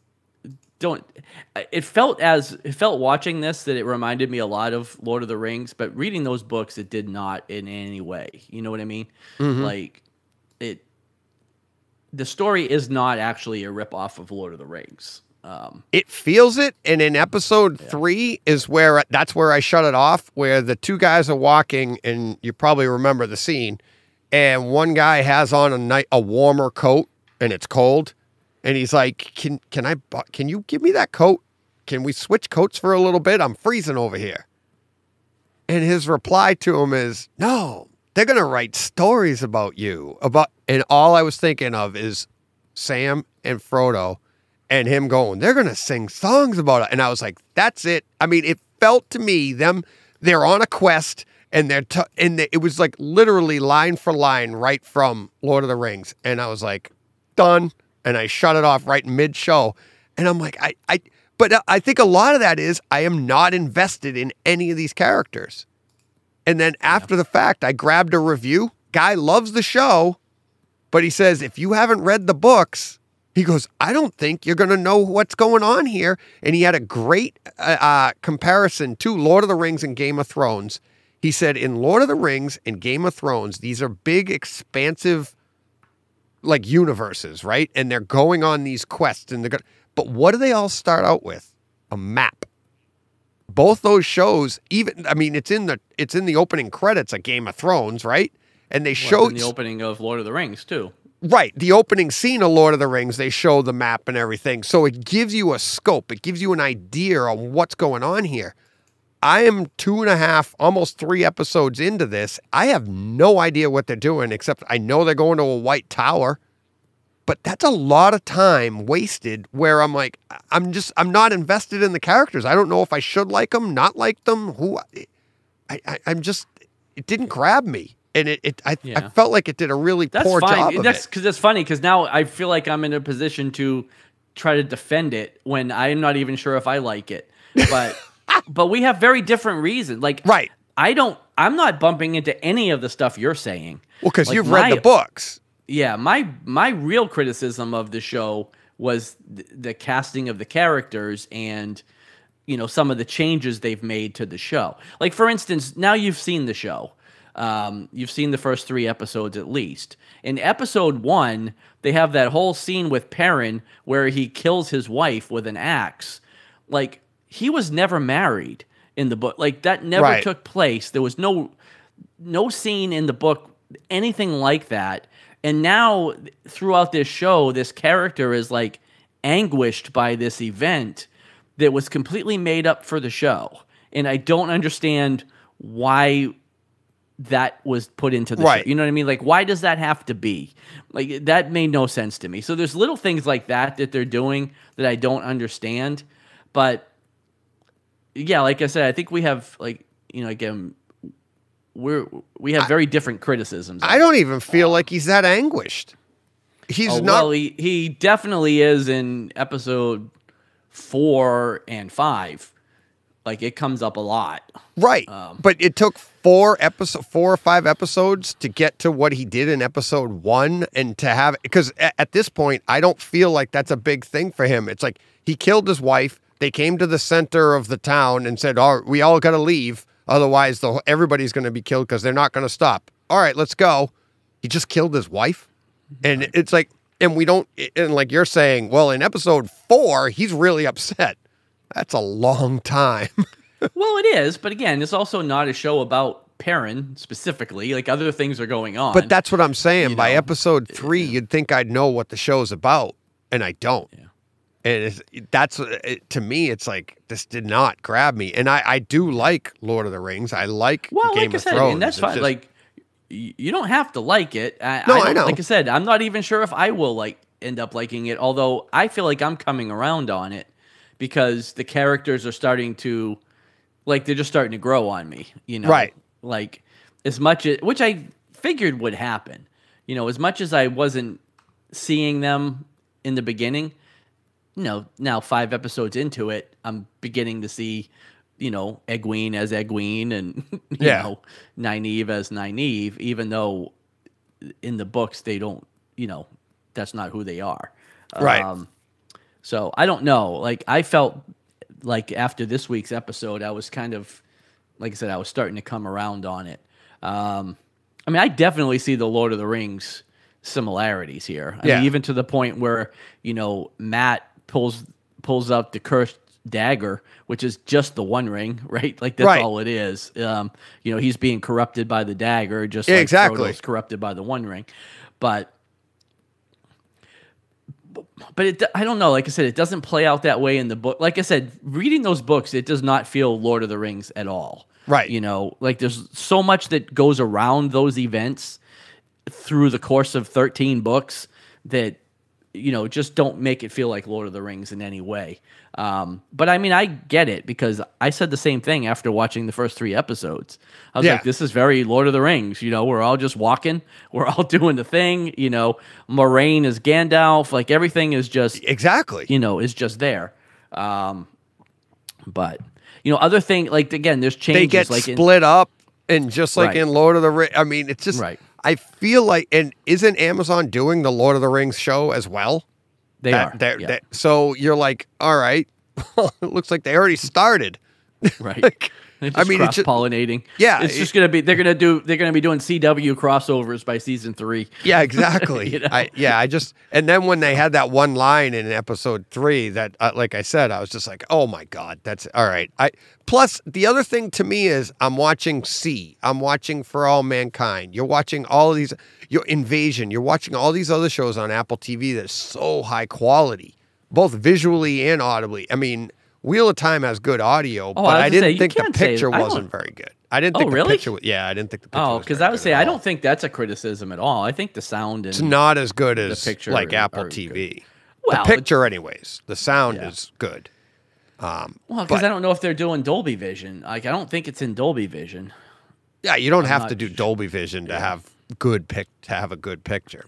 don't. It felt as it felt watching this that it reminded me a lot of Lord of the Rings, but reading those books, it did not in any way. You know what I mean? Mm-hmm. Like it. The story is not actually a ripoff of Lord of the Rings. Um, It feels it, and in episode yeah. three is where that's where I shut it off. Where the two guys are walking, and you probably remember the scene. And one guy has on a night a warmer coat, and it's cold, and he's like, "Can can I can you give me that coat? Can we switch coats for a little bit? I'm freezing over here." And his reply to him is, "No, they're gonna write stories about you about." And all I was thinking of is Sam and Frodo. And him going, they're going to sing songs about it. And I was like, that's it. I mean, it felt to me, them, they're on a quest, and they're, t- and they, it was like literally line for line right from Lord of the Rings. And I was like, done. And I shut it off right mid show. And I'm like, I, I, but I think a lot of that is I am not invested in any of these characters. And then after the fact, I grabbed a review. Guy loves the show, but he says, if you haven't read the books, he goes, I don't think you're going to know what's going on here. And he had a great uh, uh, comparison to Lord of the Rings and Game of Thrones. He said, in Lord of the Rings and Game of Thrones, these are big, expansive, like, universes, right? And they're going on these quests. And they're go- But what do they all start out with? A map. Both those shows, even, I mean, it's in the it's in the opening credits of Game of Thrones, right? And they show... in the opening of Lord of the Rings, too. Right. The opening scene of Lord of the Rings, they show the map and everything. So it gives you a scope. It gives you an idea on what's going on here. I am two and a half, almost three episodes into this. I have no idea what they're doing, except I know they're going to a white tower. But that's a lot of time wasted where I'm like, I'm just, I'm not invested in the characters. I don't know if I should like them, not like them. Who, I, I I'm just, it didn't grab me. And it, it I, yeah. I felt like it did a really That's poor fine. job of That's it. because it's funny because now I feel like I'm in a position to try to defend it when I'm not even sure if I like it. But but we have very different reasons. Like right. I don't. I'm not bumping into any of the stuff you're saying. Well, because like you've my, read the books. Yeah, my my real criticism of the show was th- the casting of the characters and you know some of the changes they've made to the show. Like for instance, now you've seen the show. Um, you've seen the first three episodes at least. In episode one, they have that whole scene with Perrin where he kills his wife with an axe. Like, he was never married in the book. Like, that never right. took place. There was no no scene in the book, anything like that. And now, throughout this show, this character is, like, anguished by this event that was completely made up for the show. And I don't understand why that was put into the right. show. You know what I mean? Like, why does that have to be? Like, that made no sense to me. So there's little things like that that they're doing that I don't understand. But, yeah, like I said, I think we have, like, you know, again, we're we have very different criticisms. I don't even feel like he's that anguished. He's Oh, not. well, he he definitely is in episode four and five. Like it comes up a lot. Right. Um, but it took four episode, four or five episodes to get to what he did in episode one, and to have, because at, at this point, I don't feel like that's a big thing for him. It's like he killed his wife. They came to the center of the town and said, "Oh, we all got to leave, otherwise, the everybody's going to be killed because they're not going to stop." All right, let's go. He just killed his wife, and right. It's like, and we don't, and like you're saying, well, in episode four, he's really upset. That's a long time. Well, it is, but again, it's also not a show about Perrin specifically. Like other things are going on. But that's what I'm saying. You By know, episode three, yeah. you'd think I'd know what the show's about, and I don't. Yeah. And it's, that's it, to me, it's like this did not grab me. And I, I do like Lord of the Rings. I like well, Game like I of said, Thrones. and that's It's fine. just- like y- you don't have to like it. I, No, I, I don't- know. Like I said, I'm not even sure if I will like end up liking it. Although I feel like I'm coming around on it because the characters are starting to, like, they're just starting to grow on me. You know, Right. Like as much as, which I figured would happen. You know, as much as I wasn't seeing them in the beginning. You know, now five episodes into it, I'm beginning to see, you know, Egwene as Egwene and, you Yeah. know, Nynaeve as Nynaeve, even though in the books they don't, you know, that's not who they are. Right. Um, so I don't know. Like, I felt like after this week's episode, I was kind of, like I said, I was starting to come around on it. Um, I mean, I definitely see the Lord of the Rings similarities here. I Yeah. mean, even to the point where, you know, Matt pulls pulls out the cursed dagger, which is just the One Ring, right? Like that's Right. all it is. Um, you know, he's being corrupted by the dagger, just Yeah, like exactly. Frodo's corrupted by the One Ring. But but it, I don't know. Like I said, it doesn't play out that way in the book. Like I said, reading those books, it does not feel Lord of the Rings at all. Right. You know, like there's so much that goes around those events through the course of thirteen books that, you know, just don't make it feel like Lord of the Rings in any way. Um, but I mean, I get it because I said the same thing after watching the first three episodes. I was Yeah. like, this is very Lord of the Rings. You know, we're all just walking. We're all doing the thing. You know, Moraine is Gandalf. Like everything is just, Exactly. you know, is just there. Um, but, you know, other thing, like, again, there's changes. They get like in- split up, and just like Right. in Lord of the Rings, I mean, it's just, Right. I feel like, and isn't Amazon doing the Lord of the Rings show as well? They That- are. that- yeah. that- so you're like, all right, it looks like they already started. Right. Like, They're I just mean, it's just- cross-pollinating. Yeah, It's it- just gonna be. They're gonna do. They're gonna be doing C W crossovers by season three. Yeah, exactly. You know? I, yeah, I just, and then when they had that one line in episode three that, uh, like I said, I was just like, oh my God, that's all right. I plus the other thing to me is I'm watching C, I'm watching For All Mankind. You're watching all of these, your Invasion. You're watching all these other shows on Apple T V that are so high quality, both visually and audibly. I mean, Wheel of Time has good audio, but I was I, gonna didn't say, you think the can't say- picture I wasn't don't- very good. I didn't Oh, think the really? picture was, yeah, I didn't think the picture Oh, was because very I would good say at I all. don't think that's a criticism at all. I think the sound and It's not as good as picture like are- Apple are T V. Well, the picture, anyways. The sound Yeah. is good. Um, well, because but- I don't know if they're doing Dolby Vision. Like I don't think it's in Dolby Vision. yeah, you don't I'm have not to do sh- Dolby Vision to yeah. have good pic to have a good picture.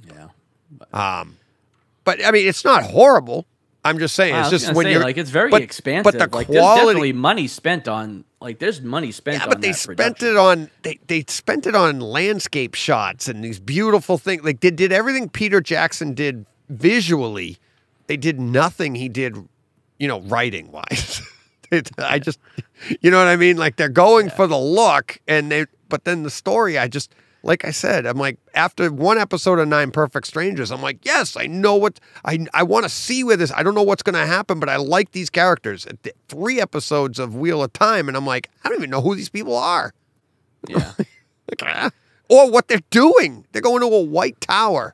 Yeah. Um, but I mean, it's not horrible. I'm just saying, I it's was just gonna when say, you're like it's very but, expansive. But the like there's quality, definitely money spent on. Like there's money spent. yeah, on but they that spent production. it on they they spent it on landscape shots and these beautiful things. Like they did everything Peter Jackson did visually. They did nothing he did, you know, writing wise. It, I just, you know what I mean? Like they're going Yeah. for the look, and they, but then the story, I just, like I said, I'm like, after one episode of Nine Perfect Strangers, I'm like, yes, I know what, I, I want to see where this, I don't know what's going to happen, but I like these characters. Th- Three episodes of Wheel of Time, and I'm like, I don't even know who these people are. Yeah. Like, ah, or what they're doing. They're going to a white tower.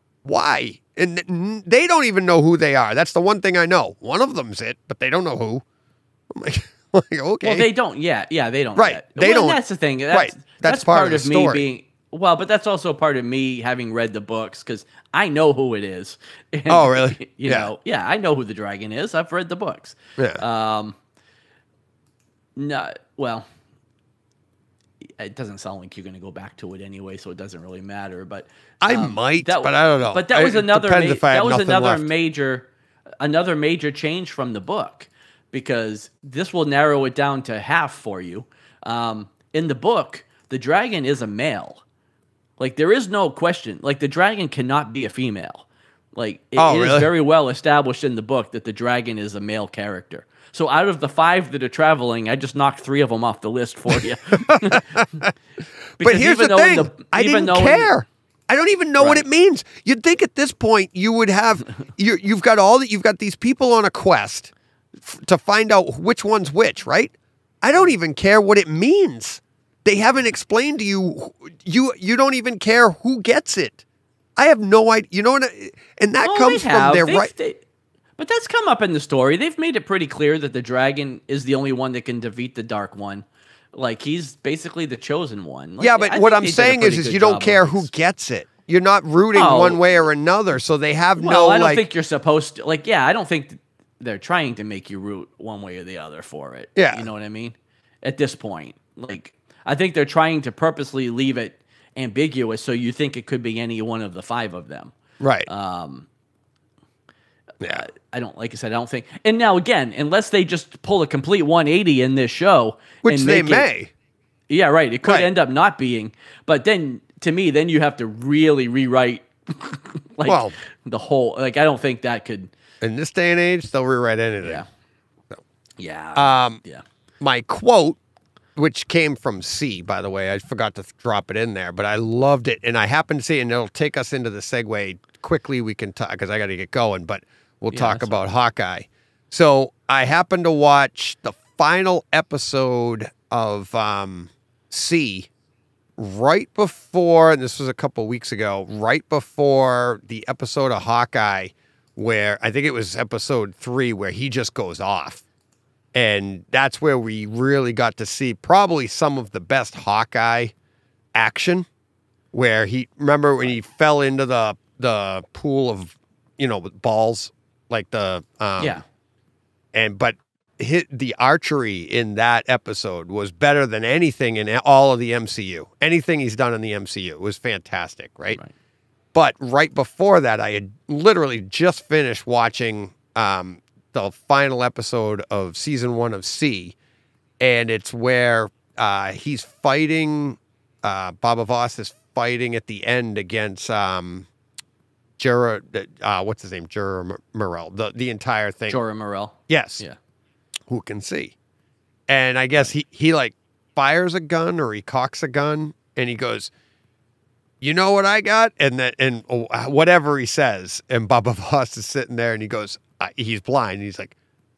Why? And th- they don't even know who they are. That's the one thing I know. One of them's it, but they don't know who. I'm like, like okay. Well, they don't. Yeah, yeah, they don't. Right, Yet. they Well, and don't- That's the thing. That's, right, that's part of the me story. being. Well, but that's also part of me having read the books because I know who it is. And, Oh, really? You Yeah. know, yeah, I know who the dragon is. I've read the books. Yeah. Um. No, well, it doesn't sound like you're going to go back to it anyway, so it doesn't really matter. But I um, might, that, but I don't know. But that was it another. Depends Ma- if I that have was nothing another left. major, another major change from the book, because this will narrow it down to half for you. Um, in the book, the dragon is a male. Like, there is no question. Like, the dragon cannot be a female. Like, it, Oh, it really? is very well established in the book that the dragon is a male character. So out of the five that are traveling, I just knocked three of them off the list for you. But here's the thing. The, I didn't care. I don't even know right. what it means. You'd think at this point you would have, you you've got all that, you've got these people on a quest f- to find out which one's which, right? I don't even care what it means. They haven't explained to you, you you don't even care who gets it. I have no idea. You know what? I, and that well, comes from their They've, right. They, but that's come up in the story. They've made it pretty clear that the dragon is the only one that can defeat the Dark One. Like, he's basically the chosen one. Like, yeah, but I what think I'm they did a saying is, pretty is good you don't job care of who this. gets it. You're not rooting Oh. one way or another, so they have Well, no I don't like. think you're supposed to. Like, yeah, I don't think they're trying to make you root one way or the other for it. Yeah. You know what I mean? At this point. Like, I think they're trying to purposely leave it ambiguous so you think it could be any one of the five of them. Right. Um, yeah. I don't, like I said, I don't think. And now, again, unless they just pull a complete one eighty in this show. Which and they make may. It, yeah, right. It could Right. end up not being. But then, to me, then you have to really rewrite like Well- the whole. Like, I don't think that could. In this day and age, they'll rewrite anything. Yeah. Yeah. Um, yeah. My quote, which came from C, by the way, I forgot to drop it in there, but I loved it, and I happened to see it, and it'll take us into the segue quickly. We can talk because I got to get going, but we'll Yeah, talk that's about Hawkeye. So I happened to watch the final episode of um, C right before, and this was a couple weeks ago, right before the episode of Hawkeye where I think it was episode three where he just goes off. And that's where we really got to see probably some of the best Hawkeye action, where he, remember when he fell into the the pool of, you know, balls, like the, um, Yeah. and, but hit the archery in that episode was better than anything in all of the M C U. Anything he's done in the M C U was fantastic, right? Right. But right before that, I had literally just finished watching, um, the final episode of season one of C, and it's where uh, he's fighting, uh, Baba Voss is fighting at the end against um, Jura, uh, what's his name? Jura Morel, the, the entire thing. Jorah Morel. Yes. Yeah. Who can see? And I guess he, he like fires a gun or he cocks a gun and he goes, you know what I got? And that, and oh, whatever he says, and Baba Voss is sitting there and he goes, I, he's blind. And he's like,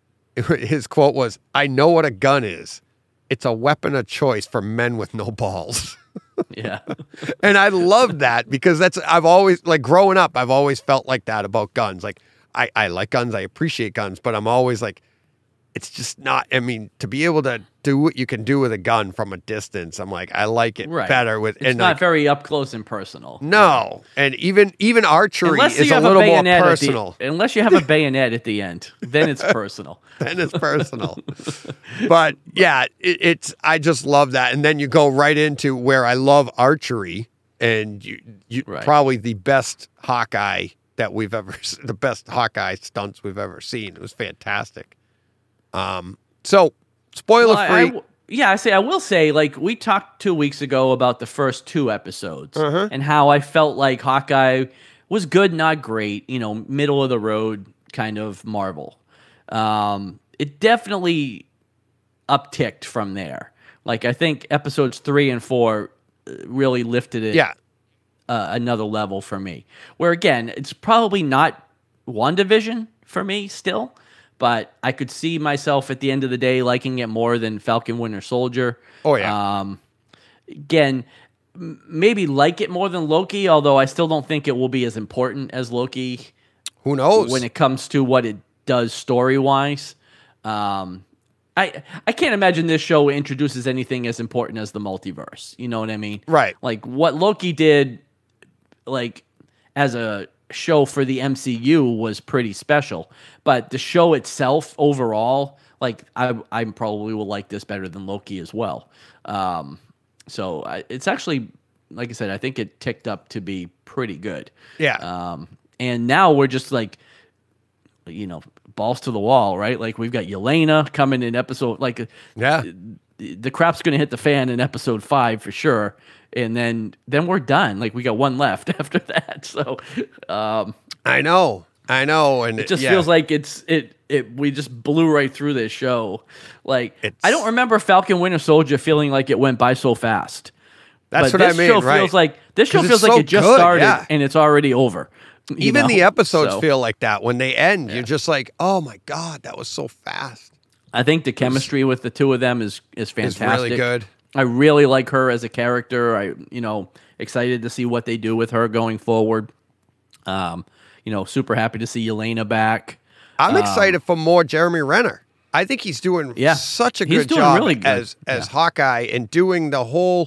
his quote was, I know what a gun is. It's a weapon of choice for men with no balls. Yeah. And I love that because that's, I've always, like growing up, I've always felt like that about guns. Like I, I like guns. I appreciate guns, but I'm always like, it's just not, I mean, to be able to do what you can do with a gun from a distance, I'm like, I like it Right. better with, It's and not like, very up close and personal. no. And even, even archery Unless is you a have little a more bayonet at the- personal. unless you have a bayonet at the end, then it's personal. Then it's personal. But yeah, it, it's, I just love that. And then you go right into where I love archery and you, you Right. probably the best Hawkeye that we've ever, the best Hawkeye stunts we've ever seen. It was fantastic. Um, so spoiler Well, I- I free. w- yeah, I say I will say, like, we talked two weeks ago about the first two episodes Uh-huh. and how I felt like Hawkeye was good, not great, you know, middle of the road kind of Marvel. Um, it definitely upticked from there. Like, I think episodes three and four uh, really lifted it yeah. uh, another level for me. Where, again, it's probably not WandaVision for me still, but I could see myself at the end of the day liking it more than Falcon Winter Soldier. Oh, yeah. Um, again, m- maybe like it more than Loki, although I still don't think it will be as important as Loki Who knows? when it comes to what it does story-wise. Um, I I can't imagine this show introduces anything as important as the multiverse. You know what I mean? Right. Like, what Loki did, like, as a show for the M C U was pretty special. But the show itself, overall, like, I I probably will like this better than Loki as well. Um, so I, it's actually, like I said, I think it ticked up to be pretty good. Yeah. Um, and now we're just like, you know, balls to the wall, right? Like we've got Yelena coming in episode, like Yeah. the, the crap's going to hit the fan in episode five for sure. And then, then we're done. Like we got one left after that. So, um, I know. I know. And it just yeah. feels like it's, it, it, we just blew right through this show. Like It's- I don't remember Falcon Winter Soldier feeling like it went by so fast. That's But what I this mean, show right. feels like this show 'Cause feels it's like so it just good, started yeah. and it's already over. you Even know? the episodes So, feel like that. When they end, you're just like, oh my God, that was so fast. I think the chemistry with the two of them is is It's fantastic. really good. I really like her as a character. I you know excited to see what they do with her going forward. Um, you know, super happy to see Yelena back. I'm excited for more Jeremy Renner. I think he's doing Yeah. such a He's good doing job really good. as as Yeah. Hawkeye and doing the whole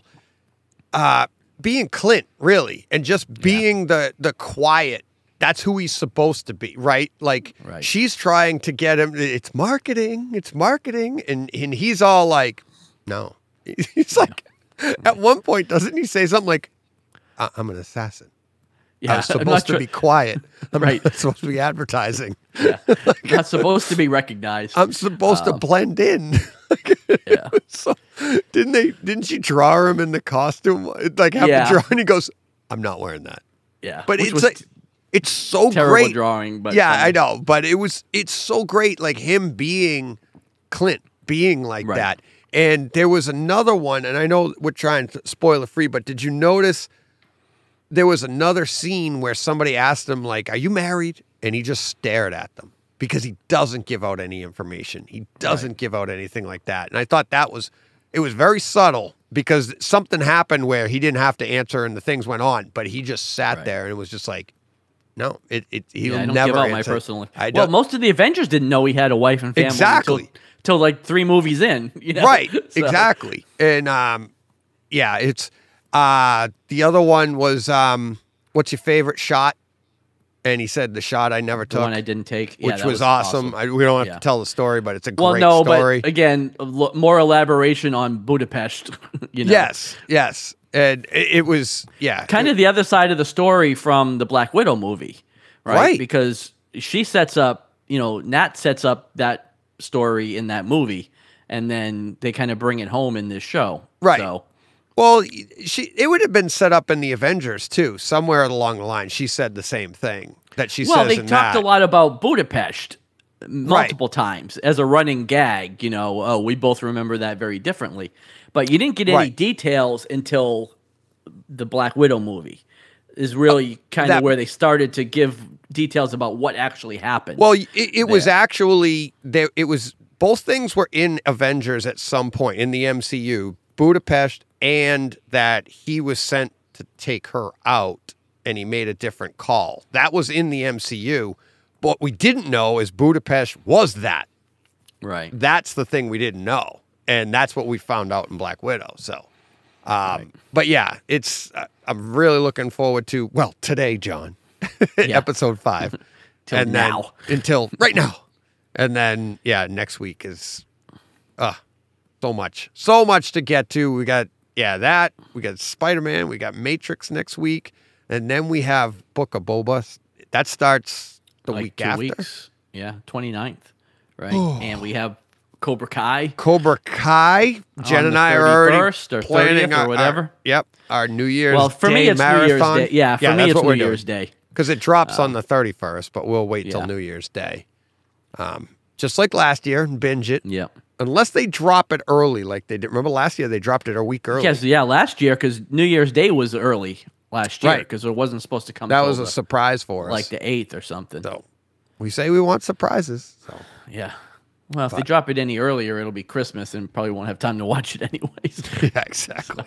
uh being Clint, really, and just being the the quiet. That's who he's supposed to be, right? Like Right. she's trying to get him. It's marketing. It's marketing, and and he's all like, no. He's like, at one point, doesn't he say something like, I- "I'm an assassin. Yeah, I was I'm not supposed to sure- be quiet. I'm Right. not supposed to be advertising. Yeah. Not supposed to be recognized. I'm supposed to blend in." yeah. So didn't they? Didn't she draw him in the costume? Like have Yeah. to draw, and he goes, "I'm not wearing that." Yeah. But Which it's was like it's so terrible great. drawing, but yeah, funny. I know. But it was it's so great, like him being Clint, being like Right. that. And there was another one, and I know we're trying to spoiler free, but did you notice there was another scene where somebody asked him, like, "Are you married?" And he just stared at them because he doesn't give out any information. He doesn't give out anything like that. And I thought that was it was very subtle because something happened where he didn't have to answer and the things went on, but he just sat Right. there and it was just like, no, it it he'll Yeah, I don't never give out my answer. personal. I Well, don't- most of the Avengers didn't know he had a wife and family Exactly. until, till like three movies in. You know? Right, So, exactly. And um, yeah, it's uh, the other one was um, what's your favorite shot? And he said the shot I never The took, one I didn't take, yeah, which that was, awesome. I, we don't have Yeah. to tell the story, but it's a Well, great no, story. but again, a lo- more elaboration on Budapest. You know? Yes, yes, and it, it was yeah, kind of the other side of the story from the Black Widow movie, right? Right. Because she sets up, you know, Nat sets up that story in that movie, and then they kind of bring it home in this show, Right. So, Well, she it would have been set up in the Avengers too. Somewhere along the line, she said the same thing that she well, says they in talked that. a lot about Budapest multiple times as a running gag. You know, oh, we both remember that very differently, but you didn't get any Right. details until the Black Widow movie. Is really kind of that- where they started to give details about what actually happened. Well, it, it was there. actually there. It was both things were in Avengers at some point in the M C U, Budapest, and that he was sent to take her out, and he made a different call. That was in the M C U. But what we didn't know is Budapest was that. right. That's the thing we didn't know, and that's what we found out in Black Widow. So, um, but yeah, it's uh, I'm really looking forward to well today, John, Yeah. episode five, Till and then now. until right now, and then yeah, next week is uh so much, so much to get to. We got yeah that we got Spider-Man, we got Matrix next week, and then we have Book of Boba. That starts the Like week two after. weeks. Yeah, twenty-ninth. Right. And we have Cobra Kai. Cobra Kai. Jen On and the I are already thirty-first or planning thirtieth or our- whatever. our- yep, our New Year's. Well, for Day me, it's marathon. New Year's Day. Yeah, for me, that's it's what New we're Year's doing. Day. Because it drops on the thirty-first, but we'll wait till Yeah. New Year's Day. Um, just like last year, and binge it. Yeah. Unless they drop it early, like they did. Remember last year they dropped it a week early. Yes, yeah, last year, because New Year's Day was early last year, Right. because it wasn't supposed to come that till was a the- surprise for us. like the eighth or something. so we say we want surprises. So Yeah. Well, if they drop it any earlier, it'll be Christmas and probably won't have time to watch it anyways. yeah, exactly.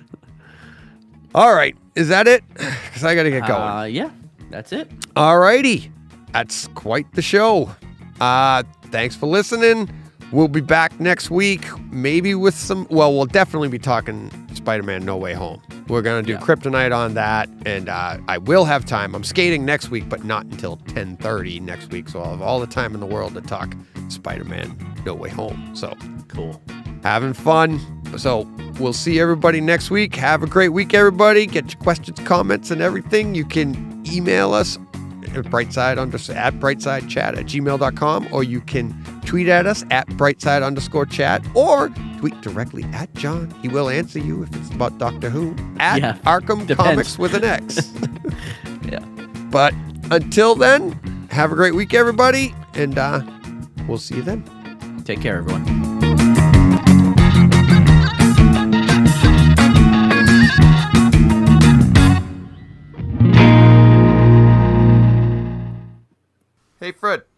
All right, is that it? Because I got to get going. Uh, yeah, that's it. All righty. That's quite the show. Uh, thanks for listening. We'll be back next week, maybe with some, well, we'll definitely be talking Spider-Man No Way Home. We're going to do Yeah. Kryptonite on that, and uh, I will have time. I'm skating next week, but not until ten thirty next week, so I'll have all the time in the world to talk Spider-Man No Way Home. So, Cool. having fun. So, we'll see everybody next week. Have a great week, everybody. Get your questions, comments, and everything. You can email us at brightside under, at brightsidechat at gmail dot com, or you can tweet at us at brightside underscore chat, or tweet directly at John. He will answer you if it's about Doctor Who at Yeah, Arkham depends. Comics with an X. Yeah. But until then, have a great week, everybody, and uh, we'll see you then. Take care, everyone. Hey, Fred.